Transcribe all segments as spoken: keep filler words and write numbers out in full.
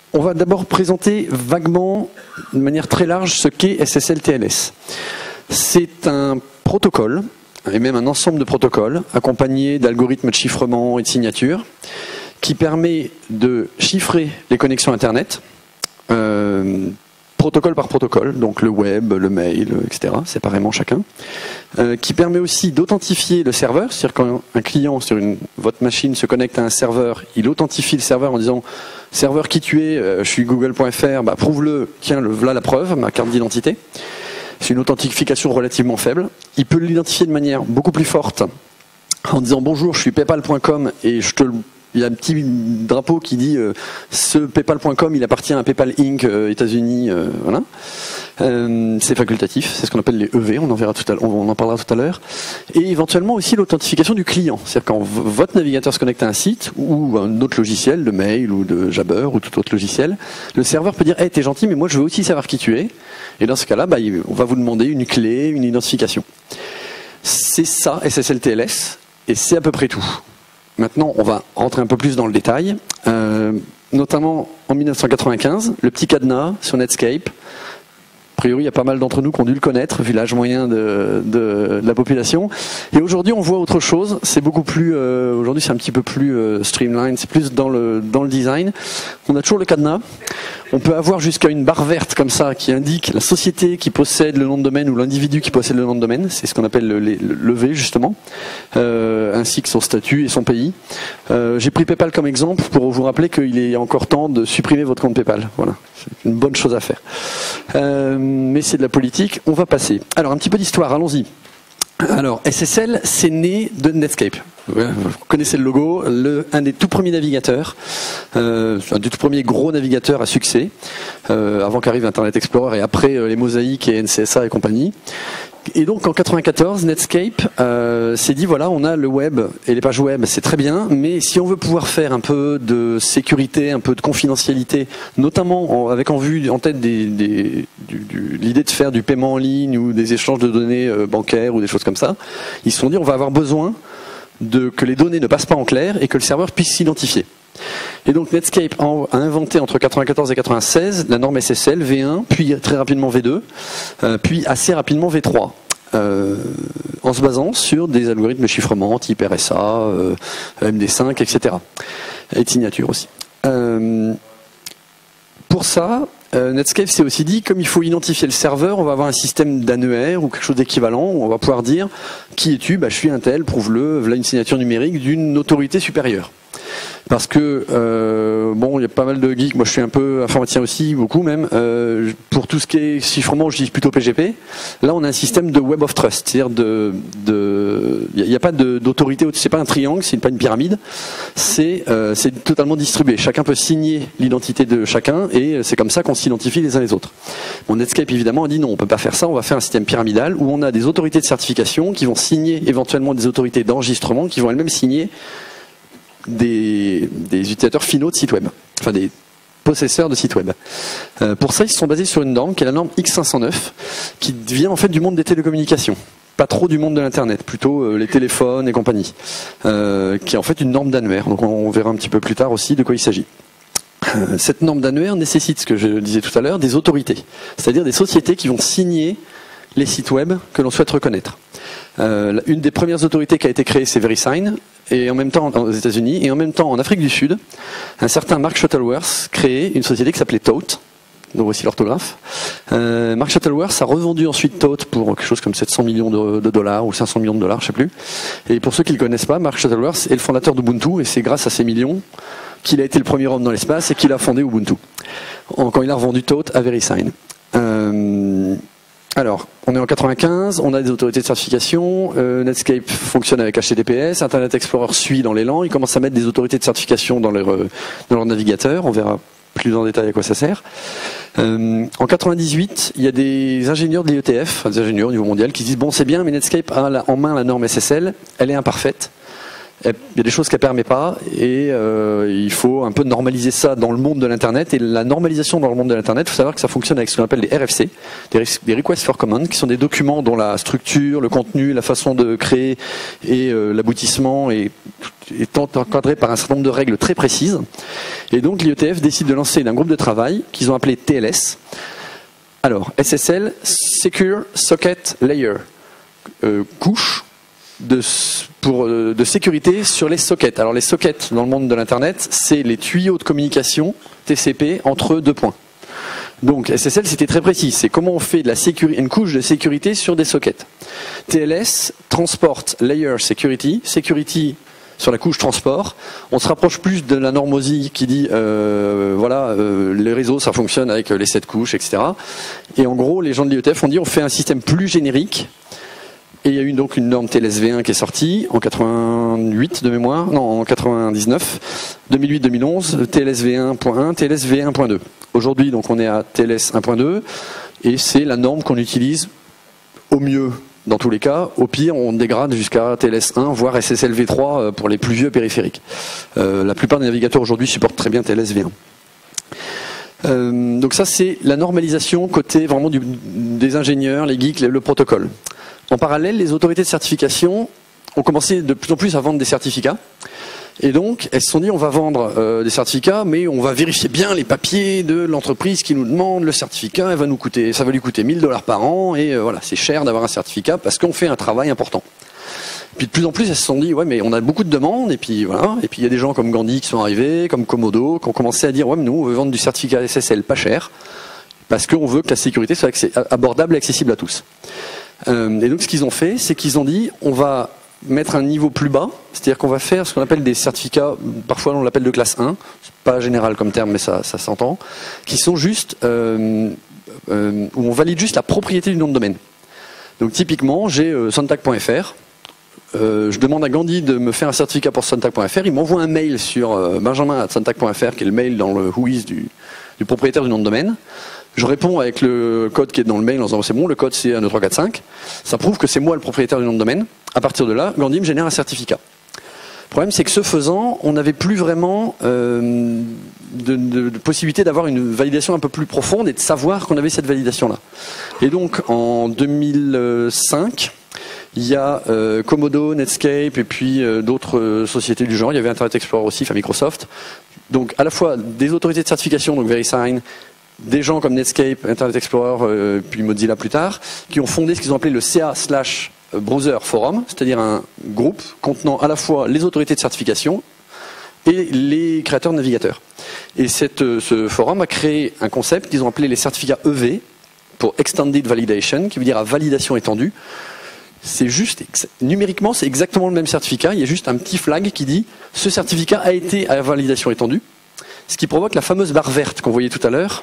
on va d'abord présenter vaguement, de manière très large, ce qu'est S S L T L S. C'est un protocole, et même un ensemble de protocoles, accompagné d'algorithmes de chiffrement et de signature, qui permet de chiffrer les connexions Internet, euh, protocole par protocole, donc le web, le mail, et cetera, séparément chacun, euh, qui permet aussi d'authentifier le serveur, c'est-à-dire quand un client sur une, votre machine se connecte à un serveur, il authentifie le serveur en disant « serveur qui tu es, euh, je suis google point F R, bah, prouve-le, tiens, le, voilà la preuve, ma carte d'identité ». C'est une authentification relativement faible. Il peut l'identifier de manière beaucoup plus forte en disant « bonjour, je suis paypal point com et je te le... » Il y a un petit drapeau qui dit euh, ce paypal point com il appartient à PayPal Incorporated euh, États-Unis, euh, voilà. Euh, c'est facultatif, c'est ce qu'on appelle les E V, on en verra tout à l'heure, on en parlera tout à l'heure. Et éventuellement aussi l'authentification du client, c'est-à-dire quand votre navigateur se connecte à un site ou un autre logiciel, de mail ou de Jabber ou tout autre logiciel, le serveur peut dire hey, t'es gentil, mais moi je veux aussi savoir qui tu es. Et dans ce cas-là, bah, on va vous demander une clé, une identification. C'est ça S S L T L S, et c'est à peu près tout. Maintenant, on va rentrer un peu plus dans le détail, euh, notamment en mille neuf cent quatre-vingt-quinze, le petit cadenas sur Netscape. A priori, il y a pas mal d'entre nous qui ont dû le connaître, vu l'âge moyen de, de, de la population. Et aujourd'hui, on voit autre chose. C'est beaucoup plus. Euh, aujourd'hui, c'est un petit peu plus euh, streamline. C'est plus dans le dans le design. On a toujours le cadenas. On peut avoir jusqu'à une barre verte comme ça qui indique la société qui possède le nom de domaine ou l'individu qui possède le nom de domaine. C'est ce qu'on appelle le, le, le levé justement, euh, ainsi que son statut et son pays. Euh, J'ai pris PayPal comme exemple pour vous rappeler qu'il est encore temps de supprimer votre compte PayPal. Voilà, c'est une bonne chose à faire. Euh, mais c'est de la politique. On va passer. Alors un petit peu d'histoire. Allons-y. Alors, S S L, c'est né de Netscape. Vous connaissez le logo, le, un des tout premiers navigateurs, euh, un des tout premiers gros navigateurs à succès, euh, avant qu'arrive Internet Explorer et après euh, les Mosaïques et N C S A et compagnie. Et donc en quatre-vingt-quatorze, Netscape euh, s'est dit voilà, on a le web et les pages web, c'est très bien, mais si on veut pouvoir faire un peu de sécurité, un peu de confidentialité, notamment en, avec en vue, en tête des, des, du, du, l'idée de faire du paiement en ligne ou des échanges de données euh, bancaires ou des choses comme ça, ils se sont dit on va avoir besoin de que les données ne passent pas en clair et que le serveur puisse s'identifier. Et donc Netscape a inventé entre quatre-vingt-quatorze et quatre-vingt-seize la norme S S L V un, puis très rapidement V deux, euh, puis assez rapidement V trois, euh, en se basant sur des algorithmes de chiffrement type R S A, euh, M D cinq, et cetera. Et de signature aussi. Euh, pour ça, euh, Netscape s'est aussi dit, comme il faut identifier le serveur, on va avoir un système d'annuaire ou quelque chose d'équivalent où on va pouvoir dire qui es-tu, bah, je suis un tel, prouve-le, voilà une signature numérique d'une autorité supérieure. Parce que, euh, bon, il y a pas mal de geeks, moi je suis un peu informaticien aussi, beaucoup même, euh, pour tout ce qui est chiffrement, je dis plutôt P G P. Là, on a un système de Web of Trust, c'est-à-dire de, de, il n'y a pas d'autorité, c'est pas un triangle, c'est pas une pyramide, c'est euh, c'est totalement distribué. Chacun peut signer l'identité de chacun et c'est comme ça qu'on s'identifie les uns les autres. Bon, Netscape évidemment a dit non, on peut pas faire ça, on va faire un système pyramidal où on a des autorités de certification qui vont signer éventuellement des autorités d'enregistrement qui vont elles-mêmes signer Des, des utilisateurs finaux de sites web, enfin des possesseurs de sites web. Euh, pour ça, ils se sont basés sur une norme qui est la norme X cinq cent neuf, qui vient en fait du monde des télécommunications, pas trop du monde de l'internet, plutôt euh, les téléphones et compagnie, euh, qui est en fait une norme d'annuaire. Donc on, on verra un petit peu plus tard aussi de quoi il s'agit. Euh, cette norme d'annuaire nécessite, ce que je disais tout à l'heure, des autorités, c'est-à-dire des sociétés qui vont signer les sites web que l'on souhaite reconnaître. Euh, une des premières autorités qui a été créée, c'est VeriSign, et en même temps aux États-Unis, et en même temps en Afrique du Sud, un certain Mark Shuttleworth créé une société qui s'appelait Tote. Donc voici l'orthographe. Euh, Mark Shuttleworth a revendu ensuite Tote pour quelque chose comme sept cents millions de, de dollars ou cinq cents millions de dollars, je sais plus. Et pour ceux qui ne le connaissent pas, Mark Shuttleworth est le fondateur d'Ubuntu, et c'est grâce à ces millions qu'il a été le premier homme dans l'espace et qu'il a fondé Ubuntu. Quand il a revendu Tote à VeriSign. Euh, Alors, on est en quatre-vingt-quinze, on a des autorités de certification, euh, Netscape fonctionne avec H T T P S, Internet Explorer suit dans l'élan, ils commencent à mettre des autorités de certification dans leur, euh, dans leur navigateur, on verra plus en détail à quoi ça sert. Euh, en quatre-vingt-dix-huit, il y a des ingénieurs de l'I E T F, des ingénieurs au niveau mondial, qui disent bon c'est bien, mais Netscape a la, en main la norme S S L, elle est imparfaite, il y a des choses qu'elle permet pas et euh, il faut un peu normaliser ça dans le monde de l'internet. Et la normalisation dans le monde de l'internet, il faut savoir que ça fonctionne avec ce qu'on appelle des R F C, des Requests for Commons, qui sont des documents dont la structure, le contenu, la façon de créer et euh, l'aboutissement est, est encadré par un certain nombre de règles très précises. Et donc l'I E T F décide de lancer un groupe de travail qu'ils ont appelé T L S. Alors S S L, Secure Socket Layer, euh, couche De, pour, de sécurité sur les sockets. Alors les sockets dans le monde de l'internet, c'est les tuyaux de communication T C P entre deux points. Donc S S L c'était très précis, c'est comment on fait de la sécurité, une couche de sécurité sur des sockets. T L S, Transport Layer Security, Security sur la couche transport. On se rapproche plus de la norme O S I qui dit euh, voilà, euh, les réseaux ça fonctionne avec les sept couches, et cetera. Et en gros les gens de l'I E T F ont dit on fait un système plus générique. Et il y a eu donc une norme T L S V un qui est sortie en quatre-vingt-huit de mémoire, non en quatre-vingt-dix-neuf, deux mille huit deux mille onze, T L S V un point un, T L S V un point deux. Aujourd'hui donc on est à T L S un point deux et c'est la norme qu'on utilise au mieux dans tous les cas. Au pire on dégrade jusqu'à T L S un voire S S L V trois pour les plus vieux périphériques. Euh, la plupart des navigateurs aujourd'hui supportent très bien T L S V un. Euh, donc ça c'est la normalisation côté vraiment du, des ingénieurs, les geeks, le, le protocole. En parallèle, les autorités de certification ont commencé de plus en plus à vendre des certificats. Et donc, elles se sont dit, on va vendre euh, des certificats, mais on va vérifier bien les papiers de l'entreprise qui nous demande le certificat. Elle va nous coûter, ça va lui coûter mille dollars par an. Et euh, voilà, c'est cher d'avoir un certificat parce qu'on fait un travail important. Puis de plus en plus, elles se sont dit, ouais, mais on a beaucoup de demandes. Et puis voilà. Et puis il y a des gens comme Gandhi qui sont arrivés, comme Komodo, qui ont commencé à dire, ouais, mais nous, on veut vendre du certificat S S L pas cher parce qu'on veut que la sécurité soit abordable et accessible à tous. Euh, et donc ce qu'ils ont fait, c'est qu'ils ont dit on va mettre un niveau plus bas, c'est-à-dire qu'on va faire ce qu'on appelle des certificats, parfois on l'appelle de classe un, c'est pas général comme terme mais ça, ça s'entend, qui sont juste, euh, euh, où on valide juste la propriété du nom de domaine. Donc typiquement j'ai euh, sontag point F R, euh, je demande à Gandhi de me faire un certificat pour sontag point F R, il m'envoie un mail sur euh, benjamin arobase sontag point F R qui est le mail dans le whois du, du propriétaire du nom de domaine. Je réponds avec le code qui est dans le mail en disant c'est bon, le code c'est un deux trois quatre cinq. Ça prouve que c'est moi le propriétaire du nom de domaine. À partir de là, Gandhi me génère un certificat. Le problème c'est que ce faisant, on n'avait plus vraiment euh, de, de, de possibilité d'avoir une validation un peu plus profonde et de savoir qu'on avait cette validation-là. Et donc en deux mille cinq, il y a euh, Komodo, Netscape et puis euh, d'autres euh, sociétés du genre. Il y avait Internet Explorer aussi, enfin Microsoft. Donc à la fois des autorités de certification, donc VeriSign, des gens comme Netscape, Internet Explorer, euh, puis Mozilla plus tard, qui ont fondé ce qu'ils ont appelé le C A slash Browser Forum, c'est-à-dire un groupe contenant à la fois les autorités de certification et les créateurs de navigateurs. Et cette, ce forum a créé un concept qu'ils ont appelé les certificats E V, pour Extended Validation, qui veut dire à validation étendue. C'est juste, numériquement, c'est exactement le même certificat, il y a juste un petit flag qui dit « ce certificat a été à validation étendue », ce qui provoque la fameuse barre verte qu'on voyait tout à l'heure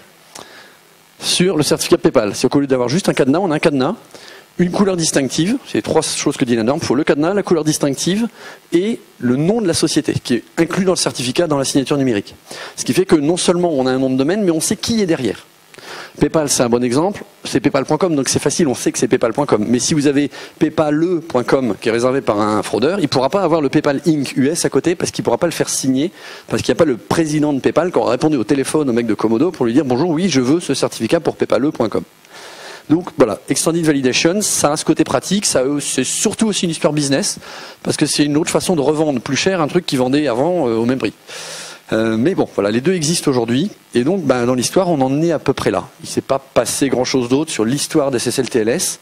sur le certificat PayPal. C'est qu'au lieu d'avoir juste un cadenas, on a un cadenas, une couleur distinctive, c'est trois choses que dit la norme, il faut le cadenas, la couleur distinctive et le nom de la société qui est inclus dans le certificat dans la signature numérique. Ce qui fait que non seulement on a un nom de domaine, mais on sait qui est derrière. PayPal, c'est un bon exemple, c'est paypal point com, donc c'est facile, on sait que c'est paypal point com. Mais si vous avez paypal point com qui est réservé par un fraudeur, il ne pourra pas avoir le PayPal Incorporated U S à côté parce qu'il ne pourra pas le faire signer, parce qu'il n'y a pas le président de PayPal qui aura répondu au téléphone au mec de Komodo pour lui dire bonjour, oui, je veux ce certificat pour paypal point com. Donc voilà, Extended Validation, ça a ce côté pratique, ça c'est surtout aussi une histoire business, parce que c'est une autre façon de revendre plus cher un truc qui vendait avant euh, au même prix. Euh, mais bon, voilà, les deux existent aujourd'hui, et donc ben, dans l'histoire, on en est à peu près là. Il ne s'est pas passé grand-chose d'autre sur l'histoire des S S L T L S.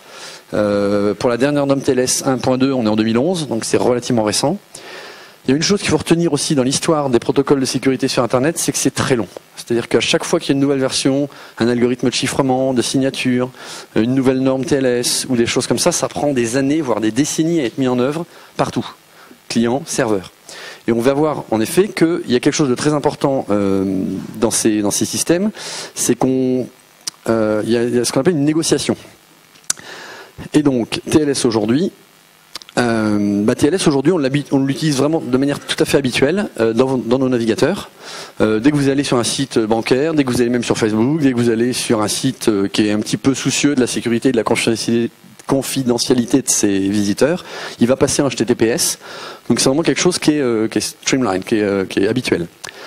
Euh, pour la dernière norme T L S un point deux, on est en deux mille onze, donc c'est relativement récent. Il y a une chose qu'il faut retenir aussi dans l'histoire des protocoles de sécurité sur Internet, c'est que c'est très long. C'est-à-dire qu'à chaque fois qu'il y a une nouvelle version, un algorithme de chiffrement, de signature, une nouvelle norme T L S ou des choses comme ça, ça prend des années, voire des décennies à être mis en œuvre partout. Client, serveur. Et on va voir en effet qu'il y a quelque chose de très important euh, dans, ces, dans ces systèmes, c'est qu'on euh, y a, il y a ce qu'on appelle une négociation. Et donc T L S aujourd'hui, euh, bah, T L S aujourd'hui on l'utilise vraiment de manière tout à fait habituelle euh, dans, dans nos navigateurs. Euh, dès que vous allez sur un site bancaire, dès que vous allez même sur Facebook, dès que vous allez sur un site euh, qui est un petit peu soucieux de la sécurité et de la confidentialité confidentialité de ses visiteurs, il va passer en H T T P S. Donc c'est vraiment quelque chose qui est, euh, qui est streamline, qui est, euh, qui est habituel.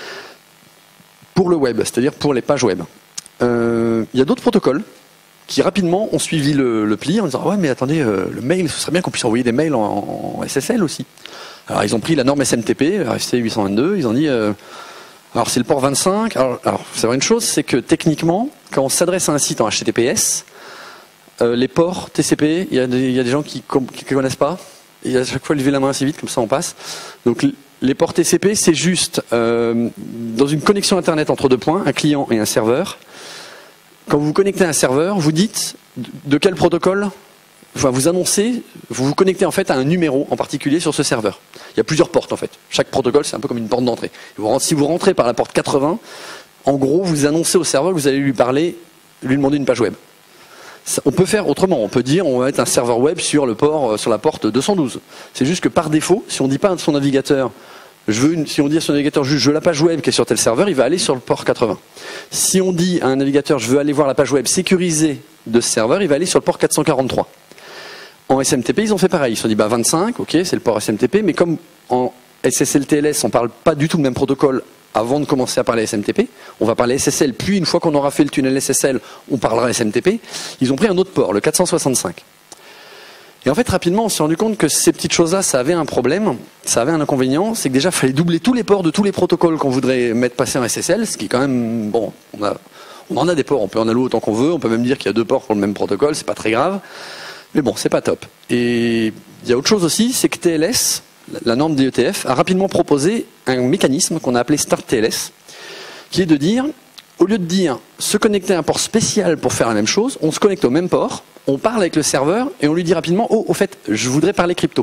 Pour le web, c'est-à-dire pour les pages web. Euh, il y a d'autres protocoles qui rapidement ont suivi le, le pli en disant ouais mais attendez, euh, le mail, ce serait bien qu'on puisse envoyer des mails en, en S S L aussi. Alors ils ont pris la norme S M T P, R F C huit cent vingt-deux, ils ont dit euh, alors c'est le port vingt-cinq. Alors, alors faut savoir une chose, c'est que techniquement, quand on s'adresse à un site en H T T P S, euh, les ports T C P, il y a des, il y a des gens qui ne connaissent pas. Et à chaque fois lever la main assez vite, comme ça on passe. Donc les ports T C P, c'est juste euh, dans une connexion internet entre deux points, un client et un serveur. Quand vous vous connectez à un serveur, vous dites de quel protocole, enfin vous annoncez, vous vous connectez en fait à un numéro en particulier sur ce serveur. Il y a plusieurs portes en fait. Chaque protocole, c'est un peu comme une porte d'entrée. Si vous rentrez par la porte quatre-vingts, en gros, vous annoncez au serveur que vous allez lui parler, lui demander une page web. On peut faire autrement. On peut dire, on va mettre un serveur web sur le port, sur la porte deux cent douze. C'est juste que par défaut, si on ne dit pas à son navigateur, je veux une, si on dit à son navigateur juste je veux la page web qui est sur tel serveur, il va aller sur le port quatre-vingts. Si on dit à un navigateur je veux aller voir la page web sécurisée de ce serveur, il va aller sur le port quatre cent quarante-trois. En S M T P, ils ont fait pareil. Ils se sont dit bah vingt-cinq, ok, c'est le port S M T P, mais comme en S S L T L S, on ne parle pas du tout le même protocole avant de commencer à parler S M T P, on va parler S S L, puis une fois qu'on aura fait le tunnel S S L, on parlera S M T P. Ils ont pris un autre port, le quatre cent soixante-cinq. Et en fait, rapidement, on s'est rendu compte que ces petites choses-là, ça avait un problème, ça avait un inconvénient, c'est que déjà, il fallait doubler tous les ports de tous les protocoles qu'on voudrait mettre passer en S S L, ce qui est quand même, bon, on, a, on en a des ports, on peut en allouer autant qu'on veut, on peut même dire qu'il y a deux ports pour le même protocole, c'est pas très grave, mais bon, c'est pas top. Et il y a autre chose aussi, c'est que T L S, la norme D E T F, a rapidement proposé un mécanisme qu'on a appelé Start T L S, qui est de dire, au lieu de dire se connecter à un port spécial pour faire la même chose, on se connecte au même port, on parle avec le serveur et on lui dit rapidement oh, au fait, je voudrais parler crypto.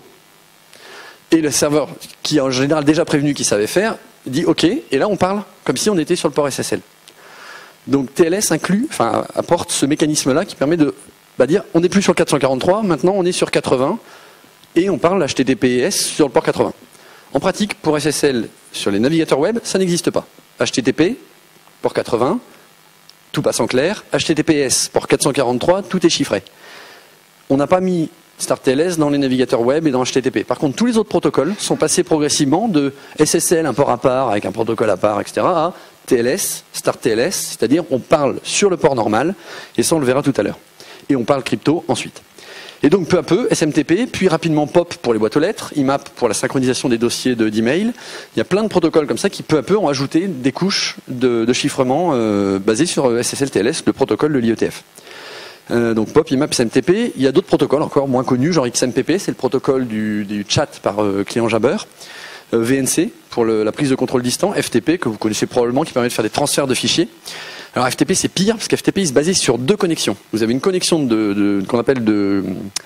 Et le serveur, qui est en général déjà prévenu qu'il savait faire, dit ok, et là on parle comme si on était sur le port S S L. Donc T L S inclut, enfin apporte ce mécanisme-là qui permet de bah, dire on n'est plus sur quatre cent quarante-trois, maintenant on est sur quatre-vingts et on parle H T T P S sur le port quatre-vingts. En pratique, pour S S L sur les navigateurs web, ça n'existe pas. H T T P, port quatre-vingts, tout passe en clair. H T T P S, port quatre cent quarante-trois, tout est chiffré. On n'a pas mis Start T L S dans les navigateurs web et dans H T T P. Par contre, tous les autres protocoles sont passés progressivement de S S L, un port à part, avec un protocole à part, et cetera, à T L S, Start T L S, c'est-à-dire on parle sur le port normal, et ça on le verra tout à l'heure. Et on parle crypto ensuite. Et donc peu à peu, S M T P, puis rapidement P O P pour les boîtes aux lettres, I M A P pour la synchronisation des dossiers d'email. Il y a plein de protocoles comme ça qui peu à peu ont ajouté des couches de, de chiffrement euh, basées sur S S L T L S, le protocole de l'I E T F. Euh, donc P O P, I M A P, S M T P. Il y a d'autres protocoles encore moins connus, genre X M P P, c'est le protocole du, du chat par euh, client Jabber. Euh, V N C pour le, la prise de contrôle distant. F T P que vous connaissez probablement qui permet de faire des transferts de fichiers. Alors F T P c'est pire parce qu'F T P il se basait sur deux connexions. Vous avez une connexion de, de qu'on appelle de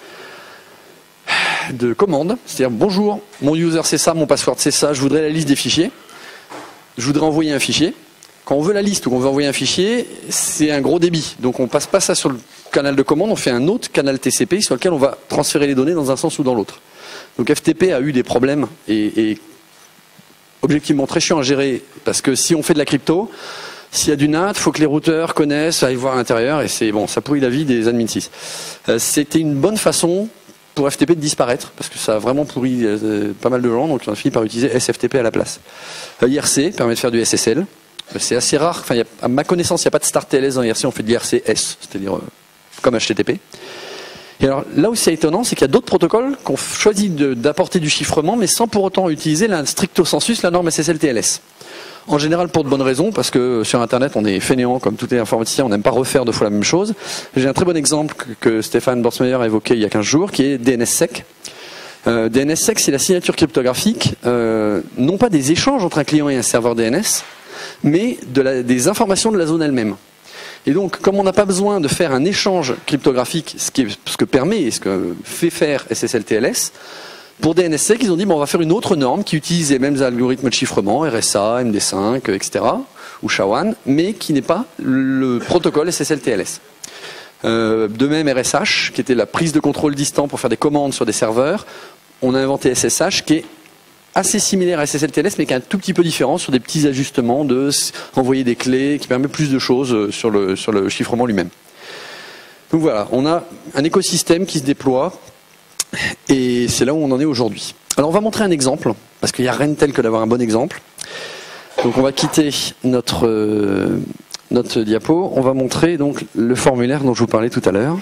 de commande, c'est-à-dire bonjour, mon user c'est ça, mon password c'est ça, je voudrais la liste des fichiers, je voudrais envoyer un fichier. Quand on veut la liste ou qu'on veut envoyer un fichier, c'est un gros débit. Donc on passe pas ça sur le canal de commande, on fait un autre canal T C P sur lequel on va transférer les données dans un sens ou dans l'autre. Donc F T P a eu des problèmes et, et objectivement très chiant à gérer parce que si on fait de la crypto, s'il y a du N A T, il faut que les routeurs connaissent, aillent voir à l'intérieur et c'est bon, ça pourrit la vie des admin six. Euh, C'était une bonne façon pour F T P de disparaître, parce que ça a vraiment pourri euh, pas mal de gens, donc on a fini par utiliser S F T P à la place. Euh, I R C permet de faire du S S L. Euh, c'est assez rare, enfin, y a, à ma connaissance, il n'y a pas de Start T L S dans I R C, on fait de l'I R C S, c'est-à-dire euh, comme H T T P. Et alors là où c'est étonnant, c'est qu'il y a d'autres protocoles qui ont choisi d'apporter du chiffrement, mais sans pour autant utiliser la stricto sensus la norme S S L T L S. En général pour de bonnes raisons, parce que sur Internet on est fainéant comme tout est informaticien, on n'aime pas refaire deux fois la même chose. J'ai un très bon exemple que, que Stéphane Borsmeyer a évoqué il y a quinze jours, qui est D N S S E C. Euh, D N S S E C c'est la signature cryptographique, euh, non pas des échanges entre un client et un serveur D N S, mais de la, des informations de la zone elle-même. Et donc, comme on n'a pas besoin de faire un échange cryptographique, ce, qui est, ce que permet et ce que fait faire S S L T L S, pour D N S S E C, ils ont dit bon, on va faire une autre norme qui utilise les mêmes algorithmes de chiffrement, R S A, M D cinq, et cetera, ou S H A one, mais qui n'est pas le protocole S S L T L S. Euh, de même, R S H, qui était la prise de contrôle distant pour faire des commandes sur des serveurs, on a inventé S S H, qui est assez similaire à S S L T L S, mais qui est un tout petit peu différent sur des petits ajustements de envoyer des clés, qui permet plus de choses sur le, sur le chiffrement lui-même. Donc voilà, on a un écosystème qui se déploie et c'est là où on en est aujourd'hui. Alors on va montrer un exemple, parce qu'il n'y a rien de tel que d'avoir un bon exemple. Donc on va quitter notre, euh, notre diapo, on va montrer donc le formulaire dont je vous parlais tout à l'heure.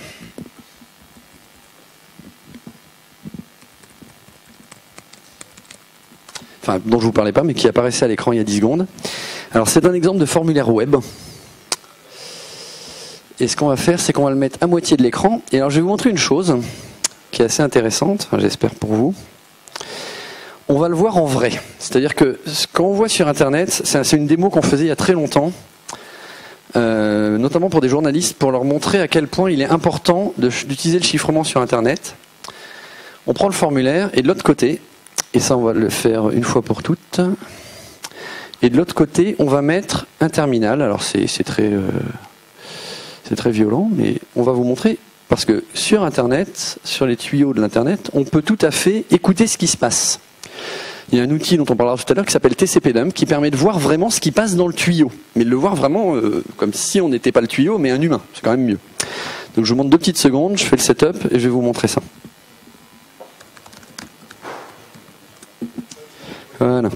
Enfin, dont je ne vous parlais pas, mais qui apparaissait à l'écran il y a dix secondes. Alors c'est un exemple de formulaire web. Et ce qu'on va faire, c'est qu'on va le mettre à moitié de l'écran. Et alors je vais vous montrer une chose qui est assez intéressante, enfin, j'espère pour vous. On va le voir en vrai. C'est-à-dire que ce qu'on voit sur Internet, c'est une démo qu'on faisait il y a très longtemps, euh, notamment pour des journalistes, pour leur montrer à quel point il est important d'utiliser le chiffrement sur Internet. On prend le formulaire et de l'autre côté, et ça on va le faire une fois pour toutes, et de l'autre côté on va mettre un terminal. Alors c'est très, euh, c'est très violent, mais on va vous montrer, parce que sur Internet, sur les tuyaux de l'Internet, on peut tout à fait écouter ce qui se passe. Il y a un outil dont on parlera tout à l'heure qui s'appelle T C P Dump qui permet de voir vraiment ce qui passe dans le tuyau. Mais de le voir vraiment euh, comme si on n'était pas le tuyau mais un humain. C'est quand même mieux. Donc je vous montre deux petites secondes, je fais le setup et je vais vous montrer ça. Voilà.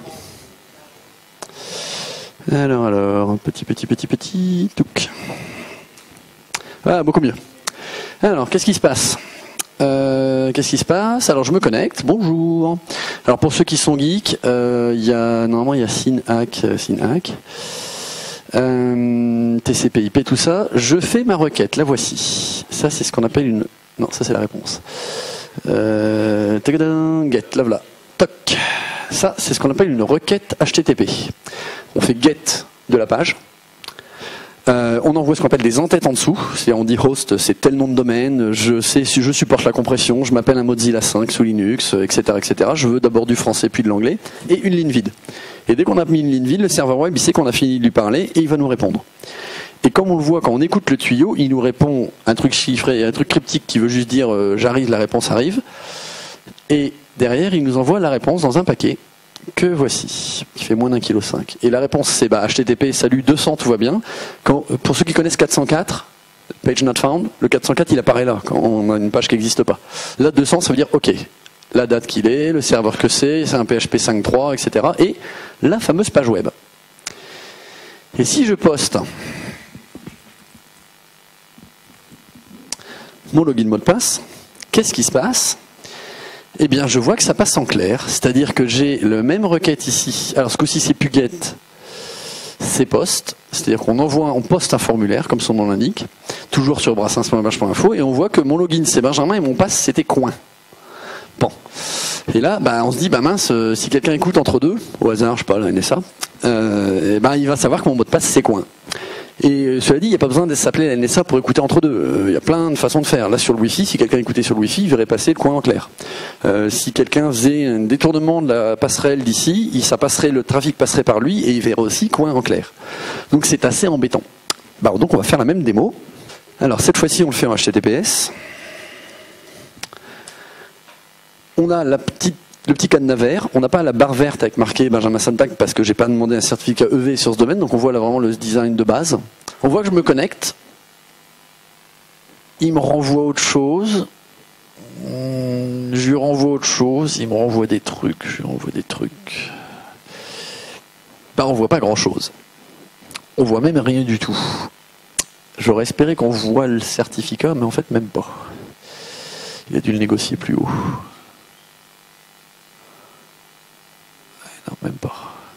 Alors, alors, petit, petit, petit, petit, touc. Ah, beaucoup mieux. Alors, qu'est-ce qui se passe ? Euh, Qu'est-ce qui se passe? Alors je me connecte, bonjour. Alors pour ceux qui sont geeks, euh, y a, normalement il y a SynHack, SynHack, euh, T C P I P, tout ça. Je fais ma requête, la voici. Ça c'est ce qu'on appelle une... Non, ça c'est la réponse. Euh, get, là voilà. Toc. Ça c'est ce qu'on appelle une requête H T T P. On fait get de la page. Euh, on envoie ce qu'on appelle des entêtes en dessous, c'est-à-dire on dit host, c'est tel nom de domaine, je sais si je supporte la compression, je m'appelle un Mozilla cinq sous Linux, et cetera, et cetera. Je veux d'abord du français puis de l'anglais et une ligne vide. Et dès qu'on a mis une ligne vide, le serveur web il sait qu'on a fini de lui parler et il va nous répondre. Et comme on le voit quand on écoute le tuyau, il nous répond un truc chiffré, un truc cryptique qui veut juste dire euh, j'arrive, la réponse arrive. Et derrière, il nous envoie la réponse dans un paquet que voici, qui fait moins d'un kilo cinq. Et la réponse c'est bah, H T T P salut deux cents, tout va bien. Quand, pour ceux qui connaissent quatre cent quatre, page not found, le quatre cent quatre il apparaît là, quand on a une page qui n'existe pas. Là deux cents ça veut dire ok, la date qu'il est, le serveur que c'est, c'est un P H P cinq point trois, et cetera. Et la fameuse page web. Et si je poste mon login mot de passe, qu'est-ce qui se passe ? Eh bien, je vois que ça passe en clair, c'est-à-dire que j'ai le même requête ici. Alors, ce coup-ci, c'est plus get, c'est post, c'est-à-dire qu'on envoie, on poste un formulaire, comme son nom l'indique, toujours sur brassens point h point info, et on voit que mon login, c'est Benjamin, et mon pass, c'était coin. Bon. Et là, bah, on se dit, bah mince, euh, si quelqu'un écoute entre deux, au hasard, je sais pas, la N S A, euh, et bah, il va savoir que mon mot de passe, c'est coin. Et cela dit, il n'y a pas besoin de s'appeler la N S A pour écouter entre deux. Il y a plein de façons de faire. Là, sur le Wi-Fi, si quelqu'un écoutait sur le Wi-Fi, il verrait passer le coin en clair. Euh, si quelqu'un faisait un détournement de la passerelle d'ici, ça passerait, le trafic passerait par lui et il verrait aussi coin en clair. Donc c'est assez embêtant. Bah, donc on va faire la même démo. Alors cette fois-ci, on le fait en H T T P S. On a la petite le petit cadenas vert, on n'a pas la barre verte avec marqué Benjamin Sontag parce que j'ai pas demandé un certificat E V sur ce domaine, donc on voit là vraiment le design de base. On voit que je me connecte, il me renvoie autre chose, je lui renvoie autre chose, il me renvoie des trucs, je lui renvoie des trucs. Bah on voit pas grand chose, on voit même rien du tout. J'aurais espéré qu'on voit le certificat, mais en fait même pas. Il a dû le négocier plus haut. Non, même pas.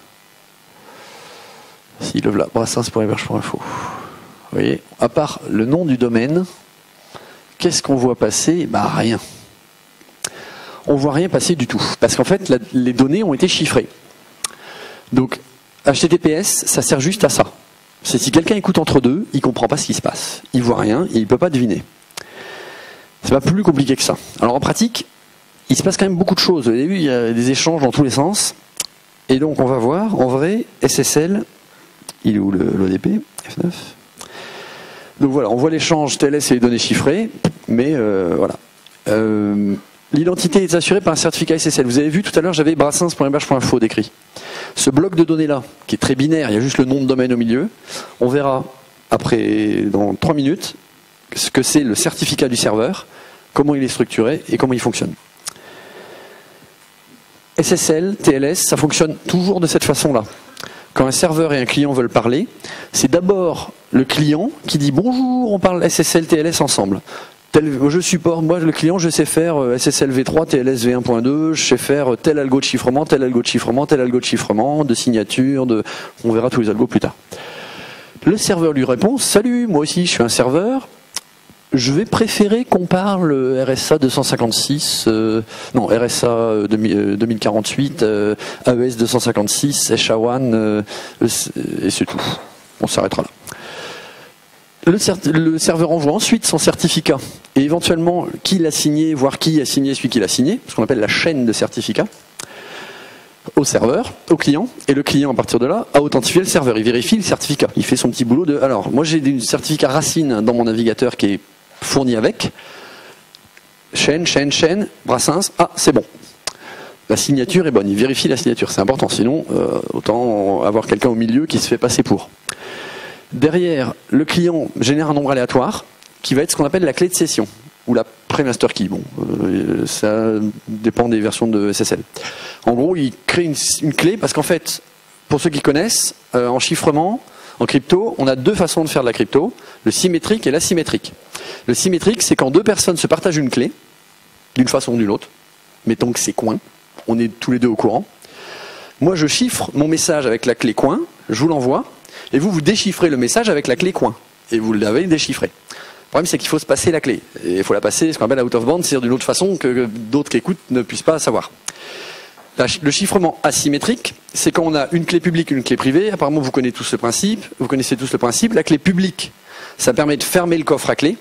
Si, le voilà, brassens point héberge point info. Vous voyez, à part le nom du domaine, qu'est-ce qu'on voit passer? Bah rien. On voit rien passer du tout. Parce qu'en fait, la, les données ont été chiffrées. Donc, H T T P S, ça sert juste à ça. C'est si quelqu'un écoute entre deux, il ne comprend pas ce qui se passe. Il voit rien et il ne peut pas deviner. C'est pas plus compliqué que ça. Alors en pratique, il se passe quand même beaucoup de choses. Vous avez vu, il y a des échanges dans tous les sens. Et donc on va voir, en vrai, S S L, il est où l'O D P F neuf. Donc voilà, on voit l'échange T L S et les données chiffrées, mais euh, voilà. Euh, L'identité est assurée par un certificat S S L. Vous avez vu tout à l'heure, j'avais brassens point héberge point info décrit. Ce bloc de données-là, qui est très binaire, il y a juste le nom de domaine au milieu, on verra après, dans trois minutes, ce que c'est le certificat du serveur, comment il est structuré et comment il fonctionne. S S L, T L S, ça fonctionne toujours de cette façon-là. Quand un serveur et un client veulent parler, c'est d'abord le client qui dit « Bonjour, on parle S S L, T L S ensemble ». Je supporte, moi le client, je sais faire S S L v trois, T L S v un point deux, je sais faire tel algo de chiffrement, tel algo de chiffrement, tel algo de chiffrement, de signature, de... on verra tous les algos plus tard. Le serveur lui répond « Salut, moi aussi je suis un serveur, je vais préférer qu'on parle R S A deux cent cinquante-six, euh, non R S A deux mille quarante-huit, euh, A E S deux cent cinquante-six, S H A un, euh, et c'est tout. On s'arrêtera là. » Le, le serveur envoie ensuite son certificat et éventuellement qui l'a signé, voire qui a signé celui qui l'a signé, ce qu'on appelle la chaîne de certificats, au serveur, au client, et le client à partir de là a authentifié le serveur, il vérifie le certificat, il fait son petit boulot de alors moi j'ai un certificat racine dans mon navigateur qui est fourni avec, chaîne, chaîne, chaîne, Brassens, ah c'est bon. La signature est bonne, il vérifie la signature, c'est important, sinon euh, autant avoir quelqu'un au milieu qui se fait passer pour. Derrière, le client génère un nombre aléatoire qui va être ce qu'on appelle la clé de session ou la pré-master key. Bon, euh, ça dépend des versions de S S L. En gros, il crée une, une clé parce qu'en fait, pour ceux qui connaissent, euh, en chiffrement, en crypto, on a deux façons de faire de la crypto, le symétrique et l'asymétrique. Le symétrique, c'est quand deux personnes se partagent une clé, d'une façon ou d'une autre, mettons que c'est coin, on est tous les deux au courant. Moi, je chiffre mon message avec la clé coin, je vous l'envoie, et vous, vous déchiffrez le message avec la clé coin. Et vous l'avez déchiffré. Le problème, c'est qu'il faut se passer la clé. Et il faut la passer, ce qu'on appelle out of band, c'est-à-dire d'une autre façon que d'autres qui écoutent ne puissent pas savoir. Le chiffrement asymétrique, c'est quand on a une clé publique et une clé privée. Apparemment, vous connaissez tous ce principe. Vous connaissez tous le principe. La clé publique, ça permet de fermer le coffre à clé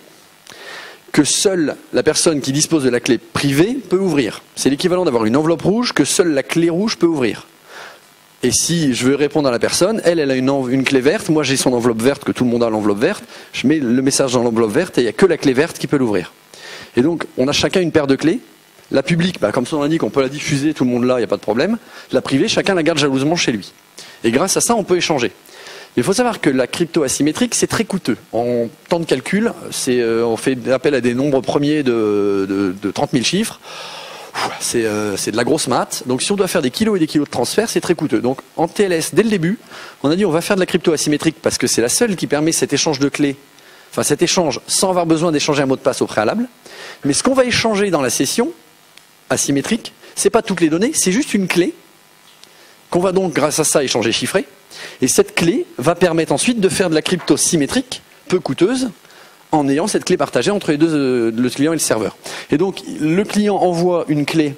que seule la personne qui dispose de la clé privée peut ouvrir. C'est l'équivalent d'avoir une enveloppe rouge que seule la clé rouge peut ouvrir. Et si je veux répondre à la personne, elle, elle a une, une clé verte, moi j'ai son enveloppe verte, que tout le monde a l'enveloppe verte, je mets le message dans l'enveloppe verte et il n'y a que la clé verte qui peut l'ouvrir. Et donc, on a chacun une paire de clés. La publique, bah, comme son indique, on peut la diffuser, tout le monde là, il n'y a pas de problème. La privée, chacun la garde jalousement chez lui. Et grâce à ça, on peut échanger. Il faut savoir que la crypto asymétrique, c'est très coûteux. En temps de calcul, c'est, euh, on fait appel à des nombres premiers de, de, de trente mille chiffres. C'est euh, de la grosse maths. Donc si on doit faire des kilos et des kilos de transfert, c'est très coûteux. Donc en T L S, dès le début, on a dit on va faire de la crypto asymétrique parce que c'est la seule qui permet cet échange de clés, enfin cet échange sans avoir besoin d'échanger un mot de passe au préalable. Mais ce qu'on va échanger dans la session asymétrique, c'est pas toutes les données, c'est juste une clé qu'on va donc grâce à ça échanger chiffré. Et cette clé va permettre ensuite de faire de la crypto symétrique, peu coûteuse, en ayant cette clé partagée entre les deux, euh, le client et le serveur. Et donc, le client envoie une clé,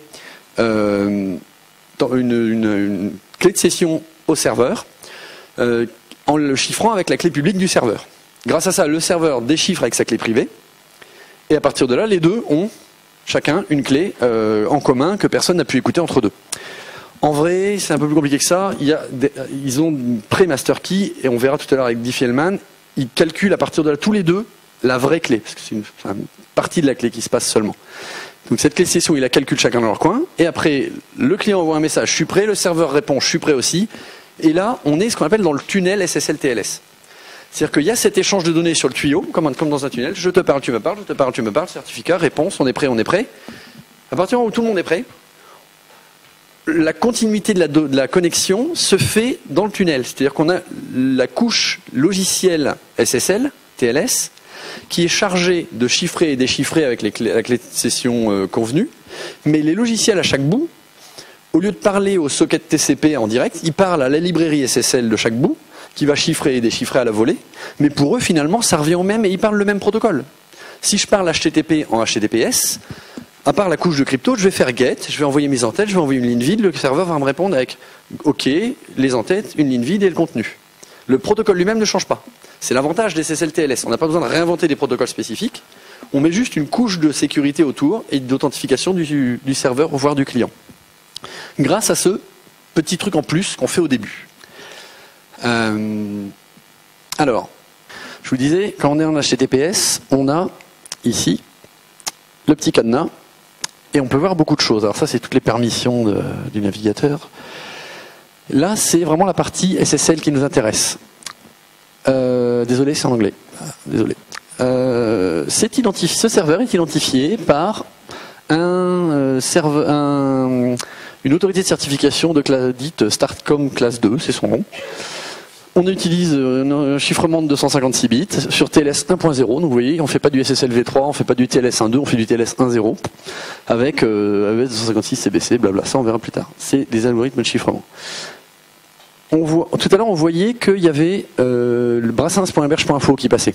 euh, une, une, une clé de session au serveur, euh, en le chiffrant avec la clé publique du serveur. Grâce à ça, le serveur déchiffre avec sa clé privée, et à partir de là, les deux ont chacun une clé euh, en commun que personne n'a pu écouter entre deux. En vrai, c'est un peu plus compliqué que ça. Il y a des, ils ont une pré-master key, et on verra tout à l'heure avec Diffie-Hellman, ils calculent à partir de là, tous les deux, la vraie clé, parce que c'est une, une partie de la clé qui se passe seulement. Donc cette clé de session, il la calcule chacun dans leur coin, et après, le client envoie un message, je suis prêt, le serveur répond, je suis prêt aussi, et là, on est ce qu'on appelle dans le tunnel S S L T L S. C'est-à-dire qu'il y a cet échange de données sur le tuyau, comme, comme dans un tunnel, je te parle, tu me parles, je te parle, tu me parles, certificat, réponse, on est prêt, on est prêt. À partir du moment où tout le monde est prêt, la continuité de la, de la connexion se fait dans le tunnel. C'est-à-dire qu'on a la couche logicielle S S L, T L S, qui est chargé de chiffrer et déchiffrer avec les clés, la clé de session euh, convenue, mais les logiciels à chaque bout, au lieu de parler au socket T C P en direct, ils parlent à la librairie S S L de chaque bout, qui va chiffrer et déchiffrer à la volée, mais pour eux, finalement, ça revient au même et ils parlent le même protocole. Si je parle H T T P en H T T P S, à part la couche de crypto, je vais faire get, je vais envoyer mes entêtes, je vais envoyer une ligne vide, le serveur va me répondre avec OK, les entêtes, une ligne vide et le contenu. Le protocole lui-même ne change pas. C'est l'avantage des S S L T L S. On n'a pas besoin de réinventer des protocoles spécifiques. On met juste une couche de sécurité autour et d'authentification du, du serveur, voire du client. Grâce à ce petit truc en plus qu'on fait au début. Euh, alors, je vous disais, quand on est en H T T P S, on a ici le petit cadenas et on peut voir beaucoup de choses. Alors ça, c'est toutes les permissions de, du navigateur. Là, c'est vraiment la partie S S L qui nous intéresse. Euh, désolé, c'est en anglais. Désolé. euh, ce serveur est identifié par un, euh, serve, un, une autorité de certification de classe, dite Startcom classe deux, c'est son nom. On utilise un chiffrement de deux cent cinquante-six bits sur T L S un point zéro. Donc vous voyez, on ne fait pas du S S L V trois, on ne fait pas du T L S un point deux, on fait du T L S un point zéro avec euh, A E S deux cent cinquante-six C B C, blabla. Ça, on verra plus tard. C'est des algorithmes de chiffrement. On voit, tout à l'heure, on voyait qu'il y avait euh, le brassins point héberge point info qui passait.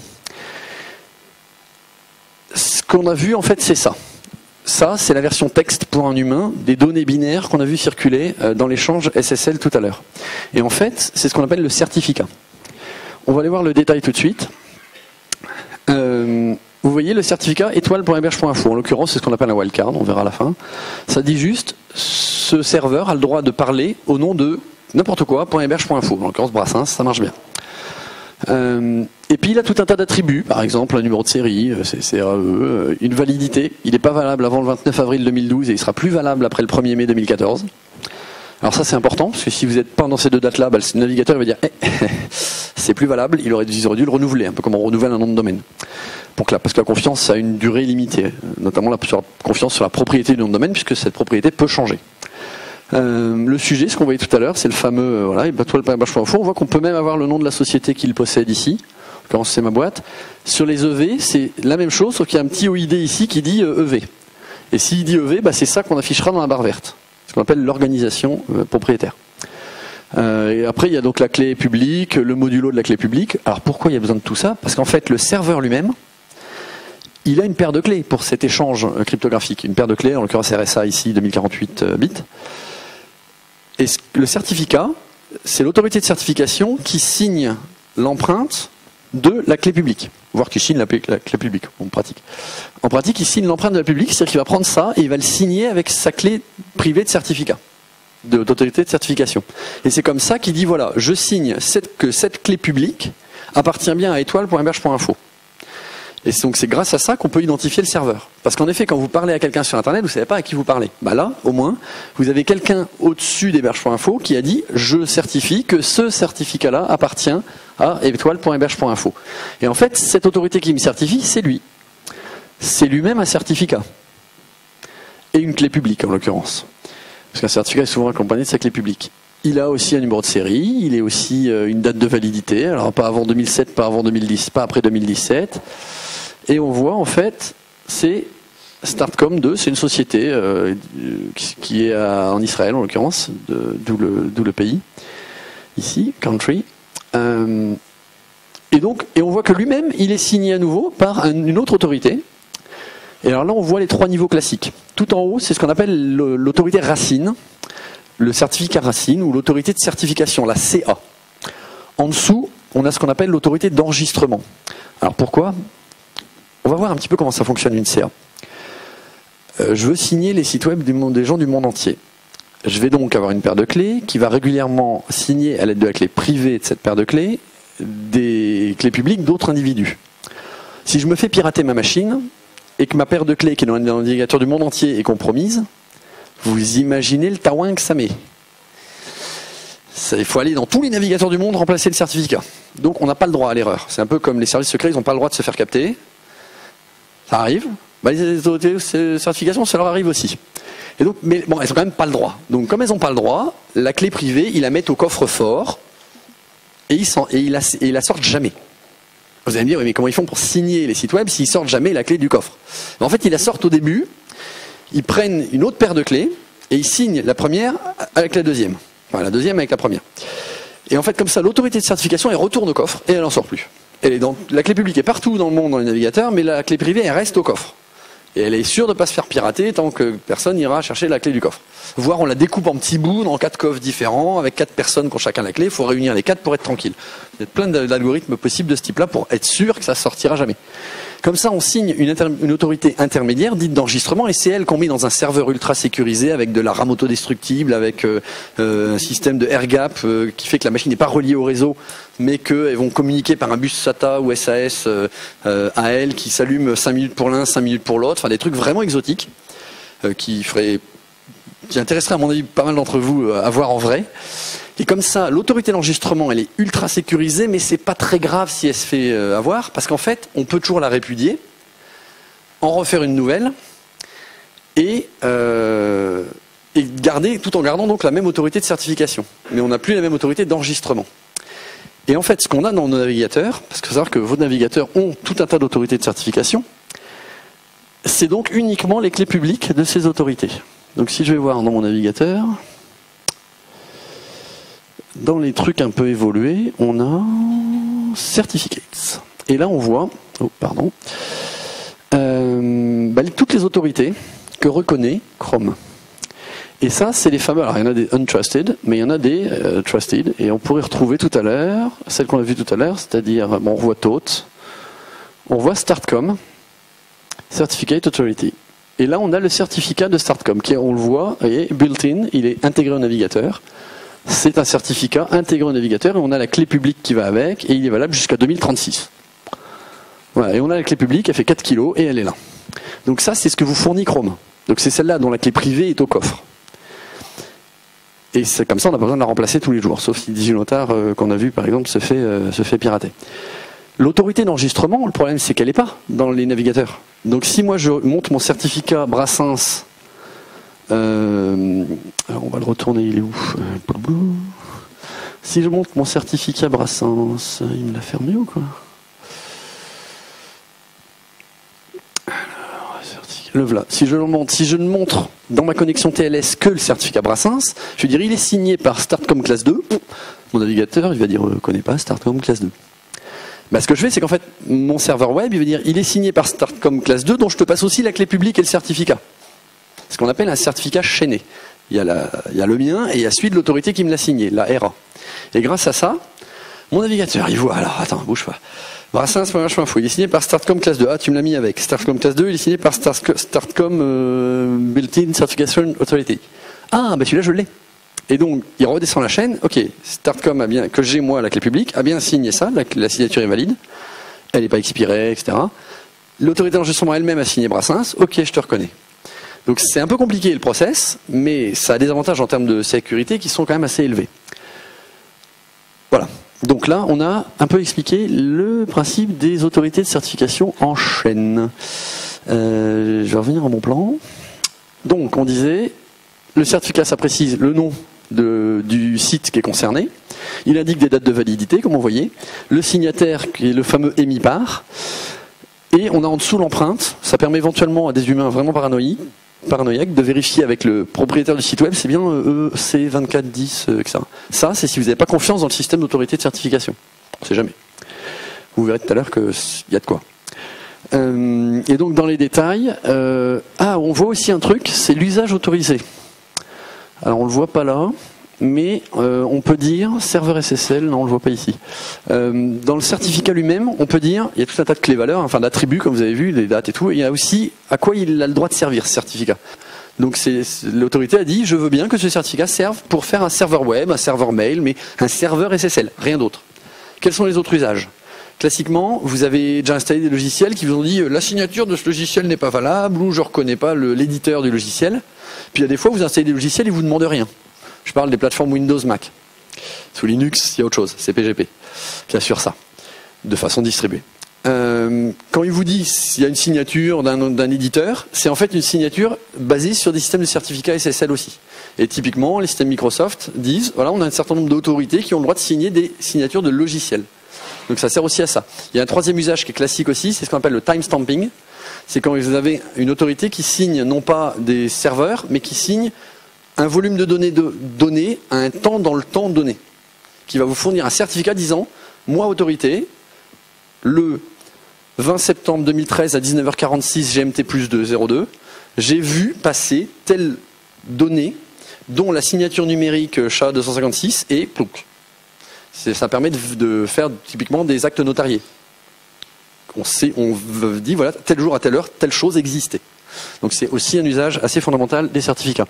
Ce qu'on a vu, en fait, c'est ça. Ça, c'est la version texte pour un humain des données binaires qu'on a vu circuler dans l'échange S S L tout à l'heure. Et en fait, c'est ce qu'on appelle le certificat. On va aller voir le détail tout de suite. Euh, vous voyez le certificat étoile point héberge point info. En l'occurrence, c'est ce qu'on appelle un wildcard, on verra à la fin. Ça dit juste, ce serveur a le droit de parler au nom de n'importe quoi, .héberge.info. En l'occurrence, Brassens, ça marche bien. Euh, et puis il a tout un tas d'attributs, par exemple un numéro de série, C R A E, une validité. Il n'est pas valable avant le vingt-neuf avril deux mille douze et il sera plus valable après le premier mai deux mille quatorze. Alors ça c'est important, parce que si vous n'êtes pas dans ces deux dates-là, bah, le navigateur il va dire eh, c'est plus valable, il aurait, ils auraient dû le renouveler, un peu comme on renouvelle un nom de domaine. Pour que la, parce que la confiance a une durée limitée, notamment la, sur la confiance sur la propriété du nom de domaine, puisque cette propriété peut changer. Euh, le sujet, ce qu'on voyait tout à l'heure, c'est le fameux euh, voilà, étoile point héberge point info. On voit qu'on peut même avoir le nom de la société qui le possède ici. En l'occurrence, c'est ma boîte. Sur les E V, c'est la même chose, sauf qu'il y a un petit O I D ici qui dit euh, E V. Et s'il dit E V, bah, c'est ça qu'on affichera dans la barre verte. Ce qu'on appelle l'organisation euh, propriétaire. Euh, et après, il y a donc la clé publique, le modulo de la clé publique. Alors pourquoi il y a besoin de tout ça? Parce qu'en fait, le serveur lui-même, il a une paire de clés pour cet échange cryptographique. Une paire de clés, en l'occurrence R S A ici, deux mille quarante-huit bits. Et le certificat, c'est l'autorité de certification qui signe l'empreinte de la clé publique, voire qui signe la, la clé publique en pratique. En pratique, il signe l'empreinte de la publique, c'est-à-dire qu'il va prendre ça et il va le signer avec sa clé privée de certificat, d'autorité de certification. Et c'est comme ça qu'il dit, voilà, je signe cette, que cette clé publique appartient bien à étoile point héberge point info. Et donc c'est grâce à ça qu'on peut identifier le serveur. Parce qu'en effet, quand vous parlez à quelqu'un sur Internet, vous ne savez pas à qui vous parlez. Bah là, au moins, vous avez quelqu'un au-dessus d'héberge point info qui a dit « je certifie que ce certificat-là appartient à étoile point héberge point info ». Et en fait, cette autorité qui me certifie, c'est lui. C'est lui-même un certificat. Et une clé publique, en l'occurrence. Parce qu'un certificat est souvent accompagné de sa clé publique. Il a aussi un numéro de série, il est aussi une date de validité, alors pas avant deux mille sept, pas avant deux mille dix, pas après deux mille dix-sept. Et on voit en fait, c'est Startcom deux, c'est une société euh, qui est à, en Israël en l'occurrence, d'où le, d'où le pays, ici, country. Euh, et donc, et on voit que lui-même, il est signé à nouveau par un, une autre autorité. Et alors là, on voit les trois niveaux classiques. Tout en haut, c'est ce qu'on appelle l'autorité racine, le certificat racine ou l'autorité de certification, la C A. En dessous, on a ce qu'on appelle l'autorité d'enregistrement. Alors pourquoi ? On va voir un petit peu comment ça fonctionne une C A. Euh, je veux signer les sites web du monde, des gens du monde entier. Je vais donc avoir une paire de clés qui va régulièrement signer à l'aide de la clé privée de cette paire de clés des clés publiques d'autres individus. Si je me fais pirater ma machine et que ma paire de clés qui est dans le navigateur du monde entier est compromise, vous imaginez le taouin que ça met. Ça, il faut aller dans tous les navigateurs du monde remplacer le certificat. Donc on n'a pas le droit à l'erreur. C'est un peu comme les services secrets, ils n'ont pas le droit de se faire capter. Ça arrive. Bah, les autorités de certification, ça leur arrive aussi. Et donc, mais bon, elles n'ont quand même pas le droit. Donc comme elles n'ont pas le droit, la clé privée, ils la mettent au coffre-fort et ils, et ils, la, et ils la sortent jamais. Vous allez me dire, oui, mais comment ils font pour signer les sites web s'ils sortent jamais la clé du coffre? En fait, ils la sortent au début. Ils prennent une autre paire de clés et ils signent la première avec la deuxième. Enfin, la deuxième avec la première. Et en fait, comme ça, l'autorité de certification, elle retourne au coffre et elle n'en sort plus. Elle est dans, la clé publique est partout dans le monde dans les navigateurs, mais la clé privée, elle reste au coffre. Et elle est sûre de ne pas se faire pirater tant que personne n'ira chercher la clé du coffre. Voire on la découpe en petits bouts dans quatre coffres différents, avec quatre personnes qui ont chacun la clé. Il faut réunir les quatre pour être tranquille. Il y a plein d'algorithmes possibles de ce type-là pour être sûr que ça ne sortira jamais. Comme ça, on signe une, une autorité intermédiaire dite d'enregistrement et c'est elle qu'on met dans un serveur ultra sécurisé avec de la RAM autodestructible, avec euh, euh, un système de air gap euh, qui fait que la machine n'est pas reliée au réseau, mais qu'elles vont communiquer par un bus SATA ou S A S euh, euh, à elle qui s'allume cinq minutes pour l'un, cinq minutes pour l'autre, enfin des trucs vraiment exotiques euh, qui feraient, qui intéresseraient à mon avis pas mal d'entre vous euh, à voir en vrai. Et comme ça, l'autorité d'enregistrement, elle est ultra sécurisée, mais c'est pas très grave si elle se fait euh, avoir, parce qu'en fait, on peut toujours la répudier, en refaire une nouvelle, et, euh, et garder, tout en gardant donc la même autorité de certification. Mais on n'a plus la même autorité d'enregistrement. Et en fait, ce qu'on a dans nos navigateurs, parce qu'il faut savoir que vos navigateurs ont tout un tas d'autorités de certification, c'est donc uniquement les clés publiques de ces autorités. Donc si je vais voir dans mon navigateur, dans les trucs un peu évolués, on a Certificates. Et là on voit, oh pardon, euh, bah, toutes les autorités que reconnaît Chrome. Et ça, c'est les fameux. Alors, il y en a des untrusted, mais il y en a des euh, trusted. Et on pourrait retrouver tout à l'heure, celle qu'on a vue tout à l'heure, c'est-à-dire, bon, on voit Tote, on voit Startcom, Certificate Authority. Et là, on a le certificat de Startcom, qui, on le voit, vous voyez, built-in, il est intégré au navigateur. C'est un certificat intégré au navigateur, et on a la clé publique qui va avec, et il est valable jusqu'à deux mille trente-six. Voilà, et on a la clé publique, elle fait quatre kilos, et elle est là. Donc ça, c'est ce que vous fournit Chrome. Donc c'est celle-là dont la clé privée est au coffre. Et c'est comme ça, on n'a pas besoin de la remplacer tous les jours, sauf si DigiNotar, euh, qu'on a vu par exemple, se fait, euh, se fait pirater. L'autorité d'enregistrement, le problème c'est qu'elle n'est pas dans les navigateurs. Donc si moi je monte mon certificat Brassens, euh, alors on va le retourner, il est où? Si je monte mon certificat Brassens, il me l'a fermé ou quoi? Le voilà. Si je, le montre, si je ne montre dans ma connexion T L S que le certificat Brassens, je vais dire il est signé par Startcom classe deux. Mon navigateur, il va dire, je ne connais pas Startcom classe deux. Bah, ce que je fais, c'est qu'en fait, mon serveur web, il va dire il est signé par Startcom classe deux, dont je te passe aussi la clé publique et le certificat. Ce qu'on appelle un certificat chaîné. Il y a, la, il y a le mien et il y a celui de l'autorité qui me l'a signé, la R A. Et grâce à ça, mon navigateur, il voit, alors attends, bouge pas. Brassens, il est signé par Startcom classe deux. Ah, tu me l'as mis avec. Startcom classe deux, il est signé par Startcom euh, Built-in Certification Authority. Ah, bah celui-là, je l'ai. Et donc, il redescend la chaîne. Ok, Startcom a bien, que j'ai moi la clé publique, a bien signé ça, la, la signature est valide. Elle n'est pas expirée, et cetera. L'autorité d'enregistrement elle-même a signé Brassens. Ok, je te reconnais. Donc, c'est un peu compliqué le process, mais ça a des avantages en termes de sécurité qui sont quand même assez élevés. Voilà. Donc là, on a un peu expliqué le principe des autorités de certification en chaîne. Euh, je vais revenir à mon plan. Donc, on disait, le certificat, ça précise le nom de, du site qui est concerné. Il indique des dates de validité, comme on voyait. Le signataire, qui est le fameux émis-par. Et on a en dessous l'empreinte. Ça permet éventuellement à des humains vraiment paranoïaques, paranoïaque de vérifier avec le propriétaire du site web, c'est bien E C vingt-quatre dix, et cetera. Ça, c'est si vous n'avez pas confiance dans le système d'autorité de certification. On ne sait jamais. Vous verrez tout à l'heure qu'il y a de quoi. Euh, et donc, dans les détails, euh, ah, on voit aussi un truc, c'est l'usage autorisé. Alors, on ne le voit pas là, mais euh, on peut dire serveur S S L, non, on ne le voit pas ici. Euh, dans le certificat lui-même, on peut dire, il y a tout un tas de clés-valeurs, enfin d'attributs, comme vous avez vu, les dates et tout, et il y a aussi à quoi il a le droit de servir, ce certificat. Donc l'autorité a dit, je veux bien que ce certificat serve pour faire un serveur web, un serveur mail, mais un serveur S S L, rien d'autre. Quels sont les autres usages? Classiquement, vous avez déjà installé des logiciels qui vous ont dit, la signature de ce logiciel n'est pas valable, ou je ne reconnais pas l'éditeur du logiciel. Puis il y a des fois, vous installez des logiciels et vous ne demandez rien. Je parle des plateformes Windows Mac. Sous Linux, il y a autre chose, c'est P G P qui assure ça, de façon distribuée. Euh, quand il vous dit s'il y a une signature d'un éditeur, c'est en fait une signature basée sur des systèmes de certificats S S L aussi. Et typiquement, les systèmes Microsoft disent, voilà, on a un certain nombre d'autorités qui ont le droit de signer des signatures de logiciels. Donc ça sert aussi à ça. Il y a un troisième usage qui est classique aussi, c'est ce qu'on appelle le timestamping. C'est quand vous avez une autorité qui signe non pas des serveurs, mais qui signe un volume de données de données à un temps dans le temps donné, qui va vous fournir un certificat disant, moi autorité, le vingt septembre deux mille treize à dix-neuf heures quarante-six G M T plus deux zéro deux, j'ai vu passer telle donnée dont la signature numérique S H A deux cent cinquante-six et plouc. Ça permet de, de faire typiquement des actes notariés. On, sait, on dit, voilà, tel jour à telle heure, telle chose existait. Donc c'est aussi un usage assez fondamental des certificats.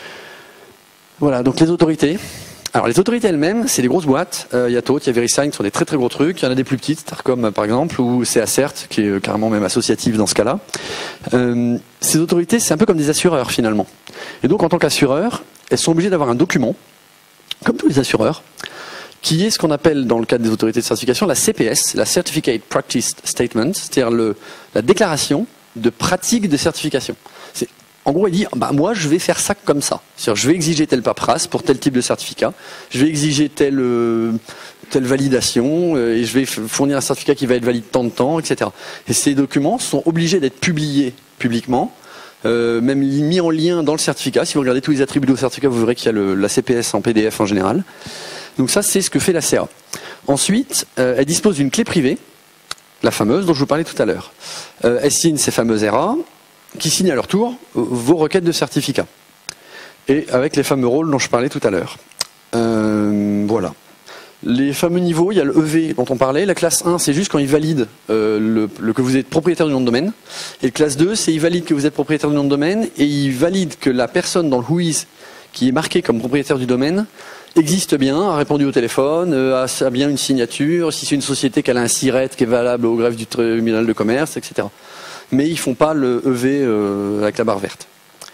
Voilà, donc les autorités. Alors les autorités elles-mêmes, c'est des grosses boîtes. Il euh, y a Tote, il y a VeriSign qui sont des très très gros trucs. Il y en a des plus petites, Starcom par exemple, ou c'est Acert qui est carrément même associatif dans ce cas-là. Euh, ces autorités, c'est un peu comme des assureurs finalement. Et donc en tant qu'assureur, elles sont obligées d'avoir un document comme tous les assureurs, qui est ce qu'on appelle dans le cadre des autorités de certification la C P S, la Certificate Practice Statement, c'est-à-dire le, la déclaration de pratique de certification. C'est, en gros, il dit, bah, moi je vais faire ça comme ça. C'est-à-dire, je vais exiger telle paperasse pour tel type de certificat, je vais exiger telle, euh, telle validation, euh, et je vais fournir un certificat qui va être valide tant de temps, et cetera. Et ces documents sont obligés d'être publiés publiquement, euh, même mis en lien dans le certificat. Si vous regardez tous les attributs au certificat, vous verrez qu'il y a le, la C P S en P D F en général. Donc ça, c'est ce que fait la C A. Ensuite, euh, elle dispose d'une clé privée, la fameuse dont je vous parlais tout à l'heure. Euh, elle signe ces fameuses R A, qui signent à leur tour vos requêtes de certificat. Et avec les fameux rôles dont je parlais tout à l'heure. Euh, voilà. Les fameux niveaux, il y a le E V dont on parlait. La classe un, c'est juste quand il valide euh, le, le, que vous êtes propriétaire du nom de domaine. Et le classe deux, c'est il valide que vous êtes propriétaire du nom de domaine et il valide que la personne dans le whois qui est marquée comme propriétaire du domaine existe bien, a répondu au téléphone, euh, a, a bien une signature, si c'est une société qu'elle a un S I R E T qui est valable au greffe du tribunal de commerce, et cetera. Mais ils ne font pas le E V euh, avec la barre verte.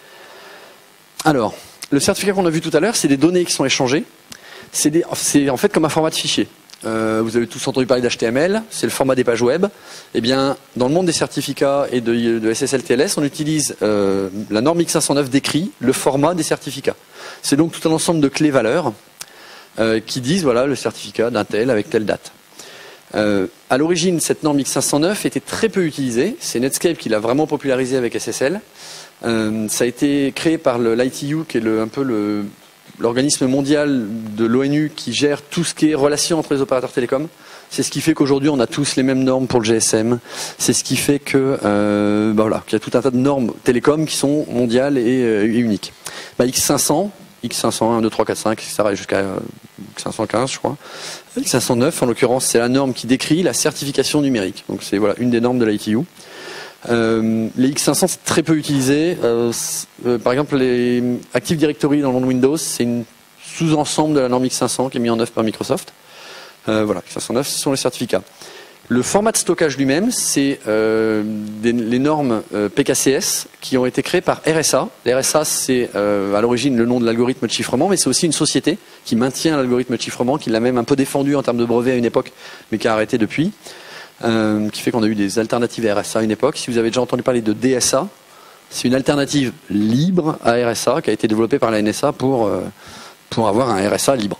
Alors, le certificat qu'on a vu tout à l'heure, c'est des données qui sont échangées. C'est, des, c'est en fait comme un format de fichier. Euh, vous avez tous entendu parler d'H T M L, c'est le format des pages web. Eh bien, dans le monde des certificats et de, de S S L T L S, on utilise euh, la norme X cinq cent neuf décrit le format des certificats. C'est donc tout un ensemble de clés valeurs euh, qui disent voilà le certificat d'un tel avec telle date. Euh, à l'origine, cette norme X cinq cent neuf était très peu utilisée. C'est Netscape qui l'a vraiment popularisée avec S S L. Euh, ça a été créé par l'I T U, qui est le, un peu le, l'organisme mondial de l'O N U qui gère tout ce qui est relations entre les opérateurs télécoms. C'est ce qui fait qu'aujourd'hui, on a tous les mêmes normes pour le G S M. C'est ce qui fait que, euh, bah voilà, qu'il y a tout un tas de normes télécoms qui sont mondiales et, euh, et uniques. Bah, X cinq cents, X cinq cent un, deux, trois, quatre, cinq, et cetera jusqu'à euh, X cinq cent quinze, je crois. X cinq cent neuf, en l'occurrence, c'est la norme qui décrit la certification numérique. Donc c'est voilà une des normes de l'I T U. Euh, les X cinq cents, c'est très peu utilisé. Euh, euh, par exemple, les Active Directory dans le monde Windows, c'est une sous-ensemble de la norme X cinq cents qui est mis en œuvre par Microsoft. Euh, voilà, X cinq cent neuf, ce sont les certificats. Le format de stockage lui-même, c'est euh, des, les normes euh, P K C S qui ont été créées par R S A. R S A, c'est euh, à l'origine le nom de l'algorithme de chiffrement, mais c'est aussi une société qui maintient l'algorithme de chiffrement, qui l'a même un peu défendu en termes de brevet à une époque, mais qui a arrêté depuis. Euh, qui fait qu'on a eu des alternatives à R S A à une époque. Si vous avez déjà entendu parler de D S A, c'est une alternative libre à R S A qui a été développée par la N S A pour, euh, pour avoir un R S A libre.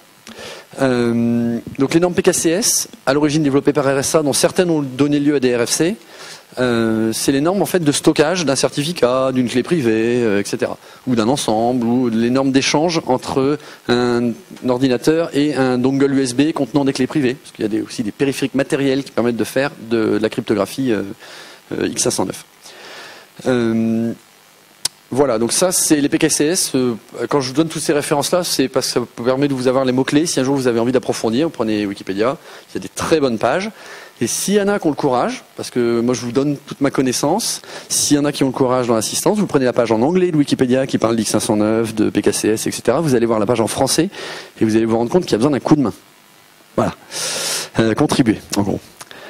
Euh, donc les normes P K C S, à l'origine développées par R S A, dont certaines ont donné lieu à des R F C, euh, c'est les normes en fait de stockage d'un certificat, d'une clé privée, euh, et cetera. Ou d'un ensemble, ou les normes d'échange entre un ordinateur et un dongle U S B contenant des clés privées, parce qu'il y a des, aussi des périphériques matériels qui permettent de faire de la cryptographie euh, euh, X cinq cent neuf. Euh, Voilà, donc ça c'est les P K C S. Quand je vous donne toutes ces références-là, c'est parce que ça vous permet de vous avoir les mots-clés. Si un jour vous avez envie d'approfondir, vous prenez Wikipédia, il y a des très bonnes pages. Et s'il y en a qui ont le courage, parce que moi je vous donne toute ma connaissance, s'il y en a qui ont le courage dans l'assistance, vous prenez la page en anglais de Wikipédia qui parle d'X cinq cent neuf, de P K C S, et cetera. Vous allez voir la page en français et vous allez vous rendre compte qu'il y a besoin d'un coup de main. Voilà. Euh, contribuer, en gros.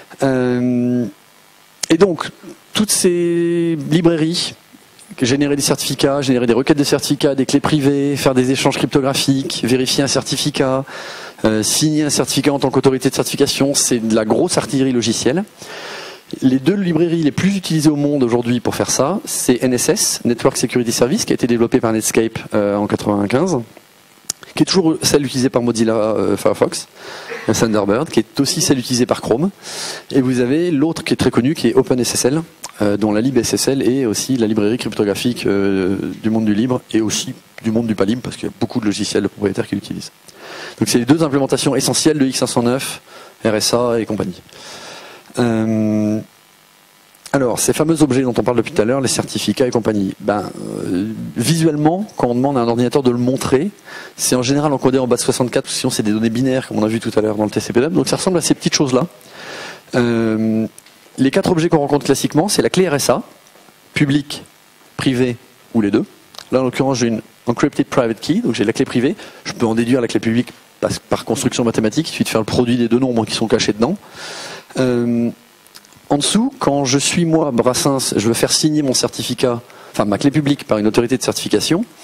Euh, et donc, toutes ces librairies, générer des certificats, générer des requêtes de certificats, des clés privées, faire des échanges cryptographiques, vérifier un certificat, euh, signer un certificat en tant qu'autorité de certification, c'est de la grosse artillerie logicielle. Les deux librairies les plus utilisées au monde aujourd'hui pour faire ça, c'est N S S, Network Security Service, qui a été développé par Netscape euh, en quatre-vingt-quinze, qui est toujours celle utilisée par Mozilla euh, Firefox, euh, Thunderbird, qui est aussi celle utilisée par Chrome. Et vous avez l'autre qui est très connu, qui est OpenSSL, euh, dont la libSSL est aussi la librairie cryptographique euh, du monde du libre et aussi du monde du pas libre, parce qu'il y a beaucoup de logiciels de propriétaires qui l'utilisent. Donc c'est les deux implémentations essentielles de X cinq cent neuf, R S A et compagnie. Euh, alors, ces fameux objets dont on parle depuis tout à l'heure, les certificats et compagnie, ben, euh, visuellement, quand on demande à un ordinateur de le montrer, c'est en général encodé en base soixante-quatre, sinon c'est des données binaires, comme on a vu tout à l'heure dans le T C P/D E P, donc ça ressemble à ces petites choses-là. Euh, les quatre objets qu'on rencontre classiquement, c'est la clé R S A, public, privé ou les deux. Là, en l'occurrence, j'ai une encrypted private key, donc j'ai la clé privée. Je peux en déduire la clé publique par, par construction mathématique, il suffit de faire le produit des deux nombres qui sont cachés dedans. Euh, en dessous, quand je suis moi, Brassens, je veux faire signer mon certificat, enfin ma clé publique par une autorité de certification,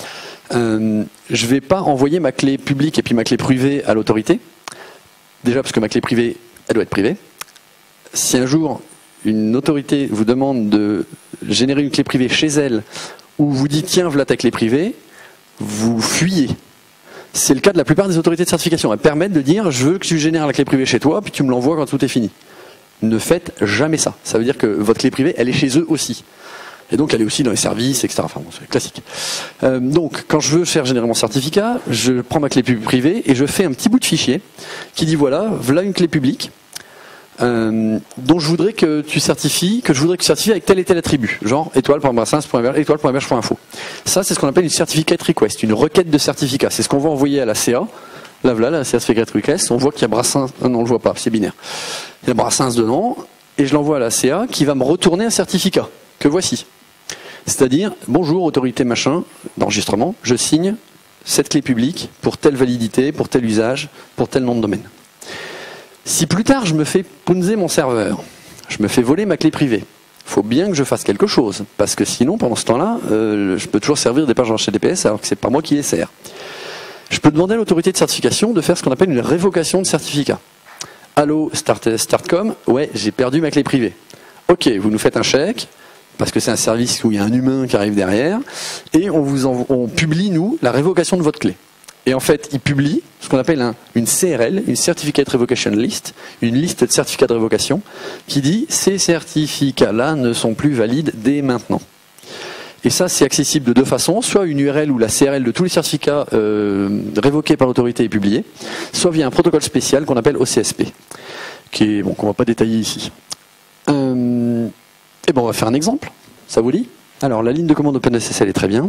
Euh, je ne vais pas envoyer ma clé publique et puis ma clé privée à l'autorité. Déjà parce que ma clé privée, elle doit être privée. Si un jour une autorité vous demande de générer une clé privée chez elle, ou vous dit tiens, voilà ta clé privée, vous fuyez. C'est le cas de la plupart des autorités de certification. Elles permettent de dire je veux que tu génères la clé privée chez toi, puis tu me l'envoies quand tout est fini. Ne faites jamais ça. Ça veut dire que votre clé privée, elle est chez eux aussi. Et donc elle est aussi dans les services, et cetera. Enfin bon, c'est classique. Euh, donc quand je veux faire générer mon certificat, je prends ma clé privée et je fais un petit bout de fichier qui dit voilà, voilà une clé publique euh, dont je voudrais que tu certifies, que je voudrais que tu certifies avec tel et tel attribut, genre étoile.brassens.héberge, étoile.héberge.info. Ça, c'est ce qu'on appelle une certificate request, une requête de certificat. C'est ce qu'on va envoyer à la C A. Là, voilà, la certificate request. On voit qu'il y a Brassens. Ah non, on le voit pas, c'est binaire. Il y a Brassens dedans et je l'envoie à la C A qui va me retourner un certificat que voici. C'est-à-dire, bonjour, autorité machin d'enregistrement, je signe cette clé publique pour telle validité, pour tel usage, pour tel nom de domaine. Si plus tard je me fais punzer mon serveur, je me fais voler ma clé privée, il faut bien que je fasse quelque chose, parce que sinon, pendant ce temps-là, euh, je peux toujours servir des pages H T T P S alors que c'est pas moi qui les sers. Je peux demander à l'autorité de certification de faire ce qu'on appelle une révocation de certificat. Allô, Start, Startcom, ouais, j'ai perdu ma clé privée. Ok, vous nous faites un chèque, parce que c'est un service où il y a un humain qui arrive derrière, et on vous en, on publie, nous, la révocation de votre clé. Et en fait, il publie ce qu'on appelle un, une C R L, une Certificate Revocation List, une liste de certificats de révocation, qui dit ces certificats-là ne sont plus valides dès maintenant. Et ça, c'est accessible de deux façons, soit une U R L où la C R L de tous les certificats euh, révoqués par l'autorité est publiée, soit via un protocole spécial qu'on appelle O C S P, qui est, bon, qu'on ne va pas détailler ici. Euh, et bon, on va faire un exemple, ça vous dit? Alors, la ligne de commande OpenSSL est très bien.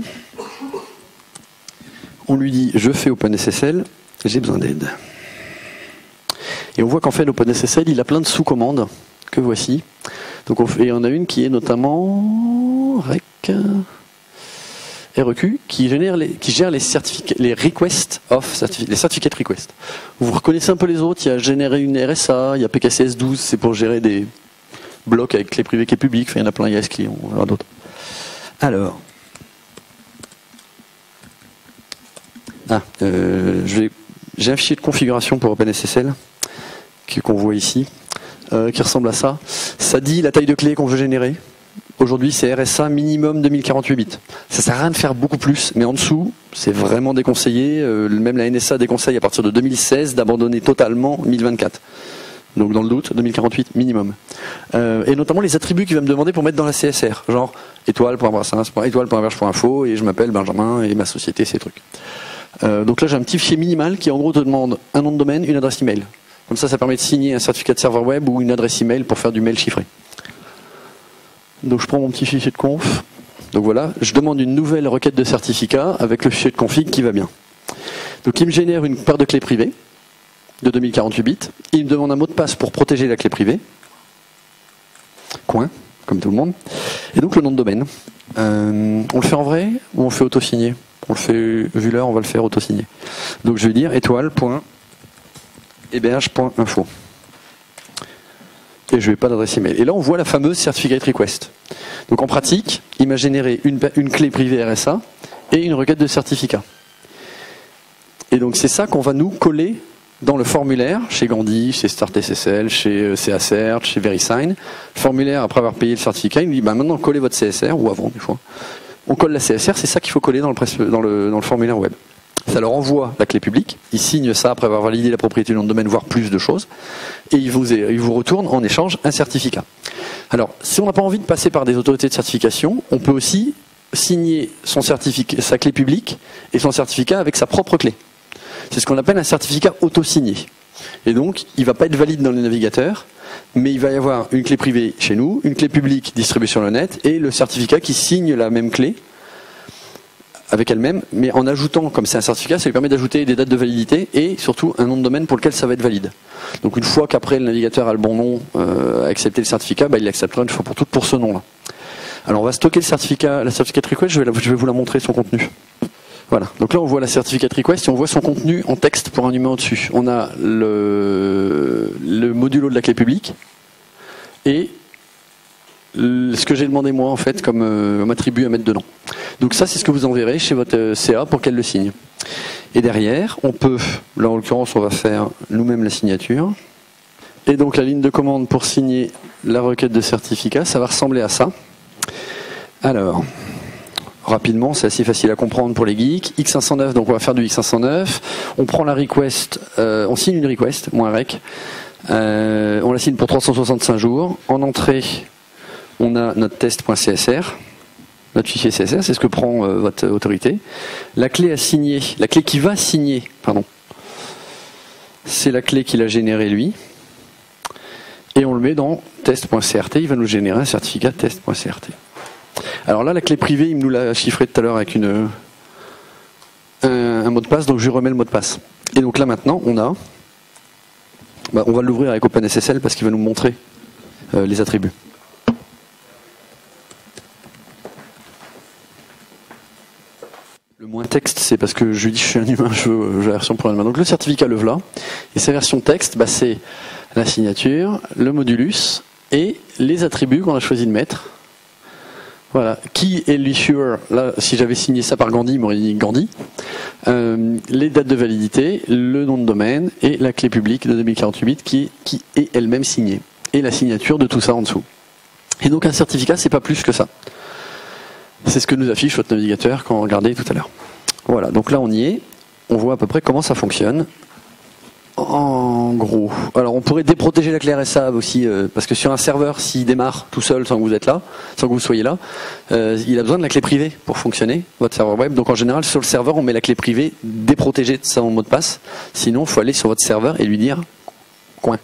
On lui dit, je fais OpenSSL, j'ai besoin d'aide. Et on voit qu'en fait, l'OpenSSL, il a plein de sous-commandes, que voici. Donc on, fait, et on a une qui est notamment R E C, R E Q, qui, génère les, qui gère les, les requests of, les certificate requests. Vous reconnaissez un peu les autres, il y a généré une R S A, il y a P K C S douze, c'est pour gérer des blocs avec clé privée, clé publique, enfin, il y en a plein, il y a S C L I, on verra d'autres. Alors, ah, euh, j'ai un fichier de configuration pour OpenSSL qu'on voit ici, euh, qui ressemble à ça. Ça dit la taille de clé qu'on veut générer. Aujourd'hui, c'est R S A minimum deux mille quarante-huit bits. Ça sert à rien de faire beaucoup plus, mais en dessous, c'est vraiment déconseillé. Euh, même la N S A déconseille à partir de deux mille seize d'abandonner totalement mille vingt-quatre. Donc dans le doute, deux mille quarante-huit minimum. Euh, et notamment les attributs qu'il va me demander pour mettre dans la C S R, genre étoile.brassens, étoile.héberge.info et je m'appelle Benjamin et ma société, ces trucs. Euh, donc là, j'ai un petit fichier minimal qui en gros te demande un nom de domaine, une adresse email. Comme ça, ça permet de signer un certificat de serveur web ou une adresse email pour faire du mail chiffré. Donc je prends mon petit fichier de conf. Donc voilà, je demande une nouvelle requête de certificat avec le fichier de config qui va bien. Donc il me génère une paire de clés privées de deux mille quarante-huit bits. Il me demande un mot de passe pour protéger la clé privée. Coin, comme tout le monde. Et donc le nom de domaine. Euh, on le fait en vrai ou on le fait auto-signé? On le fait, vu l'heure, on va le faire auto-signé. Donc je vais dire étoile.héberge.info. Et je n'ai pas d'adresse email. Et là, on voit la fameuse certificate request. Donc en pratique, il m'a généré une, une clé privée R S A et une requête de certificat. Et donc c'est ça qu'on va nous coller dans le formulaire, chez Gandhi, chez StartSSL, chez C A Cert, chez VeriSign. Le formulaire, après avoir payé le certificat, il nous dit bah, maintenant collez votre C S R, ou avant des fois. On colle la C S R, c'est ça qu'il faut coller dans le, dans, le, dans le formulaire web. Ça leur envoie la clé publique, ils signent ça après avoir validé la propriété du nom de domaine, voire plus de choses, et ils vous, ils vous retournent en échange un certificat. Alors, si on n'a pas envie de passer par des autorités de certification, on peut aussi signer son certificat, sa clé publique et son certificat avec sa propre clé. C'est ce qu'on appelle un certificat auto-signé. Et donc, il ne va pas être valide dans les navigateurs, mais il va y avoir une clé privée chez nous, une clé publique distribuée sur le net, et le certificat qui signe la même clé avec elle-même, mais en ajoutant, comme c'est un certificat, ça lui permet d'ajouter des dates de validité et surtout un nom de domaine pour lequel ça va être valide. Donc une fois qu'après le navigateur a le bon nom, euh, a accepté le certificat, bah, il l'acceptera une fois pour toutes pour ce nom-là. Alors on va stocker le certificat, la certificate request, je vais, la, je vais vous la montrer son contenu. Voilà, donc là on voit la certificate request et on voit son contenu en texte pour un numéro dessus. On a le, le modulo de la clé publique et le, ce que j'ai demandé moi en fait comme, euh, comme attribut à mettre dedans. Donc ça, c'est ce que vous enverrez chez votre C A pour qu'elle le signe. Et derrière, on peut, là en l'occurrence, on va faire nous-mêmes la signature. Et donc la ligne de commande pour signer la requête de certificat, ça va ressembler à ça. Alors, rapidement, c'est assez facile à comprendre pour les geeks. X cinq cent neuf, donc on va faire du X cinq cent neuf. On prend la request, euh, on signe une request, moins rec. Euh, on la signe pour trois cent soixante-cinq jours. En entrée, on a notre test.csr. Notre fichier C S R, c'est ce que prend euh, votre autorité. La clé à signer, la clé qui va signer, pardon, c'est la clé qu'il a générée lui. Et on le met dans test.crt, il va nous générer un certificat test.crt. Alors là, la clé privée, il nous l'a chiffré tout à l'heure avec une, un, un mot de passe, donc je remets le mot de passe. Et donc là maintenant, on a, bah, on va l'ouvrir avec OpenSSL parce qu'il va nous montrer euh, les attributs. Le moins texte, c'est parce que je lui dis je suis un humain, je veux, je veux la version pour la main. Donc le certificat le voilà. Et sa version texte, bah, c'est la signature, le modulus et les attributs qu'on a choisi de mettre. Voilà. Qui est l'issuer? Là, si j'avais signé ça par Gandhi, il m'aurait dit Gandhi. Euh, les dates de validité, le nom de domaine et la clé publique de deux mille quarante-huit bits qui, qui est elle-même signée. Et la signature de tout ça en dessous. Et donc un certificat, c'est pas plus que ça. C'est ce que nous affiche votre navigateur quand on regardait tout à l'heure. Voilà, donc là on y est. On voit à peu près comment ça fonctionne. En gros, alors on pourrait déprotéger la clé R S A aussi, euh, parce que sur un serveur, s'il démarre tout seul sans que vous êtes là, sans que vous soyez là, euh, il a besoin de la clé privée pour fonctionner, votre serveur web. Donc en général, sur le serveur, on met la clé privée déprotégée de son mot de passe. Sinon, il faut aller sur votre serveur et lui dire coin,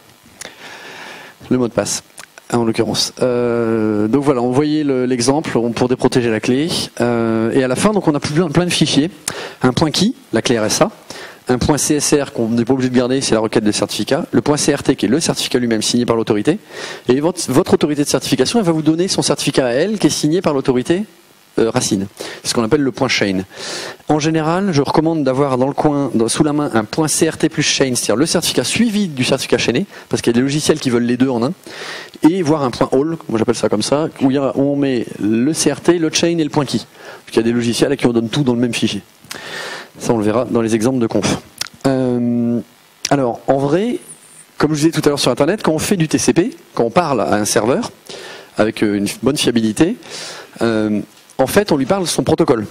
le mot de passe. En l'occurrence. Euh, donc voilà, on voyait l'exemple le, pour déprotéger la clé. Euh, et à la fin, donc on a plein, plein de fichiers. Un point key, la clé R S A. Un point C S R qu'on n'est pas obligé de garder, c'est la requête de certificat. Le point C R T qui est le certificat lui-même signé par l'autorité. Et votre, votre autorité de certification, elle va vous donner son certificat à elle qui est signé par l'autorité euh, racine. C'est ce qu'on appelle le point chain. En général, je recommande d'avoir dans le coin, dans, sous la main, un point C R T plus chain, c'est-à-dire le certificat suivi du certificat chainé, parce qu'il y a des logiciels qui veulent les deux en un, et voir un point all, moi j'appelle ça comme ça, où, il y a, où on met le C R T, le chain et le point key. Parce qu'il y a des logiciels à qui on donne tout dans le même fichier. Ça, on le verra dans les exemples de conf. Euh, alors, en vrai, comme je vous disais tout à l'heure sur Internet, quand on fait du T C P, quand on parle à un serveur, avec une bonne fiabilité, euh, en fait, on lui parle son protocole.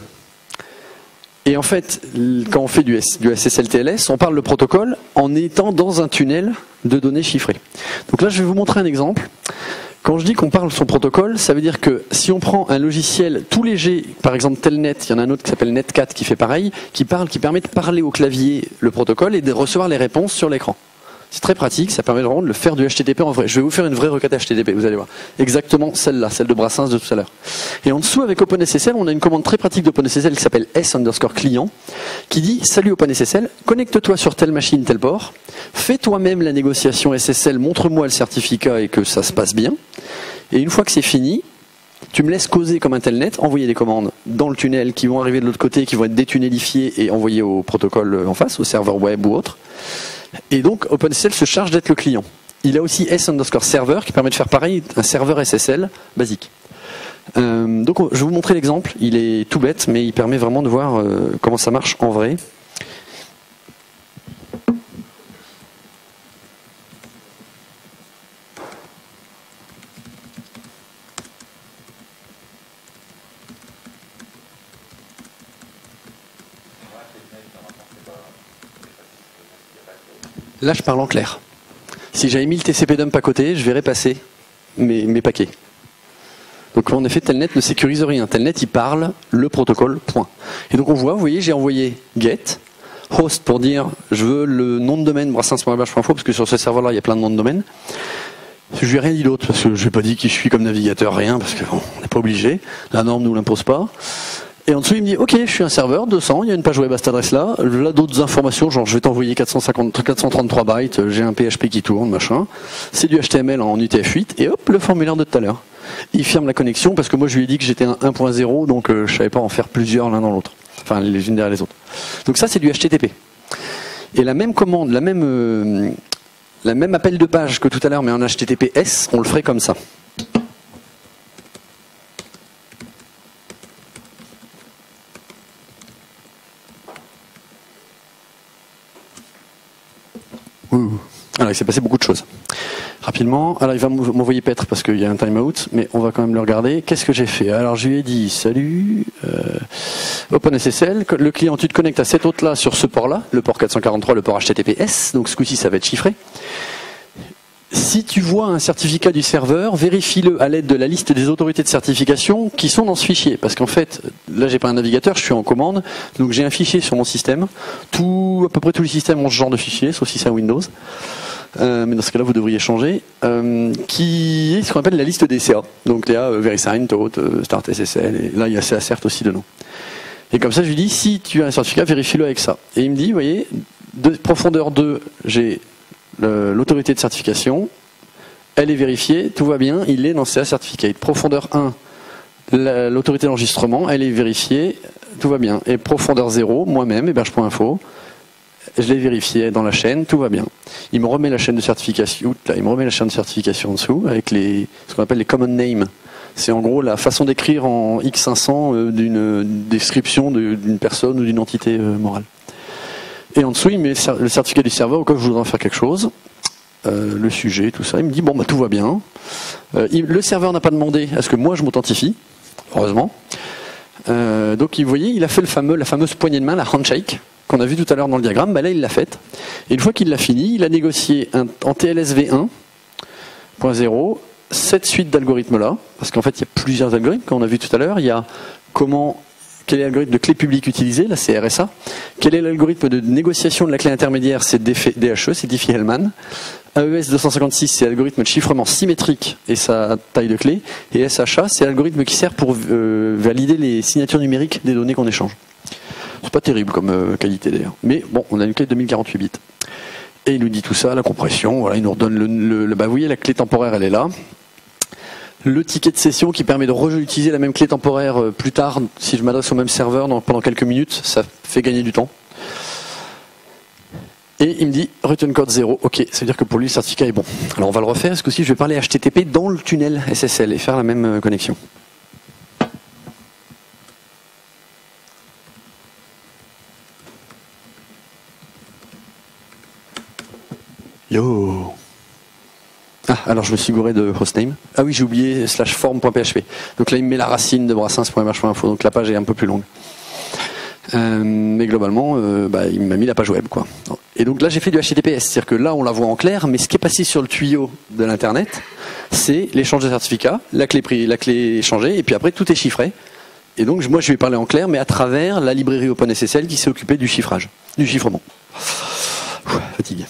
Et en fait, quand on fait du, S, du S S L T L S, on parle le protocole en étant dans un tunnel de données chiffrées. Donc là, je vais vous montrer un exemple. Quand je dis qu'on parle son protocole, ça veut dire que si on prend un logiciel tout léger, par exemple Telnet, il y en a un autre qui s'appelle Netcat qui fait pareil, qui parle, qui permet de parler au clavier le protocole et de recevoir les réponses sur l'écran. C'est très pratique, ça permet vraiment de le faire du H T T P en vrai. Je vais vous faire une vraie requête H T T P, vous allez voir. Exactement celle-là, celle de Brassens de tout à l'heure. Et en dessous, avec OpenSSL, on a une commande très pratique d'OpenSSL qui s'appelle S underscore client, qui dit « Salut OpenSSL, connecte-toi sur telle machine, tel port, fais toi-même la négociation S S L, montre-moi le certificat et que ça se passe bien. Et une fois que c'est fini, tu me laisses causer comme un telnet, envoyer des commandes dans le tunnel qui vont arriver de l'autre côté, qui vont être détunnelifiées et envoyées au protocole en face, au serveur web ou autre. Et donc OpenSSL se charge d'être le client. Il a aussi S underscore serveur qui permet de faire pareil, un serveur S S L basique. Euh, donc je vais vous montrer l'exemple, il est tout bête mais il permet vraiment de voir euh, comment ça marche en vrai. Là, je parle en clair. Si j'avais mis le T C P dump à côté, je verrais passer mes, mes paquets. Donc en effet, Telnet ne sécurise rien. Telnet, il parle le protocole, point. Et donc on voit, vous voyez, j'ai envoyé get, host pour dire je veux le nom de domaine brassens point héberge point info parce que sur ce serveur-là, il y a plein de noms de domaine. Je lui ai rien dit d'autre parce que je n'ai pas dit qui je suis comme navigateur, rien, parce qu'on bon, n'est pas obligé. La norme ne nous l'impose pas. Et en dessous, il me dit, ok, je suis un serveur, deux cents, il y a une page web à cette adresse-là, là, d'autres informations, genre je vais t'envoyer quatre cent cinquante, quatre cent trente-trois bytes, j'ai un P H P qui tourne, machin. C'est du H T M L en U T F huit, et hop, le formulaire de tout à l'heure. Il ferme la connexion, parce que moi, je lui ai dit que j'étais un un point zéro, donc euh, je savais pas en faire plusieurs l'un dans l'autre. Enfin, les unes derrière les autres. Donc ça, c'est du H T T P. Et la même commande, la même, euh, la même appel de page que tout à l'heure, mais en H T T P S, on le ferait comme ça. Alors, il s'est passé beaucoup de choses. Rapidement, alors il va m'envoyer paître parce qu'il y a un timeout, mais on va quand même le regarder. Qu'est-ce que j'ai fait? Alors je lui ai dit, salut, euh, OpenSSL, le client, tu te connectes à cet hôte-là sur ce port-là, le port quatre cent quarante-trois, le port H T T P S, donc ce coup-ci ça va être chiffré. Si tu vois un certificat du serveur, vérifie-le à l'aide de la liste des autorités de certification qui sont dans ce fichier. Parce qu'en fait, là j'ai pas un navigateur, je suis en commande, donc j'ai un fichier sur mon système. Tout, à peu près tous les systèmes ont ce genre de fichier, sauf si c'est un Windows. Euh, mais dans ce cas-là, vous devriez changer. Euh, qui est ce qu'on appelle la liste des C A. Donc il y a euh, VeriSign, Tote, euh, Start S S L, et là il y a C A Cert aussi dedans. Et comme ça, je lui dis, si tu as un certificat, vérifie-le avec ça. Et il me dit, vous voyez, de profondeur deux, j'ai l'autorité de certification, elle est vérifiée, tout va bien, il est dans C A Certificate. Profondeur un, l'autorité d'enregistrement, elle est vérifiée, tout va bien. Et profondeur zéro, moi-même, héberge.info, je l'ai vérifié dans la chaîne, tout va bien. Il me remet la chaîne de certification, là, il me remet la chaîne de certification en dessous, avec les, ce qu'on appelle les common names. C'est en gros la façon d'écrire en X cinq cents euh, d'une description d'une personne ou d'une entité euh, morale. Et en dessous, il met le certificat du serveur au cas où je voudrais en faire quelque chose, euh, le sujet, tout ça. Il me dit, bon, bah, tout va bien. Euh, il, le serveur n'a pas demandé à ce que moi je m'authentifie, heureusement. Euh, donc, vous voyez, il a fait le fameux, la fameuse poignée de main, la handshake, qu'on a vu tout à l'heure dans le diagramme. Bah, là, il l'a faite. Et une fois qu'il l'a fini, il a négocié un, en T L S V un point zéro cette suite d'algorithmes-là, parce qu'en fait, il y a plusieurs algorithmes, comme on a vu tout à l'heure. Il y a comment... Quel est l'algorithme de clé publique utilisé? Là, c'est R S A. Quel est l'algorithme de négociation de la clé intermédiaire? C'est D H E, c'est Diffie-Hellman. A E S deux cent cinquante-six, c'est l'algorithme de chiffrement symétrique et sa taille de clé. Et S H A, c'est l'algorithme qui sert pour euh, valider les signatures numériques des données qu'on échange. C'est pas terrible comme euh, qualité d'ailleurs. Mais bon, on a une clé de deux mille quarante-huit bits. Et il nous dit tout ça, la compression, voilà, il nous redonne le, le, le bah, vous voyez, la clé temporaire, elle est là. Le ticket de session qui permet de réutiliser la même clé temporaire euh, plus tard, si je m'adresse au même serveur dans, pendant quelques minutes, ça fait gagner du temps. Et il me dit return code zéro, ok, ça veut dire que pour lui le certificat est bon. Alors on va le refaire, parce que si je vais parler H T T P dans le tunnel S S L et faire la même euh, connexion. Yo. Ah, alors je me suis gouré de hostname. Ah oui, j'ai oublié slash form.php. Donc là, il me met la racine de brassens.mh.info. Donc la page est un peu plus longue. Euh, mais globalement, euh, bah, il m'a mis la page web, quoi. Et donc là, j'ai fait du H T T P S. C'est-à-dire que là, on la voit en clair, mais ce qui est passé sur le tuyau de l'Internet, c'est l'échange de certificats, la clé, pris, la clé échangée, et puis après, tout est chiffré. Et donc, moi, je vais parler en clair, mais à travers la librairie OpenSSL qui s'est occupée du chiffrage, du chiffrement. Ouh, fatigue.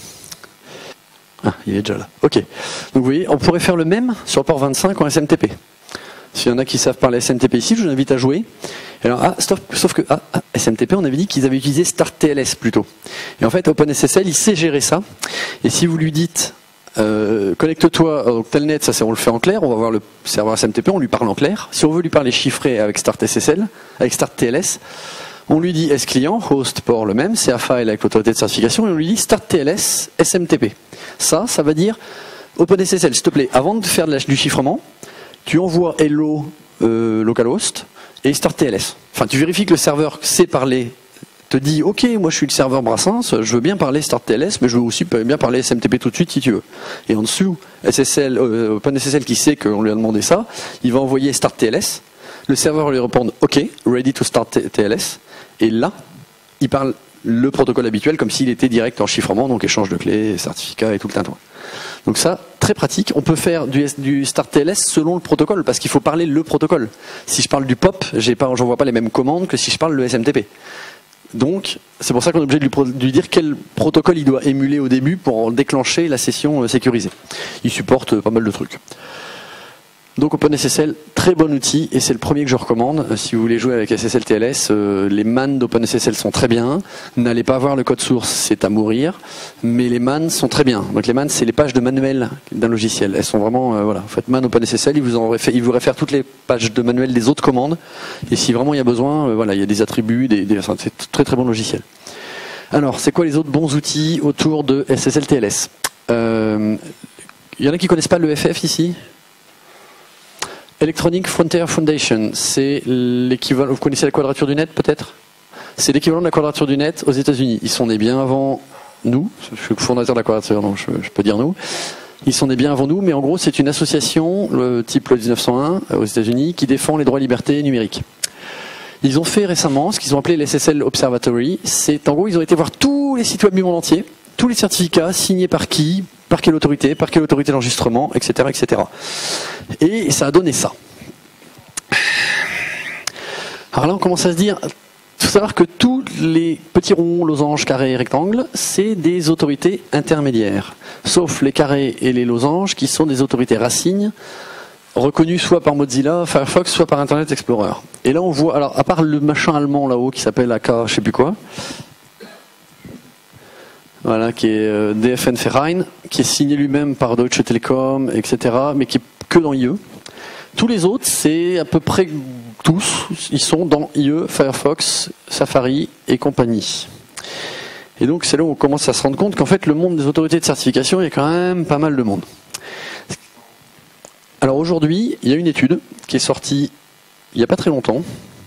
Ah, il est déjà là. Ok. Donc vous voyez, on pourrait faire le même sur le port vingt-cinq en S M T P. S'il y en a qui savent parler S M T P ici, je vous invite à jouer. Alors, ah, sauf, sauf que ah, ah, S M T P, on avait dit qu'ils avaient utilisé Start T L S plutôt. Et en fait, OpenSSL, il sait gérer ça. Et si vous lui dites, euh, connecte-toi au telnet, ça c'est on le fait en clair, on va voir le serveur S M T P, on lui parle en clair. Si on veut lui parler chiffré avec Start S S L, avec Start T L S, on lui dit S client, host port le même, C A file avec l'autorité de certification, et on lui dit Start T L S S M T P. Ça, ça va dire OpenSSL, s'il te plaît, avant de faire de la, du chiffrement, tu envoies hello euh, localhost et Start T L S. Enfin, tu vérifies que le serveur sait parler, te dit ok, moi je suis le serveur Brassens, je veux bien parler Start T L S, mais je veux aussi bien parler S M T P tout de suite si tu veux. Et en dessous, S S L, euh, OpenSSL qui sait qu'on lui a demandé ça, il va envoyer Start T L S. Le serveur va lui répondre ok, ready to start T L S. Et là, il parle le protocole habituel comme s'il était direct en chiffrement, donc échange de clés, certificats et tout le tintouin. Donc ça, très pratique. On peut faire du, du Start T L S selon le protocole, parce qu'il faut parler le protocole. Si je parle du P O P, j'ai pas, j'envoie pas les mêmes commandes que si je parle le S M T P. Donc, c'est pour ça qu'on est obligé de lui, de lui dire quel protocole il doit émuler au début pour déclencher la session sécurisée. Il supporte pas mal de trucs. Donc OpenSSL, très bon outil, et c'est le premier que je recommande. Si vous voulez jouer avec S S L T L S, euh, les man d'OpenSSL sont très bien. N'allez pas voir le code source, c'est à mourir. Mais les man sont très bien. Donc les man, c'est les pages de manuel d'un logiciel. Elles sont vraiment, euh, voilà, vous faites man OpenSSL, il vous, en réfère, il vous réfère toutes les pages de manuel des autres commandes. Et si vraiment il y a besoin, euh, voilà, il y a des attributs, des, des, c'est un très très bon logiciel. Alors, c'est quoi les autres bons outils autour de S S L T L S? euh, Il y en a qui connaissent pas le F F ici? Electronic Frontier Foundation, c'est l'équivalent. Vous connaissez la quadrature du net peut-être? C'est l'équivalent de la quadrature du net aux États-Unis. Ils sont nés bien avant nous, je suis le fondateur de la Quadrature, donc je, je peux dire nous. Ils sont nés bien avant nous, mais en gros, c'est une association, le type le dix-neuf cent un aux États-Unis, qui défend les droits et libertés numériques. Ils ont fait récemment ce qu'ils ont appelé l'S S L Observatory. C'est en gros, ils ont été voir tous les sites web du monde entier, tous les certificats signés par qui, par quelle autorité, par quelle autorité d'enregistrement, et cetera, et cetera. Et ça a donné ça. Alors là, on commence à se dire, il faut savoir que tous les petits ronds, losanges, carrés, rectangles, c'est des autorités intermédiaires. Sauf les carrés et les losanges qui sont des autorités racines, reconnues soit par Mozilla, Firefox, soit par Internet Explorer. Et là, on voit, alors à part le machin allemand là-haut qui s'appelle A K, je sais plus quoi, voilà, qui est euh, D F N Verein, qui est signé lui-même par Deutsche Telekom, et cetera, mais qui est que dans I E. Tous les autres, c'est à peu près tous, ils sont dans I E, Firefox, Safari et compagnie. Et donc c'est là où on commence à se rendre compte qu'en fait le monde des autorités de certification, il y a quand même pas mal de monde. Alors aujourd'hui, il y a une étude qui est sortie il n'y a pas très longtemps,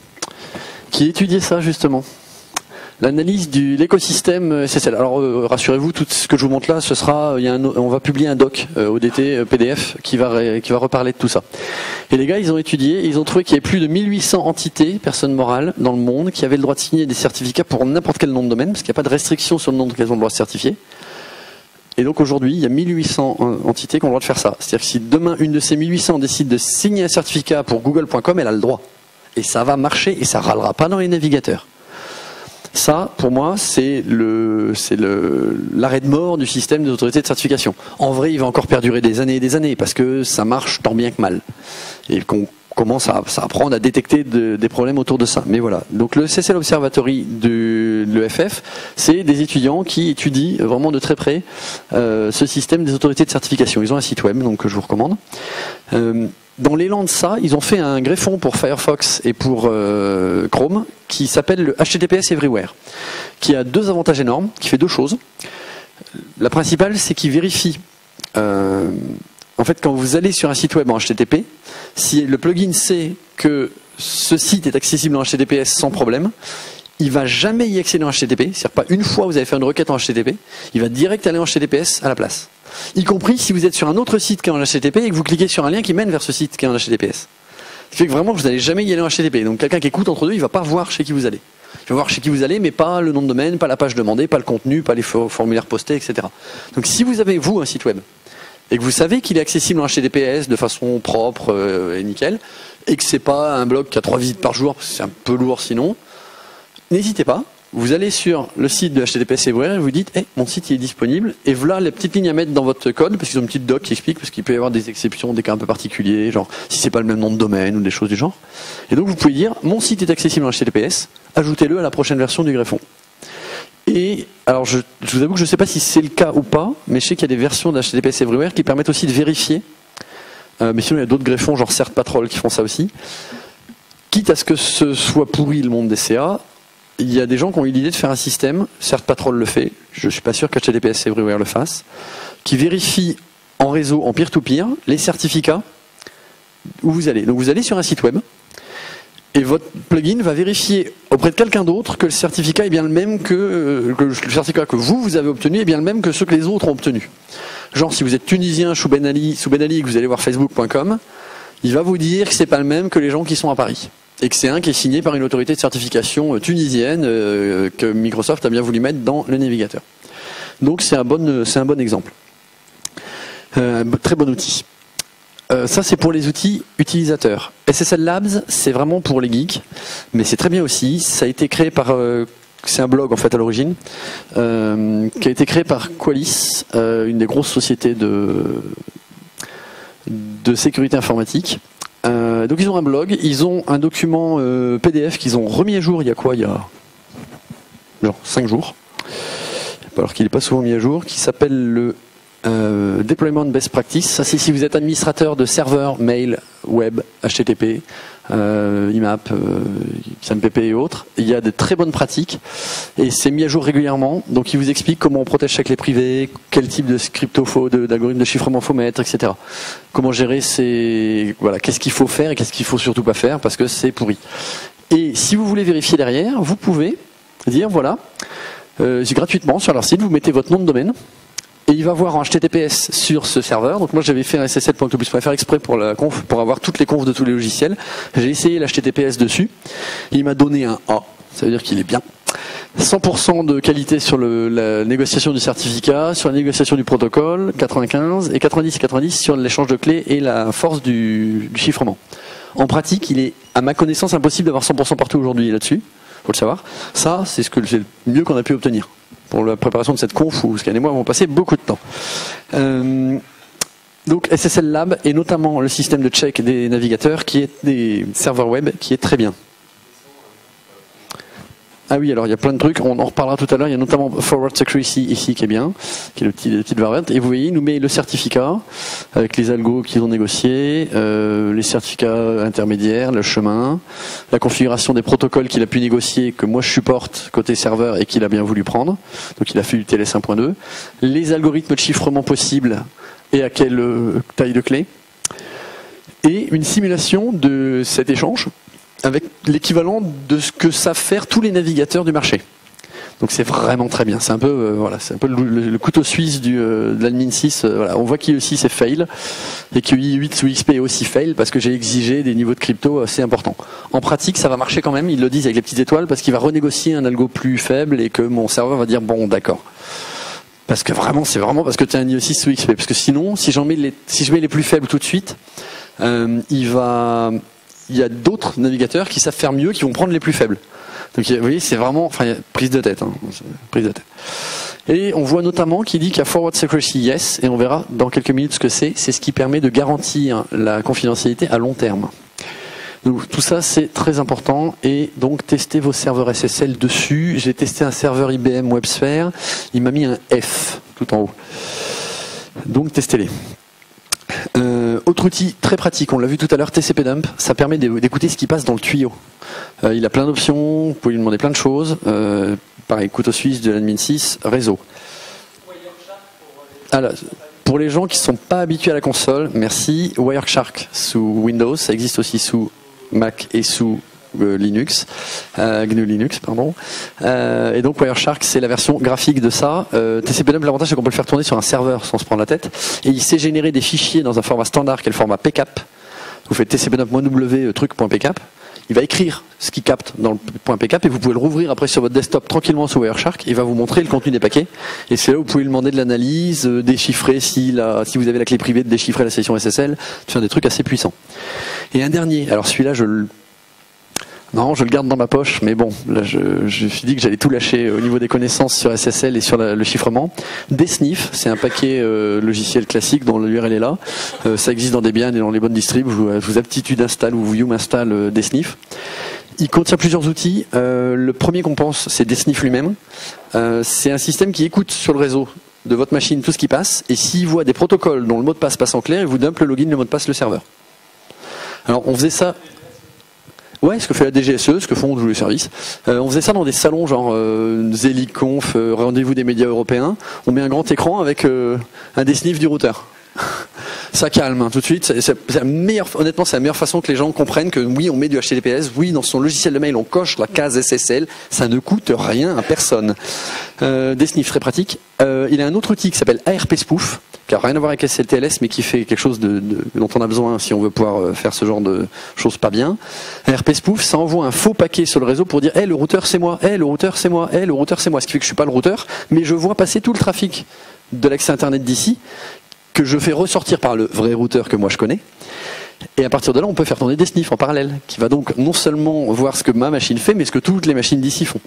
qui étudiait ça justement. L'analyse de l'écosystème S S L. Alors euh, rassurez-vous, tout ce que je vous montre là, ce sera, il y a un, on va publier un doc euh, O D T euh, P D F qui va qui va reparler de tout ça. Et les gars, ils ont étudié, ils ont trouvé qu'il y avait plus de mille huit cents entités, personnes morales dans le monde, qui avaient le droit de signer des certificats pour n'importe quel nom de domaine, parce qu'il n'y a pas de restriction sur le nombre qu'elles ont le droit de certifier. Et donc aujourd'hui, il y a mille huit cents entités qui ont le droit de faire ça. C'est-à-dire que si demain une de ces mille huit cents décide de signer un certificat pour google point com, elle a le droit. Et ça va marcher et ça râlera pas dans les navigateurs. Ça, pour moi, c'est le, c'est le, l'arrêt de mort du système des autorités de certification. En vrai, il va encore perdurer des années et des années parce que ça marche tant bien que mal. Et qu'on commence à, à apprendre à détecter de, des problèmes autour de ça. Mais voilà. Donc le S S L Observatory de l'E F F, c'est des étudiants qui étudient vraiment de très près euh, ce système des autorités de certification. Ils ont un site web, donc que je vous recommande. Euh, Dans l'élan de ça, ils ont fait un greffon pour Firefox et pour euh, Chrome qui s'appelle le H T T P S Everywhere, qui a deux avantages énormes, qui fait deux choses. La principale, c'est qu'il vérifie, euh, en fait, quand vous allez sur un site web en H T T P, si le plugin sait que ce site est accessible en H T T P S sans problème, il va jamais y accéder en H T T P, c'est-à-dire pas une fois vous avez fait une requête en H T T P, il va direct aller en H T T P S à la place. Y compris si vous êtes sur un autre site qui est en H T T P et que vous cliquez sur un lien qui mène vers ce site qui est en H T T P S. Ce qui fait que vraiment vous n'allez jamais y aller en H T T P. Donc quelqu'un qui écoute entre deux, il va pas voir chez qui vous allez. Il va voir chez qui vous allez, mais pas le nom de domaine, pas la page demandée, pas le contenu, pas les formulaires postés, et cetera. Donc si vous avez vous un site web et que vous savez qu'il est accessible en H T T P S de façon propre euh, et nickel, et que c'est pas un blog qui a trois visites par jour, parce que c'est un peu lourd sinon, n'hésitez pas. Vous allez sur le site de H T T P S Everywhere et vous dites hey, mon site il est disponible, et voilà les petites lignes à mettre dans votre code, parce qu'ils ont une petite doc qui explique, parce qu'il peut y avoir des exceptions, des cas un peu particuliers, genre si c'est pas le même nom de domaine ou des choses du genre. Et donc vous pouvez dire mon site est accessible en H T T P S, ajoutez-le à la prochaine version du greffon. Et alors je, je vous avoue que je ne sais pas si c'est le cas ou pas, mais je sais qu'il y a des versions de H T T P S Everywhere qui permettent aussi de vérifier, euh, mais sinon il y a d'autres greffons genre CertPatrol qui font ça aussi. Quitte à ce que ce soit pourri le monde des C A, il y a des gens qui ont eu l'idée de faire un système, CertPatrol le fait, je ne suis pas sûr qu'H T T P S Everywhere le fasse, qui vérifie en réseau, en peer-to-peer, les certificats où vous allez. Donc vous allez sur un site web, et votre plugin va vérifier auprès de quelqu'un d'autre que le certificat est bien le même que, que le certificat que vous, vous avez obtenu est bien le même que ceux que les autres ont obtenus. Genre si vous êtes tunisien sous Ben Ali, sous Ben Ali et que vous allez voir facebook point com, il va vous dire que c'est pas le même que les gens qui sont à Paris. Et que c'est un qui est signé par une autorité de certification tunisienne euh, que Microsoft a bien voulu mettre dans le navigateur. Donc c'est un bon, c'est un bon exemple. Euh, très bon outil. Euh, ça c'est pour les outils utilisateurs. S S L Labs, c'est vraiment pour les geeks, mais c'est très bien aussi. Ça a été créé par... Euh, c'est un blog en fait à l'origine, euh, qui a été créé par Qualys, euh, une des grosses sociétés de, de sécurité informatique. Euh, donc ils ont un blog, ils ont un document euh, P D F qu'ils ont remis à jour il y a quoi, il y a genre cinq jours, alors qu'il n'est pas souvent mis à jour, qui s'appelle le euh, Deployment Best Practice. Ça c'est si vous êtes administrateur de serveurs, mail, web, H T T P, euh, I M A P, euh, X M P P et autres. Il y a de très bonnes pratiques et c'est mis à jour régulièrement. Donc il vous explique comment on protège chaque clé privée, quel type de crypto faux, d'algorithme de chiffrement faut mettre, et cetera. Comment gérer ces, voilà, qu'est-ce qu'il faut faire et qu'est-ce qu'il faut surtout pas faire parce que c'est pourri. Et si vous voulez vérifier derrière, vous pouvez dire voilà, euh, gratuitement sur leur site, vous mettez votre nom de domaine. Et il va voir en H T T P S sur ce serveur. Donc moi j'avais fait un S S L point octopus point F R exprès pour la conf, pour avoir toutes les confs de tous les logiciels. J'ai essayé l'H T T P S dessus. Il m'a donné un A. Ça veut dire qu'il est bien. cent pour cent de qualité sur le, la négociation du certificat, sur la négociation du protocole, quatre-vingt-quinze, et quatre-vingt-dix et quatre-vingt-dix sur l'échange de clés et la force du, du chiffrement. En pratique, il est, à ma connaissance, impossible d'avoir cent pour cent partout aujourd'hui là-dessus. Faut le savoir. Ça, c'est ce que c'est le mieux qu'on a pu obtenir pour la préparation de cette conf où Scan et moi avons passé beaucoup de temps. Euh, donc S S L Lab et notamment le système de check des navigateurs qui est des serveurs web qui est très bien. Ah oui, alors il y a plein de trucs, on en reparlera tout à l'heure, il y a notamment Forward Security ici qui est bien, qui est le petit, la petite variante, et vous voyez, il nous met le certificat avec les algos qu'ils ont négociés, euh, les certificats intermédiaires, le chemin, la configuration des protocoles qu'il a pu négocier, que moi je supporte côté serveur et qu'il a bien voulu prendre, donc il a fait du T L S un point deux, les algorithmes de chiffrement possibles et à quelle euh, taille de clé, et une simulation de cet échange avec l'équivalent de ce que savent faire tous les navigateurs du marché. Donc c'est vraiment très bien. C'est un peu, euh, voilà, c'est un peu le, le, le couteau suisse du, euh, de l'admin six. Euh, voilà. On voit qu'I E six c'est fail et que I huit sous X P est aussi fail parce que j'ai exigé des niveaux de crypto assez importants. En pratique, ça va marcher quand même. Ils le disent avec les petites étoiles parce qu'il va renégocier un algo plus faible et que mon serveur va dire bon, d'accord. Parce que vraiment, c'est vraiment parce que tu as un I E six sous X P. Parce que sinon, si j'en mets les, si je mets les plus faibles tout de suite, euh, il va il y a d'autres navigateurs qui savent faire mieux, qui vont prendre les plus faibles. Donc vous voyez, c'est vraiment enfin, prise de tête, hein, prise de tête. Et on voit notamment qu'il dit qu'il y a Forward Security Yes, et on verra dans quelques minutes ce que c'est. C'est ce qui permet de garantir la confidentialité à long terme. Donc tout ça c'est très important, et donc testez vos serveurs S S L dessus. J'ai testé un serveur I B M WebSphere, il m'a mis un F tout en haut. Donc testez-les. Euh, autre outil très pratique, on l'a vu tout à l'heure, T C P Dump, ça permet d'écouter ce qui passe dans le tuyau. Euh, il a plein d'options, vous pouvez lui demander plein de choses. Euh, pareil, couteau suisse de l'admin six, réseau. Alors, pour les gens qui ne sont pas habitués à la console, merci. Wireshark sous Windows, ça existe aussi sous Mac et sous euh, Linux, euh, G N U Linux, pardon. Euh, et donc Wireshark, c'est la version graphique de ça. Euh, T C P Dump, l'avantage c'est qu'on peut le faire tourner sur un serveur sans se prendre la tête. Et il sait générer des fichiers dans un format standard qui est le format P cap. Vous faites T C P Dump-w truc.pcap. Il va écrire ce qu'il capte dans le point P cap et vous pouvez le rouvrir après sur votre desktop tranquillement sous Wireshark et il va vous montrer le contenu des paquets. Et c'est là où vous pouvez lui demander de l'analyse, euh, déchiffrer si, la, si vous avez la clé privée, de déchiffrer la session S S L, de faire des trucs assez puissants. Et un dernier, alors celui-là je le... Non, je le garde dans ma poche, mais bon, là je, je me suis dit que j'allais tout lâcher au niveau des connaissances sur S S L et sur la, le chiffrement. Dsniff, c'est un paquet euh, logiciel classique dont l'U R L est là. Euh, ça existe dans Debian et dans les bonnes distribs. Vous, vous aptitude install ou Vue install euh, Dsniff. Il contient plusieurs outils. Euh, le premier qu'on pense, c'est Dsniff lui-même. Euh, c'est un système qui écoute sur le réseau de votre machine tout ce qui passe, et s'il voit des protocoles dont le mot de passe passe en clair, il vous dump le login, le mot de passe, le serveur. Alors on faisait ça. Ouais, ce que fait la D G S E, ce que font tous les services. Euh, on faisait ça dans des salons genre euh, Zeliconf, euh, rendez-vous des médias européens. On met un grand écran avec euh, un Dsniff du routeur. Ça calme hein, tout de suite. C'est, c'est, c'est la meilleure, honnêtement, c'est la meilleure façon que les gens comprennent que oui, on met du H T T P S, oui, dans son logiciel de mail, on coche la case S S L, ça ne coûte rien à personne. Euh, Dsniff, très pratique. Euh, il y a un autre outil qui s'appelle A R P Spoof, qui n'a rien à voir avec S L T L S, mais qui fait quelque chose de, de, dont on a besoin si on veut pouvoir faire ce genre de choses pas bien. A R P Spoof, ça envoie un faux paquet sur le réseau pour dire hey, le routeur c'est moi, hey, le routeur c'est moi, hey, le routeur c'est moi. Ce qui fait que je suis pas le routeur, mais je vois passer tout le trafic de l'accès Internet d'ici, que je fais ressortir par le vrai routeur que moi je connais. Et à partir de là, on peut faire tourner des sniffs en parallèle, qui va donc non seulement voir ce que ma machine fait, mais ce que toutes les machines d'ici font.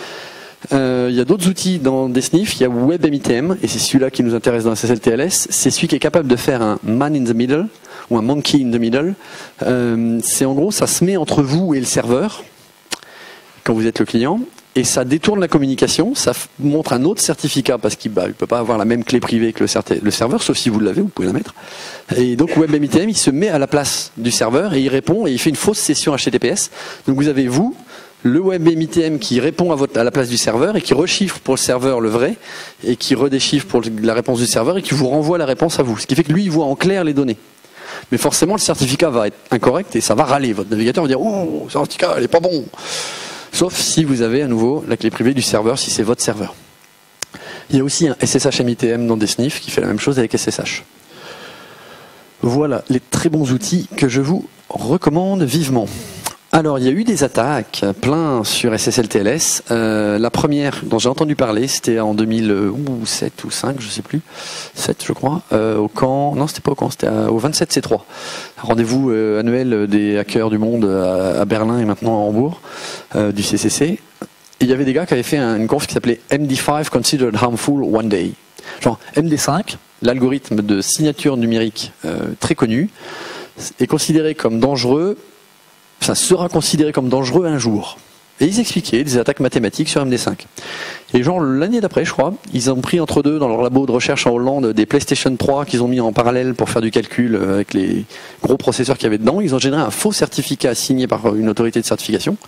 Euh, il y a d'autres outils dans des sniffs, il y a WebMITM, et c'est celui-là qui nous intéresse dans S S L T L S, c'est celui qui est capable de faire un man in the middle, ou un monkey in the middle. Euh, c'est en gros, ça se met entre vous et le serveur, quand vous êtes le client, et ça détourne la communication, ça montre un autre certificat, parce qu'il ne peut pas avoir la même clé privée que le, le serveur, sauf si vous l'avez, vous pouvez la mettre. Et donc WebMITM, il se met à la place du serveur, et il répond, et il fait une fausse session H T T P S. Donc vous avez vous, le WebMITM qui répond à, votre, à la place du serveur, et qui rechiffre pour le serveur le vrai, et qui redéchiffre pour la réponse du serveur, et qui vous renvoie la réponse à vous. Ce qui fait que lui, il voit en clair les données. Mais forcément, le certificat va être incorrect, et ça va râler. Votre navigateur va dire « Oh, le certificat, il n'est pas bon !» Sauf si vous avez à nouveau la clé privée du serveur, si c'est votre serveur. Il y a aussi un S S H M I T M dans des sniffs qui fait la même chose avec S S H. Voilà les très bons outils que je vous recommande vivement. Alors, il y a eu des attaques plein sur S S L T L S. Euh, la première dont j'ai entendu parler, c'était en deux mille sept ou cinq, je sais plus, sept je crois, euh, au camp, non c'était pas au camp, c'était au vingt-sept C trois. Rendez-vous euh, annuel des hackers du monde à, à Berlin et maintenant à Hambourg, euh, du C C C. Et il y avait des gars qui avaient fait une conf qui s'appelait M D cinq Considered Harmful One Day. Genre M D cinq, l'algorithme de signature numérique euh, très connu, est considéré comme dangereux. Ça sera considéré comme dangereux un jour. Et ils expliquaient des attaques mathématiques sur M D cinq. Et genre l'année d'après, je crois, ils ont pris entre deux dans leur labo de recherche en Hollande des PlayStation trois qu'ils ont mis en parallèle pour faire du calcul avec les gros processeurs qu'il y avait dedans. Ils ont généré un faux certificat signé par une autorité de certification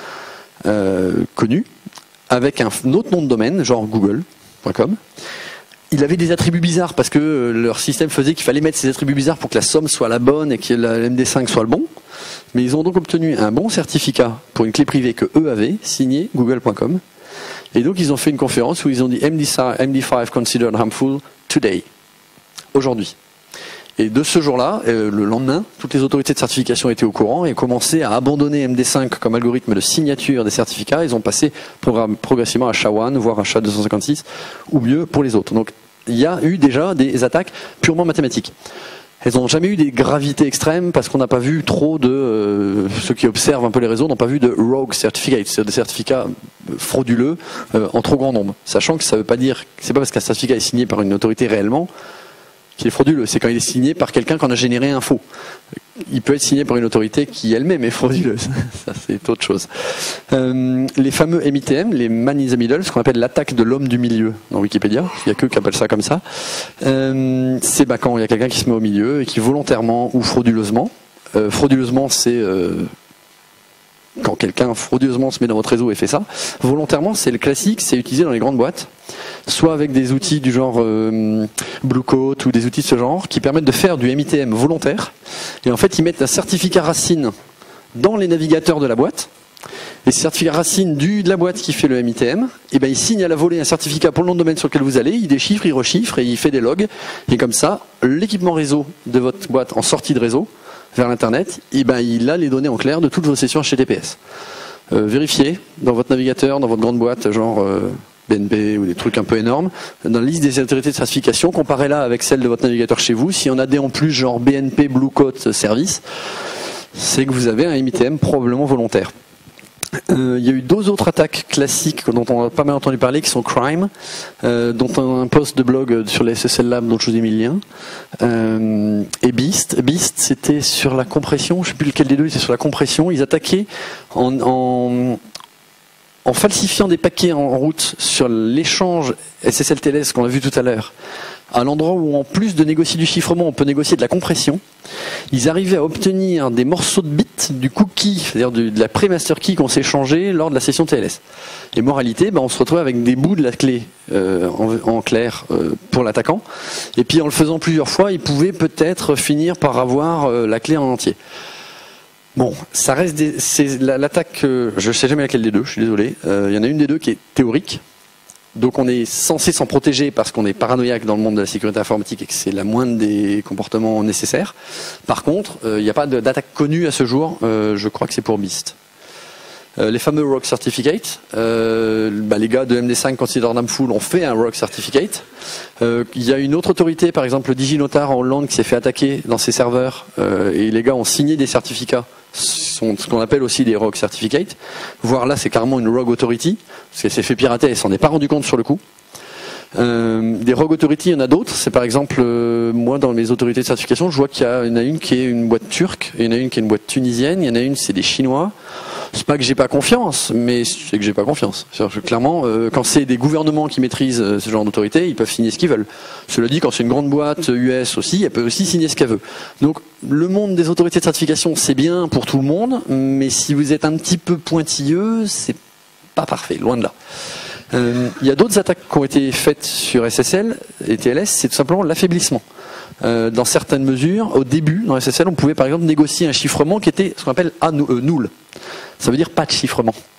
euh, connue, avec un autre nom de domaine, genre google point com. Il avait des attributs bizarres parce que leur système faisait qu'il fallait mettre ces attributs bizarres pour que la somme soit la bonne et que la M D cinq soit le bon. Mais ils ont donc obtenu un bon certificat pour une clé privée que eux avaient, signé google point com. Et donc ils ont fait une conférence où ils ont dit M D cinq considered harmful today, aujourd'hui. Et de ce jour-là, euh, le lendemain, toutes les autorités de certification étaient au courant et commençaient à abandonner M D cinq comme algorithme de signature des certificats. Ils ont passé progressivement à S H A un, voire à S H A deux cent cinquante-six, ou mieux pour les autres. Donc il y a eu déjà des attaques purement mathématiques. Elles n'ont jamais eu des gravités extrêmes parce qu'on n'a pas vu trop de, euh, ceux qui observent un peu les réseaux n'ont pas vu de rogue certificates, c'est-à-dire des certificats frauduleux euh, en trop grand nombre. Sachant que ça ne veut pas dire, c'est pas parce qu'un certificat est signé par une autorité réellement qu'il est frauduleux, c'est quand il est signé par quelqu'un qui en a généré un faux. Il peut être signé par une autorité qui elle-même est frauduleuse, ça c'est autre chose. Euh, les fameux M I T M, les man in the middle, ce qu'on appelle l'attaque de l'homme du milieu dans Wikipédia, il n'y a que qui appellent ça comme ça, euh, c'est bah, quand il y a quelqu'un qui se met au milieu et qui volontairement ou frauduleusement, euh, frauduleusement c'est euh, quand quelqu'un frauduleusement se met dans votre réseau et fait ça, volontairement c'est le classique, c'est utilisé dans les grandes boîtes, soit avec des outils du genre euh, Bluecoat ou des outils de ce genre qui permettent de faire du M I T M volontaire. Et en fait, ils mettent un certificat racine dans les navigateurs de la boîte. Et ce certificat racine du, de la boîte qui fait le M I T M, et ben il signe à la volée un certificat pour le nom de domaine sur lequel vous allez, il déchiffre, il rechiffre et il fait des logs. Et comme ça, l'équipement réseau de votre boîte en sortie de réseau vers l'internet, et ben il a les données en clair de toutes vos sessions H T T P S. Euh, vérifiez dans votre navigateur, dans votre grande boîte, genre euh, B N P ou des trucs un peu énormes, dans la liste des autorités de certification, comparez-la avec celle de votre navigateur chez vous. S'il y en a des en plus, genre B N P, Bluecoat, Service, c'est que vous avez un M I T M probablement volontaire. Euh, il y a eu deux autres attaques classiques dont on a pas mal entendu parler, qui sont Crime, euh, dont un, un post de blog sur les S S L Lab dont je vous ai mis le lien, euh, et Beast. Beast, c'était sur la compression, je ne sais plus lequel des deux, c'était sur la compression. Ils attaquaient en, en, en falsifiant des paquets en, en route sur l'échange S S L T L S qu'on a vu tout à l'heure, à l'endroit où en plus de négocier du chiffrement, on peut négocier de la compression. Ils arrivaient à obtenir des morceaux de bits du cookie, c'est-à-dire de, de la pré-master key qu'on s'est échangé lors de la session T L S. Et moralité, ben, on se retrouve avec des bouts de la clé euh, en, en clair euh, pour l'attaquant. Et puis en le faisant plusieurs fois, il pouvait peut-être finir par avoir euh, la clé en entier. Bon, ça reste des, c'est l'attaque, euh, je ne sais jamais laquelle des deux, je suis désolé. Euh, il y en a une des deux qui est théorique. Donc on est censé s'en protéger parce qu'on est paranoïaque dans le monde de la sécurité informatique et que c'est la moindre des comportements nécessaires. Par contre, il euh, n'y a pas d'attaque connue à ce jour, euh, je crois que c'est pour Beast. Euh, les fameux Rogue Certificates, euh, bah, les gars de M D cinq Considered Harmful ont fait un Rogue Certificate. Euh, il y a une autre autorité, par exemple le DigiNotar en Hollande, qui s'est fait attaquer dans ses serveurs euh, et les gars ont signé des certificats, sont ce qu'on appelle aussi des Rogue Certificates. Voire là, c'est carrément une Rogue Authority, parce qu'elle s'est fait pirater et elle s'en est pas rendu compte sur le coup. Euh, des Rogue Authority, il y en a d'autres. C'est par exemple, euh, moi dans mes autorités de certification, je vois qu'il y, y en a une qui est une boîte turque, et il y en a une qui est une boîte tunisienne, il y en a une c'est des Chinois. C'est pas que j'ai pas confiance, mais c'est que j'ai pas confiance. Que, clairement, euh, quand c'est des gouvernements qui maîtrisent euh, ce genre d'autorité, ils peuvent signer ce qu'ils veulent. Cela dit, quand c'est une grande boîte U S aussi, elle peut aussi signer ce qu'elle veut. Donc, le monde des autorités de certification, c'est bien pour tout le monde, mais si vous êtes un petit peu pointilleux, c'est pas parfait, loin de là. Euh, il y a d'autres attaques qui ont été faites sur S S L et T L S, c'est tout simplement l'affaiblissement. Euh, dans certaines mesures, au début, dans S S L, on pouvait par exemple négocier un chiffrement qui était ce qu'on appelle null. Ça veut dire pas de chiffrement.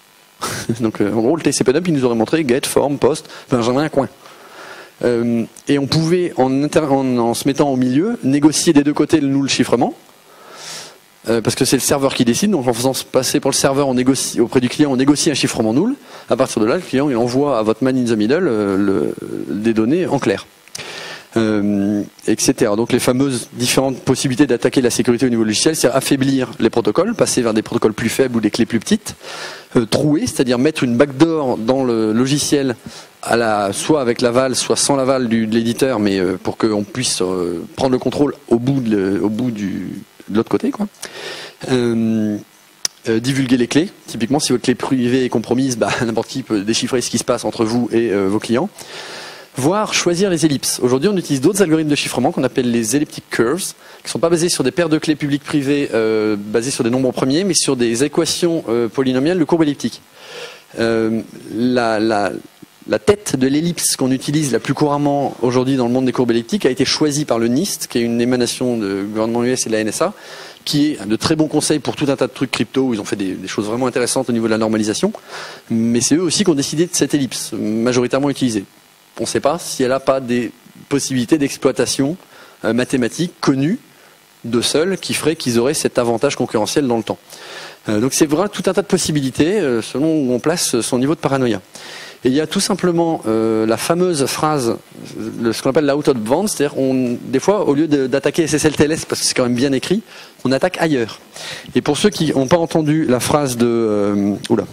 Donc euh, en gros, le T C P dump, il nous aurait montré get, form, post, Benjamin, coin. Euh, et on pouvait, en, inter en, en se mettant au milieu, négocier des deux côtés le null chiffrement, euh, parce que c'est le serveur qui décide. Donc en faisant se passer pour le serveur, on négocie, auprès du client, on négocie un chiffrement null. À partir de là, le client il envoie à votre man in the middle euh, le, des données en clair. Euh, et cetera. Donc les fameuses différentes possibilités d'attaquer la sécurité au niveau logiciel, c'est affaiblir les protocoles, passer vers des protocoles plus faibles ou des clés plus petites, euh, trouer, c'est-à-dire mettre une backdoor dans le logiciel, à la, soit avec l'aval, soit sans l'aval de l'éditeur, mais euh, pour qu'on puisse euh, prendre le contrôle au bout de, au bout du, de l'autre côté, quoi. Euh, Euh, divulguer les clés. Typiquement, si votre clé privée est compromise, bah, n'importe qui peut déchiffrer ce qui se passe entre vous et euh, vos clients. Voire choisir les ellipses. Aujourd'hui, on utilise d'autres algorithmes de chiffrement qu'on appelle les elliptic curves, qui ne sont pas basés sur des paires de clés publiques-privées euh, basées sur des nombres premiers, mais sur des équations euh, polynomiales de courbe elliptique. Euh, la, la, la tête de l'ellipse qu'on utilise la plus couramment aujourd'hui dans le monde des courbes elliptiques a été choisie par le NIST, qui est une émanation du gouvernement U S et de la N S A, qui est de très bons conseils pour tout un tas de trucs crypto, où ils ont fait des, des choses vraiment intéressantes au niveau de la normalisation. Mais c'est eux aussi qui ont décidé de cette ellipse, majoritairement utilisée. On ne sait pas si elle n'a pas des possibilités d'exploitation euh, mathématique connues de seuls qui feraient qu'ils auraient cet avantage concurrentiel dans le temps. Euh, donc c'est vraiment tout un tas de possibilités euh, selon où on place son niveau de paranoïa. Et il y a tout simplement euh, la fameuse phrase, le, ce qu'on appelle l'out of bounds, c'est-à-dire on, des fois au lieu d'attaquer S S L T L S parce que c'est quand même bien écrit, on attaque ailleurs. Et pour ceux qui n'ont pas entendu la phrase de euh, oula,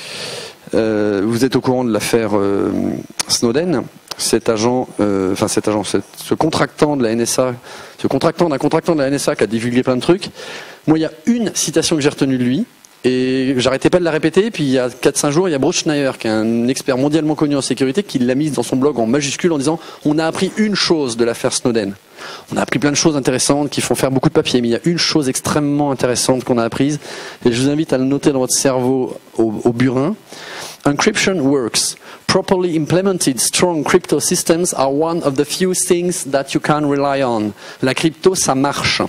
euh, vous êtes au courant de l'affaire euh, Snowden, cet agent, euh, enfin cet agent, cet, ce contractant de la N S A, ce contractant d'un contractant de la N S A qui a divulgué plein de trucs. Moi, il y a une citation que j'ai retenue de lui. Et j'arrêtais pas de la répéter, puis il y a quatre cinq jours, il y a Bruce Schneier, qui est un expert mondialement connu en sécurité, qui l'a mise dans son blog en majuscule en disant « On a appris une chose de l'affaire Snowden. On a appris plein de choses intéressantes qui font faire beaucoup de papier, mais il y a une chose extrêmement intéressante qu'on a apprise, et je vous invite à le noter dans votre cerveau au, au burin. Encryption works. Properly implemented strong crypto systems are one of the few things that you can rely on. » La crypto, ça marche.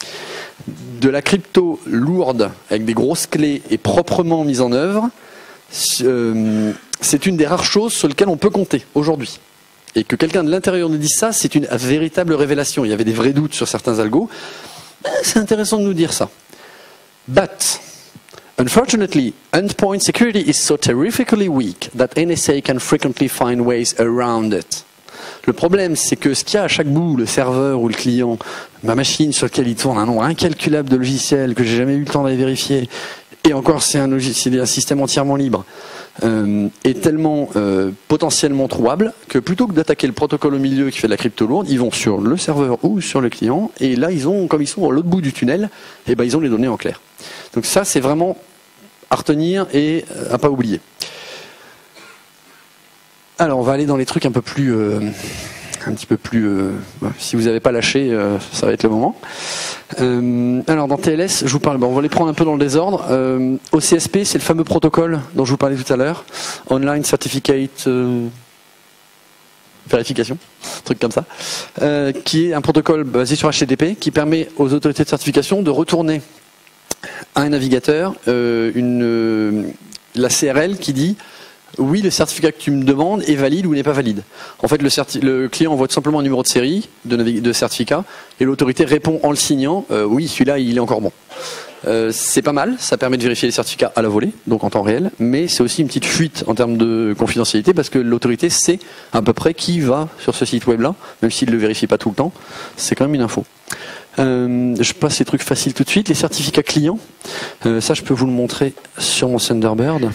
De la crypto lourde, avec des grosses clés et proprement mise en œuvre, euh, c'est une des rares choses sur lesquelles on peut compter aujourd'hui. Et que quelqu'un de l'intérieur nous dise ça, c'est une véritable révélation. Il y avait des vrais doutes sur certains algos. C'est intéressant de nous dire ça. But, unfortunately, endpoint security is so terrifically weak that N S A can frequently find ways around it. Le problème, c'est que ce qu'il y a à chaque bout, le serveur ou le client, ma machine sur laquelle il tourne un nombre incalculable de logiciels que j'ai jamais eu le temps d'aller vérifier, et encore c'est un, un système entièrement libre, euh, est tellement euh, potentiellement trouvable que plutôt que d'attaquer le protocole au milieu qui fait de la crypto lourde, ils vont sur le serveur ou sur le client, et là ils ont, comme ils sont à l'autre bout du tunnel, et ben ils ont les données en clair. Donc ça c'est vraiment à retenir et à pas oublier. Alors on va aller dans les trucs un peu plus, euh, un petit peu plus. Euh, bah, si vous n'avez pas lâché, euh, ça va être le moment. Euh, alors dans T L S, je vous parle. Bon, on va les prendre un peu dans le désordre. Euh, O C S P, c'est le fameux protocole dont je vous parlais tout à l'heure, Online Certificate euh, Verification, un truc comme ça, euh, qui est un protocole basé sur H T T P qui permet aux autorités de certification de retourner à un navigateur euh, une euh, la C R L qui dit oui, le certificat que tu me demandes est valide ou n'est pas valide. En fait, le, le client envoie tout simplement un numéro de série de, de certificat et l'autorité répond en le signant euh, oui, celui-là, il est encore bon. Euh, c'est pas mal, ça permet de vérifier les certificats à la volée, donc en temps réel, mais c'est aussi une petite fuite en termes de confidentialité parce que l'autorité sait à peu près qui va sur ce site web-là, même s'il ne le vérifie pas tout le temps, c'est quand même une info. Euh, je passe les trucs faciles tout de suite. Les certificats clients, euh, ça je peux vous le montrer sur mon Thunderbird.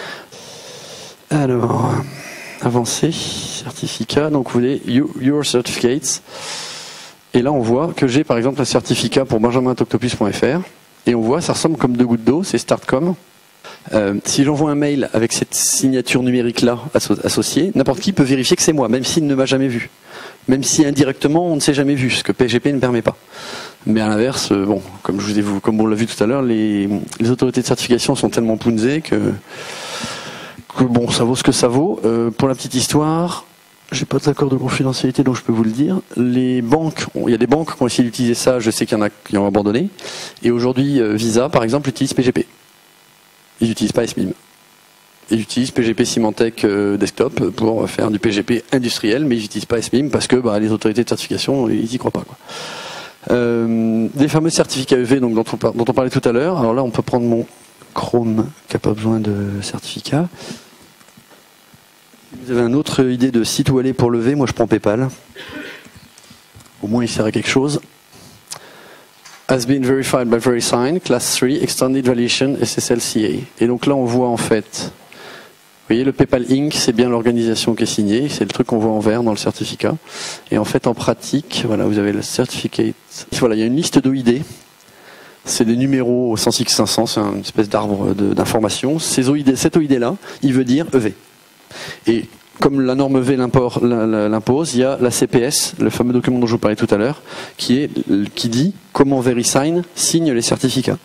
Alors, avancer, certificat, donc vous voulez Your Certificates. Et là on voit que j'ai par exemple un certificat pour benjamin at octopus point F R. Et on voit, ça ressemble comme deux gouttes d'eau, c'est Startcom. Euh, si j'envoie un mail avec cette signature numérique-là associée, n'importe qui peut vérifier que c'est moi, même s'il ne m'a jamais vu. Même si indirectement on ne s'est jamais vu, ce que P G P ne permet pas. Mais à l'inverse, bon, comme je vous ai vu, comme on l'a vu tout à l'heure, les, les autorités de certification sont tellement punzées que... que bon, ça vaut ce que ça vaut. Euh, pour la petite histoire, j'ai pas d'accord de confidentialité, donc je peux vous le dire. Les banques, il y a des banques qui ont essayé d'utiliser ça, je sais qu'il y en a qui ont abandonné. Et aujourd'hui, euh, Visa, par exemple, utilise P G P. Ils n'utilisent pas S M I M. ils utilisent P G P Symantec euh, Desktop pour faire du P G P industriel, mais ils n'utilisent pas S M I M parce que bah, les autorités de certification, ils n'y croient pas, quoi. Euh, des fameux certificats E V donc, dont, on, dont on parlait tout à l'heure. Alors là, on peut prendre mon Chrome qui n'a pas besoin de certificat. Si vous avez une autre idée de site où aller pour le E V, moi je prends PayPal. Au moins il sert à quelque chose. Has been verified by VeriSign, Class trois, Extended Validation, S S L C A. Et donc là on voit en fait, vous voyez le PayPal Incorporated, c'est bien l'organisation qui est signée, c'est le truc qu'on voit en vert dans le certificat. Et en fait en pratique, voilà, vous avez le certificate. Voilà, il y a une liste d'O I D. C'est des numéros au sens X cinq cents, c'est une espèce d'arbre d'informations. Ces O I D, cet O I D là, il veut dire E V. Et comme la norme E V l'impose, il y a la C P S, le fameux document dont je vous parlais tout à l'heure, qui, est, qui dit comment VeriSign signe les certificats.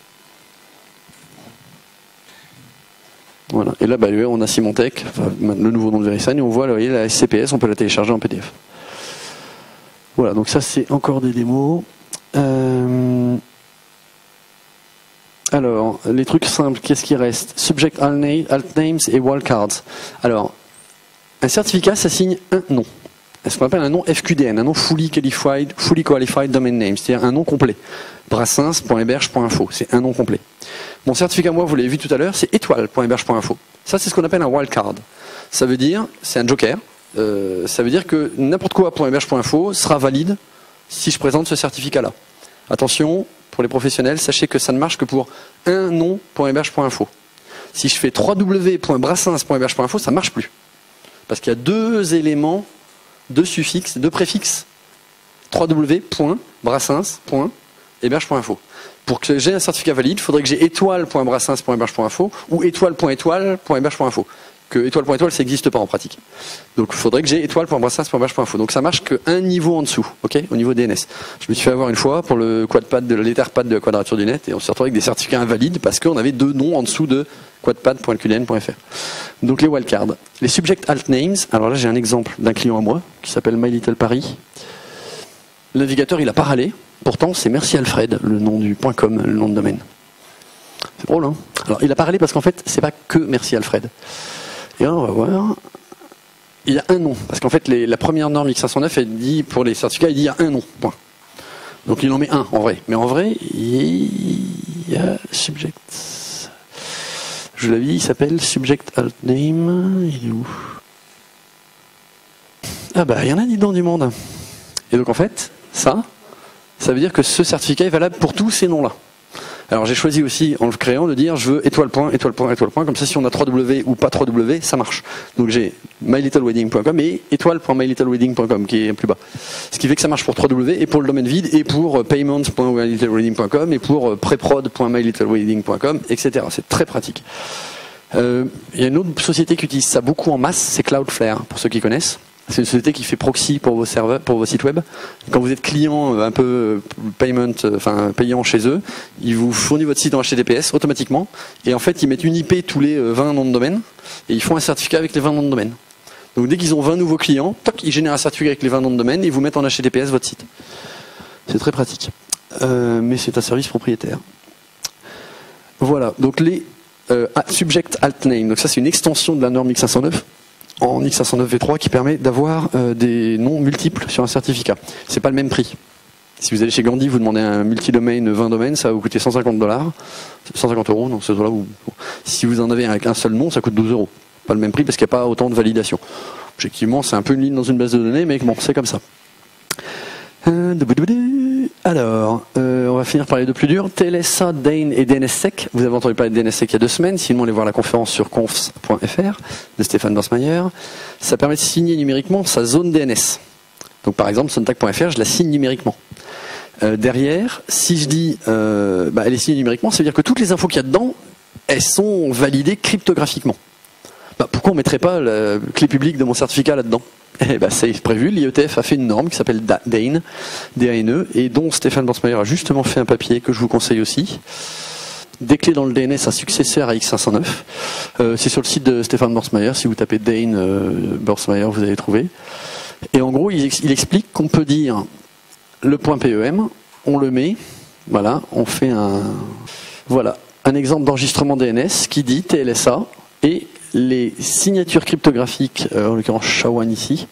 Voilà. Et là, bah, on a Symantec, enfin, le nouveau nom de VeriSign, et on voit, là, vous voyez, la C P S, on peut la télécharger en P D F. Voilà, donc ça c'est encore des démos. Euh... Alors, les trucs simples, qu'est-ce qui reste? Subject alt names et wildcards. Alors, un certificat, ça signe un nom. Ce qu'on appelle un nom F Q D N, un nom fully qualified, fully qualified domain name, c'est-à-dire un nom complet. brassens point héberge point info, c'est un nom complet. Mon certificat, moi, vous l'avez vu tout à l'heure, c'est étoile point héberge point info. Ça, c'est ce qu'on appelle un wildcard. Ça veut dire, c'est un joker, euh, ça veut dire que n'importe quoi .héberge point info sera valide si je présente ce certificat-là. Attention, pour les professionnels, sachez que ça ne marche que pour un nom .héberge point info. Si je fais w w w point brassens point héberge point info, ça ne marche plus. Parce qu'il y a deux éléments, deux suffixes, deux préfixes. w w w point brassens point héberge point info. Pour que j'ai un certificat valide, il faudrait que j'ai étoile point brassens point héberge point info ou étoile point étoile point héberge point info. Que étoile point étoile, ça n'existe pas en pratique. Donc il faudrait que j'ai étoile point brassens point héberge point info. Donc ça marche qu'un niveau en dessous, ok, au niveau D N S. Je me suis fait avoir une fois pour le quadpad de l'Etherpad de la Quadrature du Net et on s'est retrouvé avec des certificats invalides parce qu'on avait deux noms en dessous de quadpad point q d n point f r. Donc les wildcards. Les subject alt names, alors là j'ai un exemple d'un client à moi qui s'appelle My Little Paris. Le navigateur il a pas râlé, pourtant c'est Merci Alfred, le nom du .com, le nom de domaine. C'est drôle, hein. Alors il a pas râlé parce qu'en fait c'est pas que Merci Alfred. Et là, on va voir. Il y a un nom. Parce qu'en fait, les, la première norme X cinq cent neuf, elle dit, pour les certificats, il dit il y a un nom. Point. Donc il en met un, en vrai. Mais en vrai, il y a subject. Je l'avais dit, il s'appelle subject alt name. Il est où? Ah bah, il y en a dit dans du monde. Et donc en fait, ça, ça veut dire que ce certificat est valable pour tous ces noms-là. Alors j'ai choisi aussi, en le créant, de dire je veux étoile point, étoile point, étoile point, comme ça si on a trois W ou pas trois W, ça marche. Donc j'ai my little wedding point com et étoile point my little wedding point com qui est plus bas. Ce qui fait que ça marche pour trois W et pour le domaine vide et pour payments point my little wedding point com et pour preprod point my little wedding point com, et cetera. C'est très pratique. Euh, il y a une autre société qui utilise ça beaucoup en masse, c'est Cloudflare, pour ceux qui connaissent. C'est une société qui fait proxy pour vos serveurs, pour vos sites web. Quand vous êtes client un peu payment, enfin payant chez eux, ils vous fournissent votre site en H T T P S automatiquement. Et en fait, ils mettent une I P tous les vingt noms de domaine et ils font un certificat avec les vingt noms de domaine. Donc dès qu'ils ont vingt nouveaux clients, toc, ils génèrent un certificat avec les vingt noms de domaine et ils vous mettent en H T T P S votre site. C'est très pratique. Euh, mais c'est un service propriétaire. Voilà. Donc les euh, subject alt name. Donc ça, c'est une extension de la norme X cinq cent neuf. En X cinq cent neuf v trois qui permet d'avoir euh, des noms multiples sur un certificat. C'est pas le même prix. Si vous allez chez Gandhi, vous demandez un multidomaine vingt domaines, ça va vous coûter cent cinquante dollars, cent cinquante euros. Dans ce là où, si vous en avez avec un seul nom, ça coûte douze euros. Pas le même prix parce qu'il n'y a pas autant de validation. Objectivement, c'est un peu une ligne dans une base de données, mais bon, c'est comme ça. Alors, euh, on va finir par les deux plus durs. T L S A, Dane et D N S Sec. Vous avez entendu parler de D N S Sec il y a deux semaines. Sinon, allez voir la conférence sur confs point f r de Stéphane Dorsmayer. Ça permet de signer numériquement sa zone D N S. Donc, par exemple, sontag point f r, je la signe numériquement. Euh, derrière, si je dis, euh, bah, elle est signée numériquement, ça veut dire que toutes les infos qu'il y a dedans, elles sont validées cryptographiquement. Bah, pourquoi on ne mettrait pas la clé publique de mon certificat là-dedans? Eh ben, c'est prévu, l'I E T F a fait une norme qui s'appelle Dane, D A N E, et dont Stéphane Dorsmayer a justement fait un papier que je vous conseille aussi. Des clés dans le D N S, un successeur à X cinq cent neuf. Euh, c'est sur le site de Stéphane Dorsmayer, si vous tapez Dane euh, Dorsmayer, vous allez trouver. Et en gros, il, il explique qu'on peut dire le point P E M, on le met, voilà, on fait un, voilà, un exemple d'enregistrement D N S qui dit T L S A, et les signatures cryptographiques, euh, en l'occurrence S H A one ici,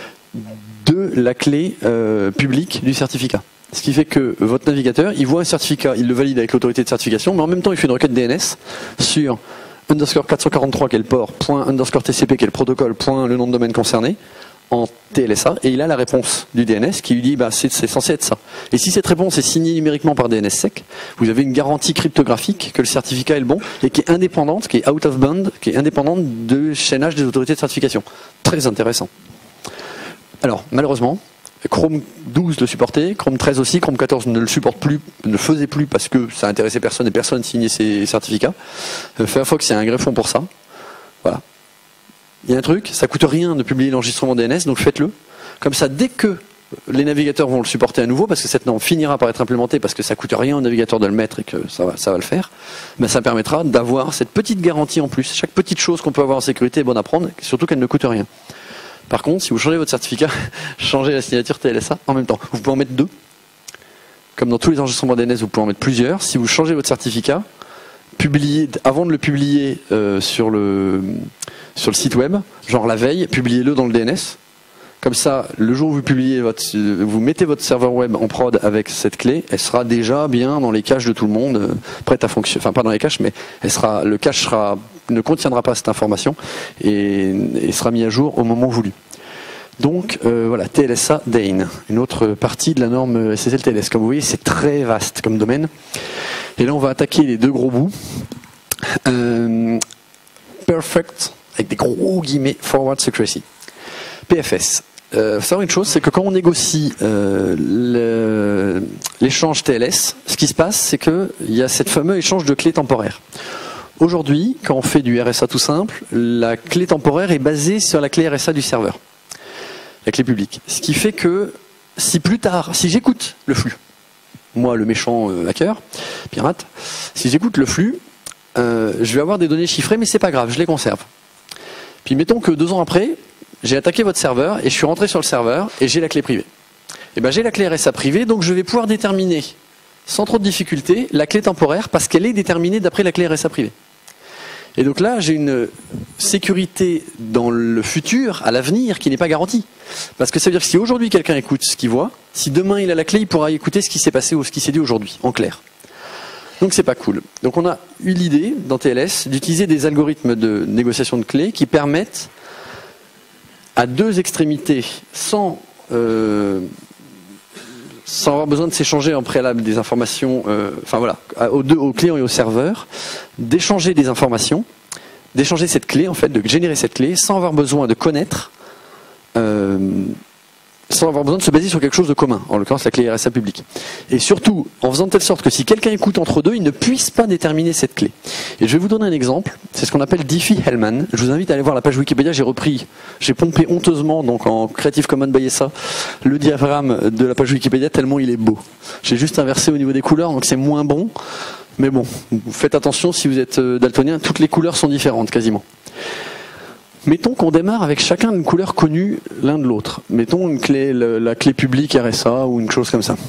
de la clé euh, publique du certificat. Ce qui fait que votre navigateur, il voit un certificat, il le valide avec l'autorité de certification, mais en même temps il fait une requête D N S sur underscore quatre cent quarante-trois qui est le port, point underscore T C P qui est le protocole, point le nom de domaine concerné, en T L S A, et il a la réponse du D N S qui lui dit bah, c'est censé être ça. Et si cette réponse est signée numériquement par D N S sec, vous avez une garantie cryptographique que le certificat est le bon et qui est indépendante, qui est out of band, qui est indépendante du chaînage des autorités de certification. Très intéressant. Alors, malheureusement, Chrome douze le supportait, Chrome treize aussi, Chrome quatorze ne le supporte plus, ne le faisait plus parce que ça intéressait personne et personne signait ses certificats. Firefox, il y a un greffon pour ça. Voilà. Il y a un truc, ça coûte rien de publier l'enregistrement D N S, donc faites-le. Comme ça, dès que les navigateurs vont le supporter à nouveau, parce que cette norme finira par être implémentée, parce que ça coûte rien au navigateur de le mettre et que ça va, ça va le faire, ben ça permettra d'avoir cette petite garantie en plus. Chaque petite chose qu'on peut avoir en sécurité est bonne à prendre, surtout qu'elle ne coûte rien. Par contre, si vous changez votre certificat, changez la signature T L S A en même temps. Vous pouvez en mettre deux. Comme dans tous les enregistrements D N S, vous pouvez en mettre plusieurs. Si vous changez votre certificat, publiez, avant de le publier euh, sur, le, sur le site web, genre la veille, publiez-le dans le D N S. Comme ça, le jour où vous publiez votre, vous mettez votre serveur web en prod avec cette clé, elle sera déjà bien dans les caches de tout le monde, euh, prête à fonctionner. Enfin, pas dans les caches, mais elle sera, le cache sera, ne contiendra pas cette information et, et sera mis à jour au moment voulu. Donc euh, voilà, T L S A D A I N, une autre partie de la norme S S L T L S. Comme vous voyez, c'est très vaste comme domaine. Et là, on va attaquer les deux gros bouts. Euh, perfect, avec des gros guillemets, Forward Secrecy. P F S. Il euh, faut savoir une chose, c'est que quand on négocie euh, l'échange T L S, ce qui se passe, c'est qu'il y a cette fameux échange de clés temporaires. Aujourd'hui, quand on fait du R S A tout simple, la clé temporaire est basée sur la clé R S A du serveur, la clé publique. Ce qui fait que si plus tard, si j'écoute le flux, moi le méchant euh, hacker, pirate, si j'écoute le flux, euh, je vais avoir des données chiffrées, mais c'est pas grave, je les conserve. Puis mettons que deux ans après, j'ai attaqué votre serveur et je suis rentré sur le serveur et j'ai la clé privée. Et ben j'ai la clé R S A privée, donc je vais pouvoir déterminer sans trop de difficulté la clé temporaire parce qu'elle est déterminée d'après la clé R S A privée. Et donc là, j'ai une sécurité dans le futur, à l'avenir, qui n'est pas garantie. Parce que ça veut dire que si aujourd'hui quelqu'un écoute ce qu'il voit, si demain il a la clé, il pourra écouter ce qui s'est passé ou ce qui s'est dit aujourd'hui, en clair. Donc c'est pas cool. Donc on a eu l'idée, dans T L S, d'utiliser des algorithmes de négociation de clés qui permettent à deux extrémités, sans, euh, sans avoir besoin de s'échanger en préalable des informations, euh, enfin voilà, aux, deux, aux clients et aux serveurs, d'échanger des informations, d'échanger cette clé, en fait, de générer cette clé, sans avoir besoin de connaître, euh, sans avoir besoin de se baser sur quelque chose de commun, en l'occurrence la clé R S A publique. Et surtout, en faisant de telle sorte que si quelqu'un écoute entre deux, il ne puisse pas déterminer cette clé. Et je vais vous donner un exemple, c'est ce qu'on appelle Diffie-Hellman. Je vous invite à aller voir la page Wikipédia, j'ai repris, j'ai pompé honteusement, donc en Creative Commons by S A, le diagramme de la page Wikipédia tellement il est beau. J'ai juste inversé au niveau des couleurs, donc c'est moins bon, mais bon, faites attention si vous êtes daltonien, toutes les couleurs sont différentes quasiment. Mettons qu'on démarre avec chacun une couleur connue l'un de l'autre. Mettons une clé, la clé publique R S A ou une chose comme ça.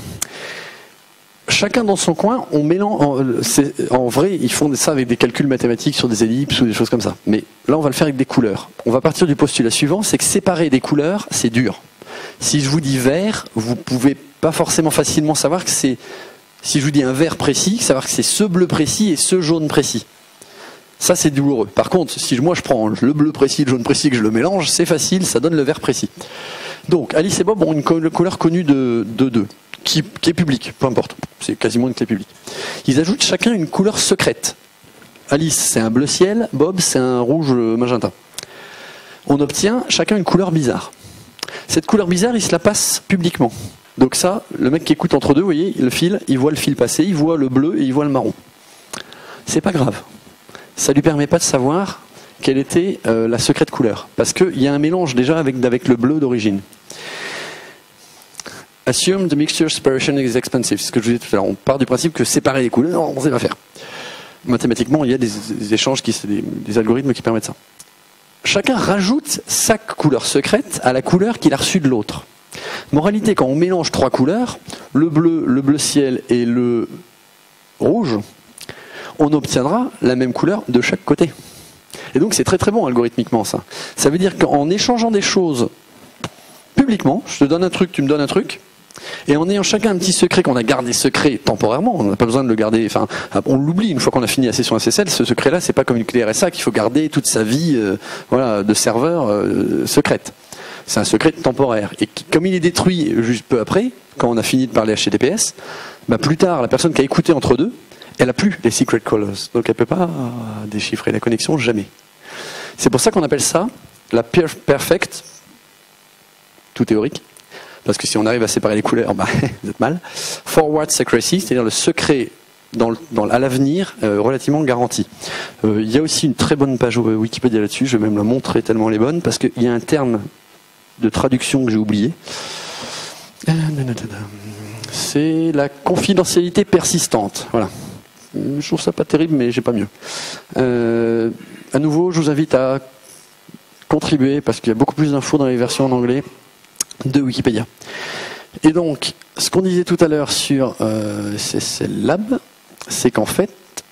Chacun dans son coin, on mélange. En, en vrai, ils font ça avec des calculs mathématiques sur des ellipses ou des choses comme ça. Mais là, on va le faire avec des couleurs. On va partir du postulat suivant, c'est que séparer des couleurs, c'est dur. Si je vous dis vert, vous pouvez pas forcément facilement savoir que c'est. Si je vous dis un vert précis, savoir que c'est ce bleu précis et ce jaune précis. Ça, c'est douloureux. Par contre, si moi je prends le bleu précis, le jaune précis, que je le mélange, c'est facile, ça donne le vert précis. Donc, Alice et Bob ont une couleur connue de deux, qui, qui est publique, peu importe. C'est quasiment une clé publique. Ils ajoutent chacun une couleur secrète. Alice, c'est un bleu ciel, Bob, c'est un rouge magenta. On obtient chacun une couleur bizarre. Cette couleur bizarre, il se la passe publiquement. Donc ça, le mec qui écoute entre deux, vous voyez, le fil, il voit le fil passer, il voit le bleu et il voit le marron. C'est pas grave. Ça ne lui permet pas de savoir quelle était euh, la secrète couleur. Parce qu'il y a un mélange déjà avec, avec le bleu d'origine. Assume the mixture separation is expensive. C'est ce que je vous disais tout à l'heure. On part du principe que séparer les couleurs, on ne sait pas faire. Mathématiquement, il y a des, des échanges, qui, des, des algorithmes qui permettent ça. Chacun rajoute sa couleur secrète à la couleur qu'il a reçue de l'autre. Moralité, quand on mélange trois couleurs, le bleu, le bleu ciel et le rouge, on obtiendra la même couleur de chaque côté. Et donc c'est très très bon algorithmiquement ça. Ça veut dire qu'en échangeant des choses publiquement, je te donne un truc, tu me donnes un truc, et en ayant chacun un petit secret qu'on a gardé secret temporairement, on n'a pas besoin de le garder, enfin on l'oublie une fois qu'on a fini la session S S L, ce secret là c'est pas comme une clé R S A qu'il faut garder toute sa vie euh, voilà, de serveur euh, secrète. C'est un secret temporaire. Et qui, comme il est détruit juste peu après, quand on a fini de parler H T T P S, bah plus tard, la personne qui a écouté entre deux, elle a plus les secret callers. Donc elle peut pas déchiffrer la connexion, jamais. C'est pour ça qu'on appelle ça la perfect, tout théorique, parce que si on arrive à séparer les couleurs, bah, vous êtes mal. Forward secrecy, c'est-à-dire le secret dans le, dans, à l'avenir euh, relativement garanti. Euh, il y a aussi une très bonne page Wikipédia là-dessus, je vais même la montrer tellement elle est bonne, parce qu'il y a un terme de traduction que j'ai oublié. C'est la confidentialité persistante. Voilà. Je trouve ça pas terrible, mais j'ai pas mieux. Euh, à nouveau, je vous invite à contribuer, parce qu'il y a beaucoup plus d'infos dans les versions en anglais de Wikipédia. Et donc, ce qu'on disait tout à l'heure sur euh, S S L Lab, c'est qu'en fait,